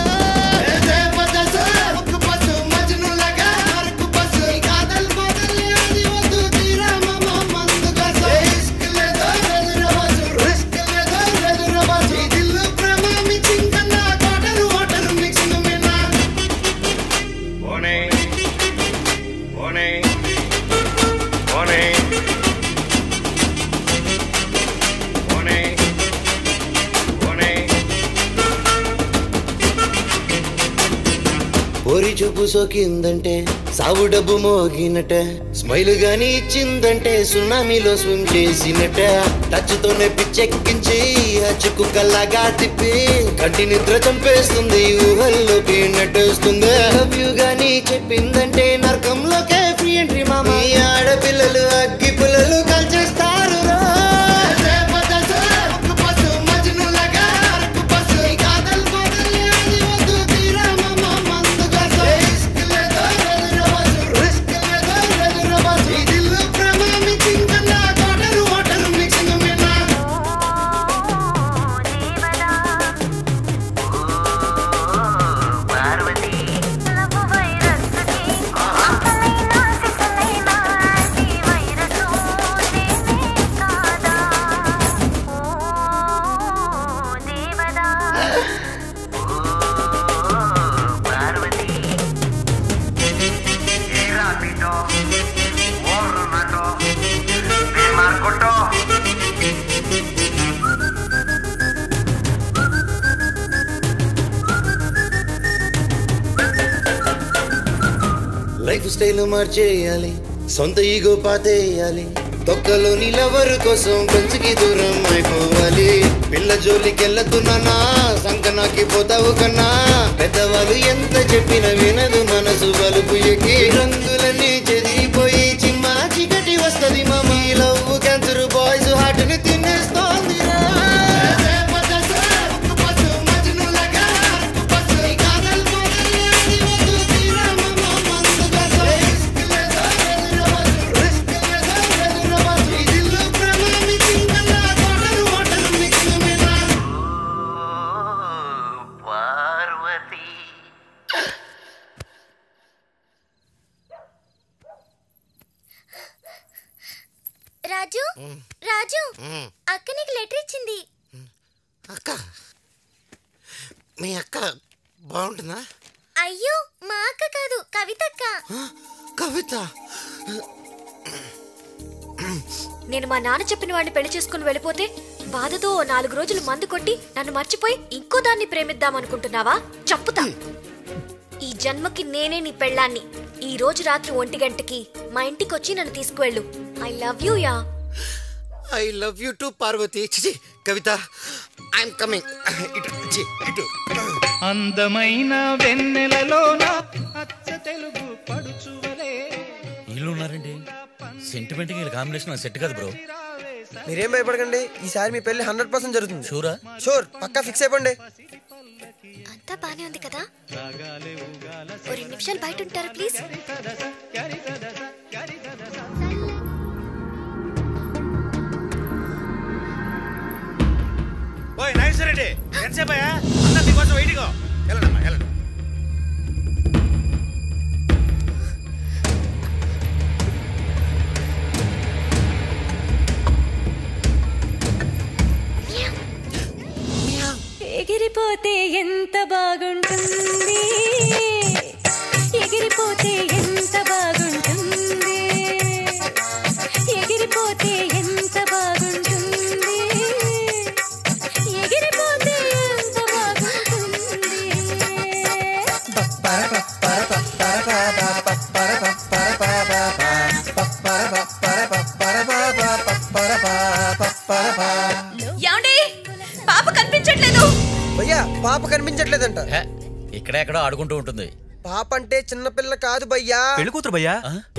ఓరి చూపు సోకిందంటే సావు డబ్బు మోగినట స్మైల్ గాని ఇచ్చిందంటే సునామీలో స్విమ్ చేసినట టచ్ తోనే పిచ్చెక్కించి అచ్చుకు కల్లాగా తిప్పి కంటి నిద్ర చంపేస్తుంది ఊహల్లోకి నటేస్తుంది లవ్ యు గాని చెప్పిందంటే నరకంలోకే ఫ్రీ ఎంట్రీ మామ ఈ ఆడపిల్లలు అగ్గి పుల్లలు కాల్చేస్తారు లైఫ్ స్టైల్ మార్చేయాలి సొంత ఈగో పాతేయాలి తొక్కలోని లవర్ కోసం పెంచుకి దూరం అయిపోవాలి పిల్ల జోలికెళ్ళదున్నా సంకనాకి పోతావు కన్నా పెద్దవాళ్ళు ఎంత చెప్పిన వినదు మనసు బలుపు ఎక్కి రంగులన్నీ చెదిరిపోయి చిమ్మా చీకటి వస్తది mummy love cancer boys heart ని తినేస్తోంది రాజు రాజు అక్క నీకు లెటర్ ఇచ్చింది. అక్క మీ అక్క బాగుంటుందా? అయ్యో మా అక్క కాదు కవిత అక్క. కవిత నేను మా నాన్న చెప్పిన వాడిని పెళ్లి చేసుకుని వెళ్ళిపోతే బాధతో ఓ నాలుగు రోజులు మందు కొట్టి నన్ను మర్చిపోయి ఇంకో దాన్ని ప్రేమిద్దామనుకుంటున్నావా? చంపుతా. ఈ జన్మకి నేనే నీ పెళ్ళాన్ని. ఈ రోజు రాత్రి ఒంటి గంటకి మా ఇంటికి వచ్చి నన్ను తీసుకువెళ్ళు. ఐ లవ్ యూ యా. I love you too Parvati. చిచి కవిత ఐఎమ్ కమింగ్. ఇటు చి ఇటు. అందమైన వెన్నెలలోన అచ్చ తెలుగు పడుచువలే. వీళ్ళు ఉన్నారండి. సెంటిమెంట్ వీళ్ళ కాంబినేషన్ సెట్ కాదు బ్రో. మీరేం భయపడకండి, ఈసారి మీ పెళ్లి హండ్రెడ్ పర్సెంట్ జరుగుతుంది. షూరా? షూర్, పక్కా ఫిక్స్ అయిపోండి. అంతా బానే ఉంది కదా? ఓ రెండు నిమిషాలు బయట ఉంటారా ప్లీజ్? ఓయ్ నైస్ రెడీ. ఎంతసేపు అయ్యా? అందరు నీకోసం వెయిటింగ్. వెళ్ళండమ్మా వెళ్ళండి. ఎగిరిపోతే ఎంత బాగుంటుంది, ఎగిరిపోతే ఎంత బాగుంటుంది, ఎగిరిపోతే ఎంత బాగుంటుంది, ఎగిరిపోతే ఎంత బాగుంటుంది. ఏమండి పాప కనిపించట్లేదు. భయ్యా పాప కనిపించట్లేదంట. ఇక్కడ ఎక్కడో ఆడుకుంటూ ఉంటుంది. పాప అంటే చిన్నపిల్ల కాదు భయ్యా, పెళ్లి కూతురు భయ్యా.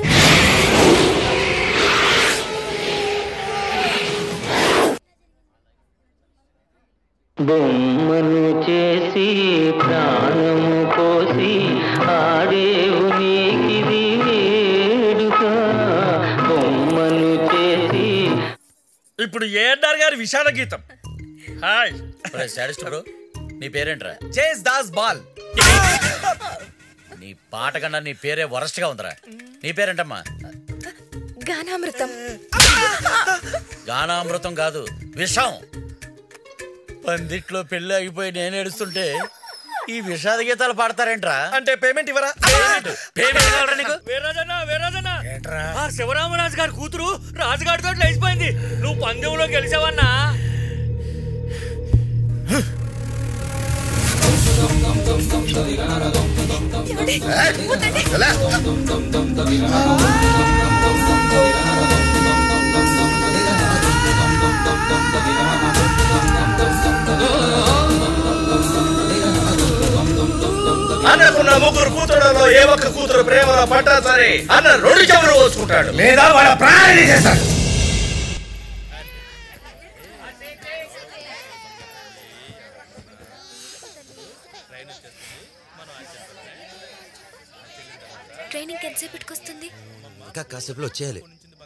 బొమ్మను చేసి ప్రాణము పోసి ఆడేవు నీకిది వేడుక. బొమ్మను చేసి ఇప్పుడు ఏఎన్ఆర్ గారి విషాద గీతం. హాయ్ సాడిస్ట్ బ్రో, నీ పేరేంట్రా? జేస్ దాస్ బాల్. నీ పాట కన్నా నీ పేరే వరస్ట్ గా ఉందిరా. నీ పేరేంటమ్మా? గానామృతం. గానామృతం కాదు, విషం. పందిట్లో పెళ్లి ఆగిపోయి నేను ఏడుస్తుంటే ఈ విషాద గీతాలు పాడతారేంట్రా? అంటే పేమెంట్ ఇవ్వరా? పేమెంట్ కావాలరా నీకు? వీరాజన్న వీరాజన్న ఆ శివరామరాజు గారి కూతురు రాజుగారితో లేచిపోయింది. నువ్వు పందెంలో గెలిచావన్నా. ఏమండి అన్నకున్న ముగ్గురు కూతురులో ఏ ఒక్క కూతురు ప్రేమలో పడ్డా సరే అన్న రెండు చెవులు కోసుకుంటాడు లేదా వాళ్ళ ప్రాణాన్ని చేస్తాడు. ట్రైనింగ్ ఎంతసేపటికి వస్తుంది? ఇంకా కాసేపులో వచ్చేయాలి.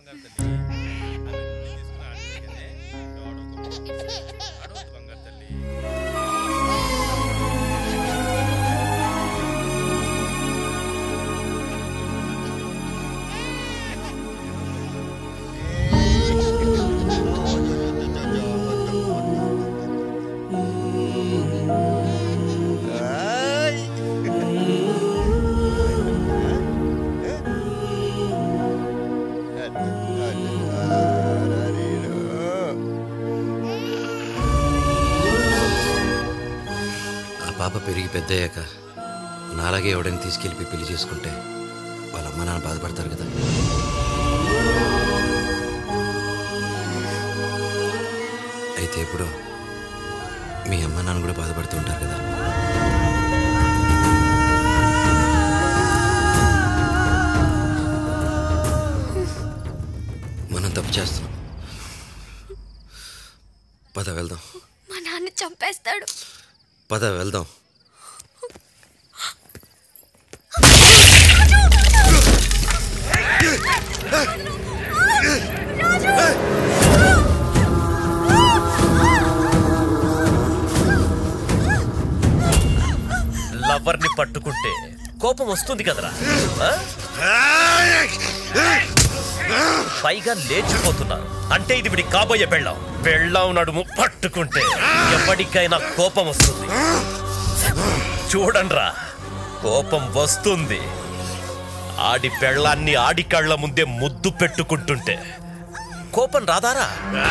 పాప పెరిగి పెద్దయ్యాక నాలాగే ఎవడని తీసుకెళ్ళి పెళ్లి చేసుకుంటే వాళ్ళ అమ్మ నాన్న బాధపడతారు కదా. అయితే ఇప్పుడు మీ అమ్మ నాన్న కూడా బాధపడుతుంటారు కదా. మనం తప్పు చేస్తున్నాం. పద వెళ్దాం. మా నాన్న చంపేస్తాడు. పద వెళ్దాం. లవర్ని పట్టుకుంటే కోపం వస్తుంది కదరా, పైగా లేచిపోతున్నారు అంటే ఇది విడి కాబోయే పెళ్ళాం. పెళ్ళాం నడుము పట్టుకుంటే ఎప్పటికైనా కోపం వస్తుంది. చూడండ్రా, కోపం వస్తుంది. ఆడి పెళ్ళాన్ని ఆడి కళ్ళ ముందే ముద్దు పెట్టుకుంటుంటే కోపం రాదారా?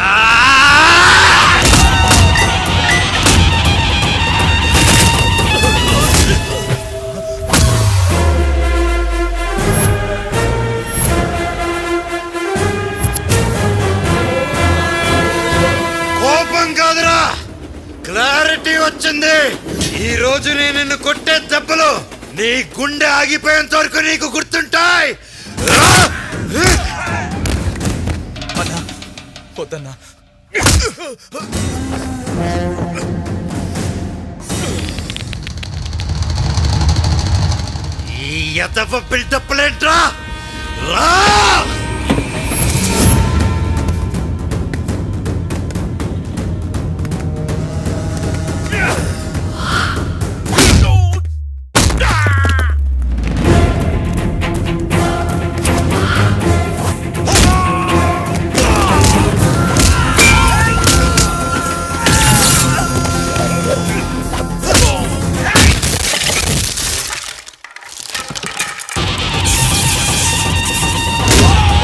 కోపం కాదురా, క్లారిటీ వచ్చింది. ఈ రోజు నేను నిన్ను కొట్టే దెబ్బలు నీ గుండె ఆగిపోయేంత వరకు నీకు గుర్తుంటాయి. వద్దన్నా, ఈ ఎదవ బిల్డప్లేంట్రా, రా. Oh!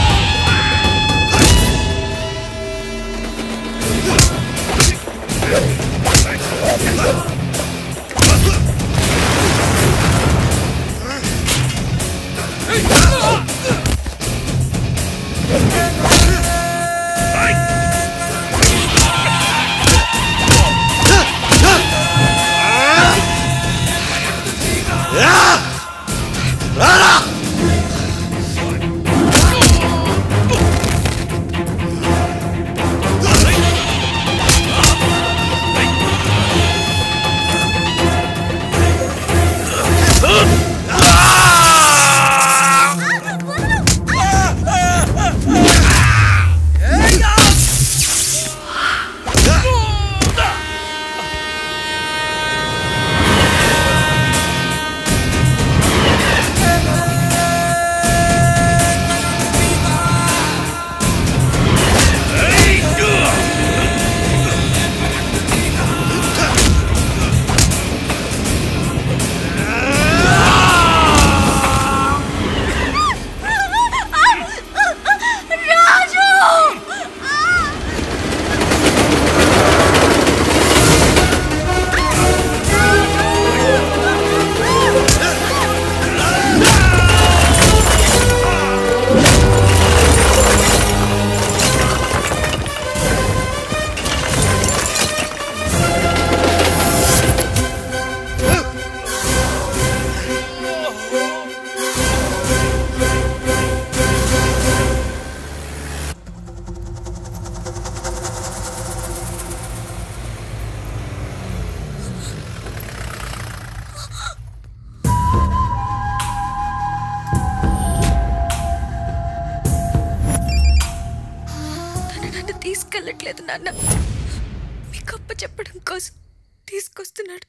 లేదు నాన్న. మీ గొప్ప చెప్పడం కోసం తీసుకొస్తున్నాడు.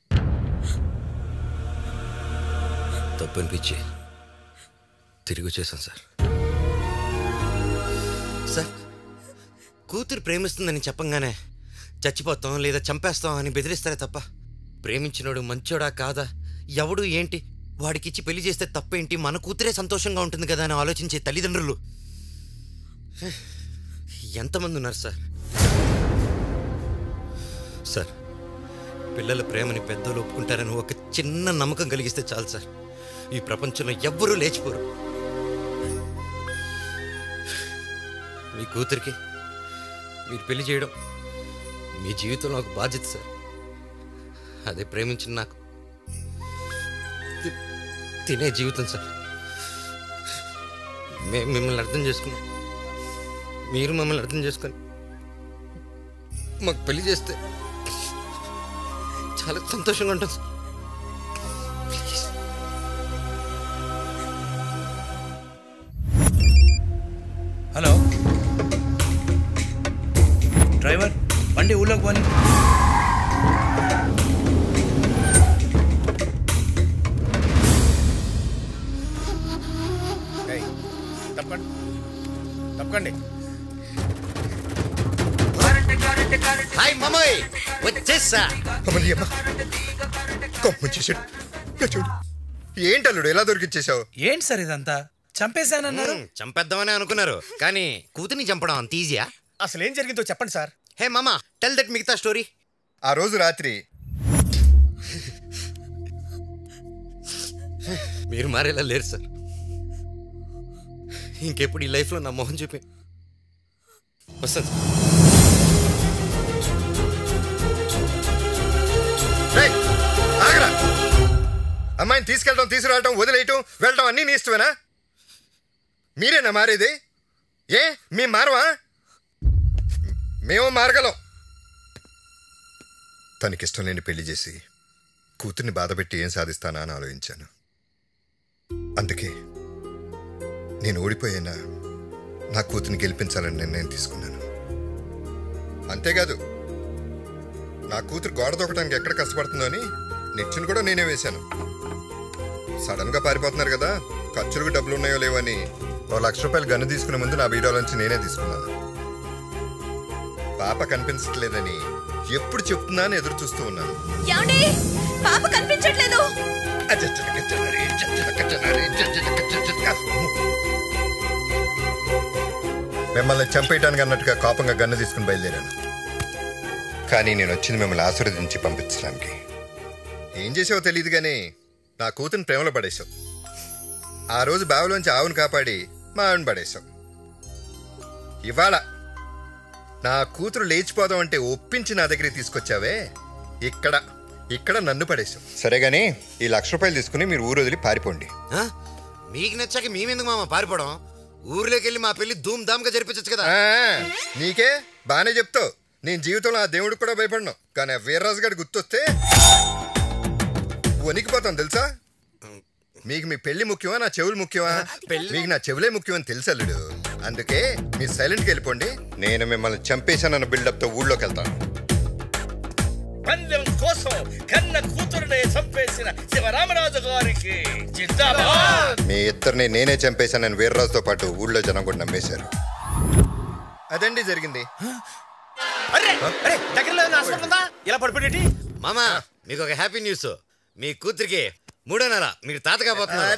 తప్పు అనిపించి తిరిగి వచ్చేసాను సార్. సార్ కూతురు ప్రేమిస్తుందని చెప్పంగానే చచ్చిపోతాం లేదా చంపేస్తాం అని బెదిరిస్తారే తప్ప ప్రేమించినోడు మంచోడా కాదా ఎవడు ఏంటి వాడికిచ్చి పెళ్లి చేస్తే తప్పేంటి మన కూతురే సంతోషంగా ఉంటుంది కదా అని ఆలోచించే తల్లిదండ్రులు ఎంతమంది ఉన్నారు సార్. సార్ పిల్లల ప్రేమని పెద్దలు ఒప్పుకుంటారని ఒక చిన్న నమ్మకం కలిగిస్తే చాలు సార్. ఈ ప్రపంచంలో ఎవ్వరూ లేచిపోరు. మీ కూతురికి మీరు పెళ్లి చేయడం మీ జీవితంలో ఒక బాధ్యత సార్. అదే ప్రేమించిన నాకు తినే జీవితం సార్. మేము మిమ్మల్ని అర్థం చేసుకున్నాం, మీరు మమ్మల్ని అర్థం చేసుకొని మాకు పెళ్లి చేస్తే చాలా సంతోషంగా ఉంటుంది సార్. హలో డ్రైవర్, బండి ఊళ్ళోకి పోని. తప్పకండి తప్పకండి. హాయ్ మామయ్య వచ్చేసా. ఏంటి అల్లుడు ఎలా దొరికిచ్చేసావు? ఏంటి సార్ ఇదంతా? చంపేశానన్నారు. చంపేద్దామని అనుకున్నారు కానీ కూతుర్ని చంపడం అంత ఈజీయా? అసలు ఏం జరిగిందో చెప్పండి సార్. హే మామా టెల్ దట్ మిగతా స్టోరీ. ఆ రోజు రాత్రి మీరు మారేలా లేరు సార్. ఇంకెప్పుడు ఈ లైఫ్లో నా మొహం చూపి వస్తాను సార్. అమ్మాయిని తీసుకెళ్ళడం తీసుకురావటం వదిలేయటం వెళ్ళటం అన్నీ నీ ఇష్టమేనా? మీరేనా మారేది? ఏ మీ మారవా? మేము మారగలం. తనకిష్టం లేని పెళ్లి చేసి కూతుర్ని బాధపెట్టి ఏం సాధిస్తానా అని ఆలోచించాను. అందుకే నేను ఓడిపోయినా నా కూతుర్ని గెలిపించాలని నిర్ణయం తీసుకున్నాను. అంతేకాదు నా కూతురు గోడ దొక్కడానికి ఎక్కడ కష్టపడుతుందో అని నిచ్చెను కూడా నేనే వేశాను. సడన్ గా పారిపోతున్నారు కదా, ఖర్చులకు డబ్బులు ఉన్నాయో లేవని ఓ లక్ష రూపాయలు గన్ను తీసుకునే ముందు నా బీడోలోంచి నేనే తీసుకున్నాను. పాప కనిపించట్లేదని ఎప్పుడు చెప్తున్నా అని ఎదురు చూస్తూ ఉన్నాను. పాప కనిపించట్లేదు. మిమ్మల్ని చంపేయటానికి అన్నట్టుగా కోపంగా గన్ను తీసుకుని బయలుదేరాను. కానీ నేను వచ్చింది మిమ్మల్ని ఆశీర్వదించి పంపించడానికి. ఏం చేసావో తెలియదు కానీ నా కూతురిని ప్రేమలో పడేశావు. ఆ రోజు బావిలోంచి ఆవును కాపాడి మా ఆవిని పడేశావు. ఇవాళ నా కూతురు లేచిపోదాం అంటే ఒప్పించి నా దగ్గరికి తీసుకొచ్చావే, ఇక్కడ ఇక్కడ నన్ను పడేశావు. సరే గానీ ఈ లక్ష రూపాయలు తీసుకుని మీరు ఊరు వదిలి పారిపోండి. మీకు నచ్చాక మేమెందుకు మామ పారిపోవడం? ఊర్లోకి వెళ్ళి మా పెళ్లి ధూమ్ ధామ్ గా జరిపించచ్చు కదా. నీకే బానే చెప్తావు. నేను జీవితంలో ఆ దేవుడికి కూడా భయపడను, కానీ ఆ వీర్రాజు గారి గుర్తొస్తే వణికిపోతాను తెలుసా. మీకు మీ పెళ్లి ముఖ్యమా నా చెవులు ముఖ్యమా? మీకు నా చెవులే ముఖ్యమని తెలుసు అల్లుడు. అందుకే మీరు సైలెంట్కి వెళ్ళిపోండి. నేను మిమ్మల్ని చంపేశానన్న బిల్డప్ తో ఊళ్ళోకి వెళ్తాను. పందెం కోసం కన్న కూతురునే చంపేసిన శివరామరాజు గారికి జిందాబాద్. మీ ఇద్దరిని నేనే చంపేశానని వీర్రాజుతో పాటు ఊళ్ళో జనం కూడా నమ్మేశారు. అదండి జరిగింది. ఇలా పడిపోయి మామా మీకు ఒక హ్యాపీ న్యూస్. మీ కూతురికి మూడో నెల మీరు తాతగా పోతున్నారు.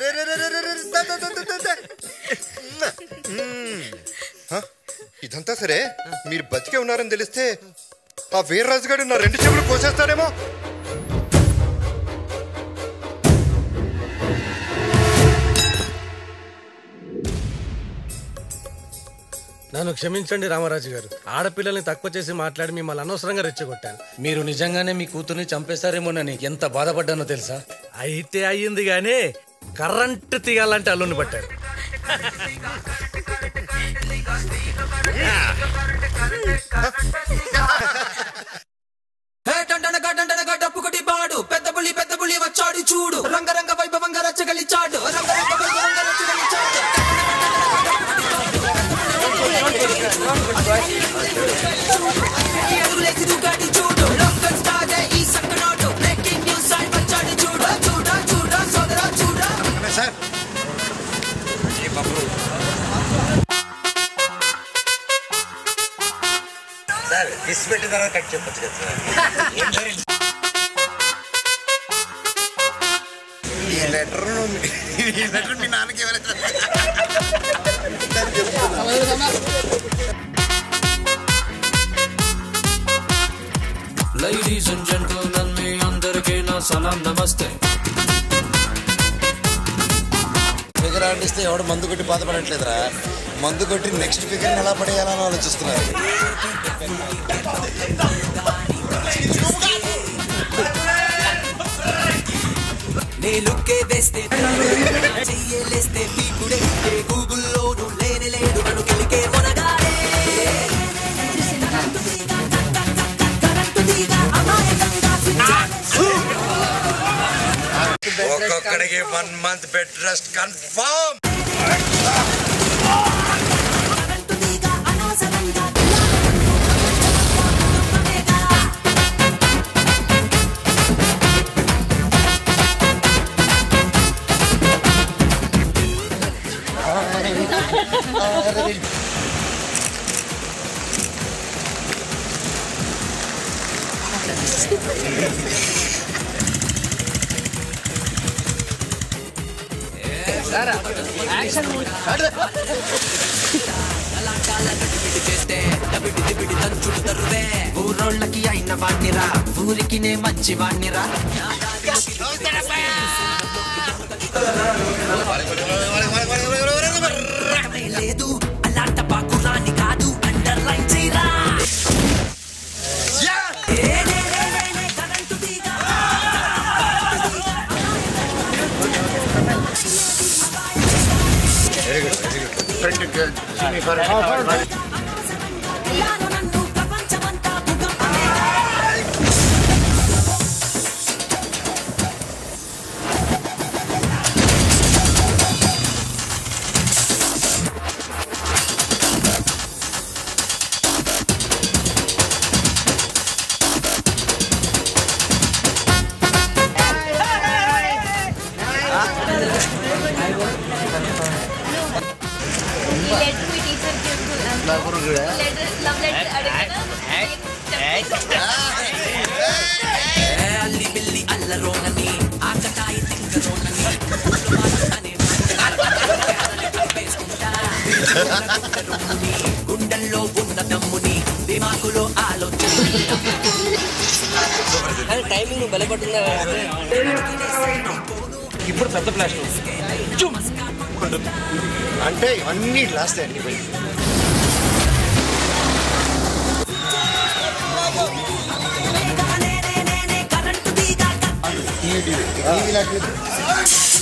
ఇదంతా సరే, మీరు బతికే ఉన్నారని తెలిస్తే ఆ వీర్రాజు గారు నా రెండు చెవులు కోసేస్తాడేమో. నన్ను క్షమించండి రామరాజు గారు. ఆడపిల్లల్ని తక్కువ చేసి మాట్లాడి మిమ్మల్ని అనవసరంగా రెచ్చగొట్టాను. మీరు నిజంగానే మీ కూతుర్ని చంపేశారేమోనని ఎంత బాధపడ్డానో తెలుసా? అయితే అయ్యింది గానీ కరెంటు తీయాలంటే అల్లుని పట్టారు. పాడు పెద్ద పులి పెద్ద పులి వచ్చాడు చూడు, రంగరంగ వైభవంగా రచ్చగలిచాడు, రంగరంగ వైభవంగా రచ్చగలిచాడు. తర్వాత కట్ చెప్పచ్చు కదా ఈ లెటర్ ఈ లెటర్ మీ నాన్నకి ఎవరైతే Ladies and gentlemen, మీ అందరికీ నా సలాం నమస్తే. ఫిగర్ ఆడిస్తే ఎవడు మందు కొట్టి బాధపడట్లేదురా, మందు కొట్టి నెక్స్ట్ ఫిగర్ ఎలా పడేయాలని ఆలోచిస్తున్నారు. నేలుకే వేస్తే చెయ్యలేస్తే పీకుడే గూగుల్లోనూ లేని లేడు నన్ను గెలికే మొనగాడే. ఒక్కొక్కడికి one month bed rest confirm. ఊరోళ్ళకి అయిన వాణ్ణిరా, ఊరికి నే మంచి వాణ్ణిరా. లేదు అలాంట పాకురాని కాదు, అండర్లైన్ చేయరా. Very good, very good. Friend, అల్లి బిల్లి అల్లరోనని ఆకటాయి తింగరోనని గుండెల్లో ఉన్న దమ్ముని దిమాకులో ఆలోచన. టైమింగ్ బలపడుతున్నా. ఇప్పుడు పెద్ద ఫ్లాష్ అంటే అన్ని లాస్ట్ అండి. కరెంటు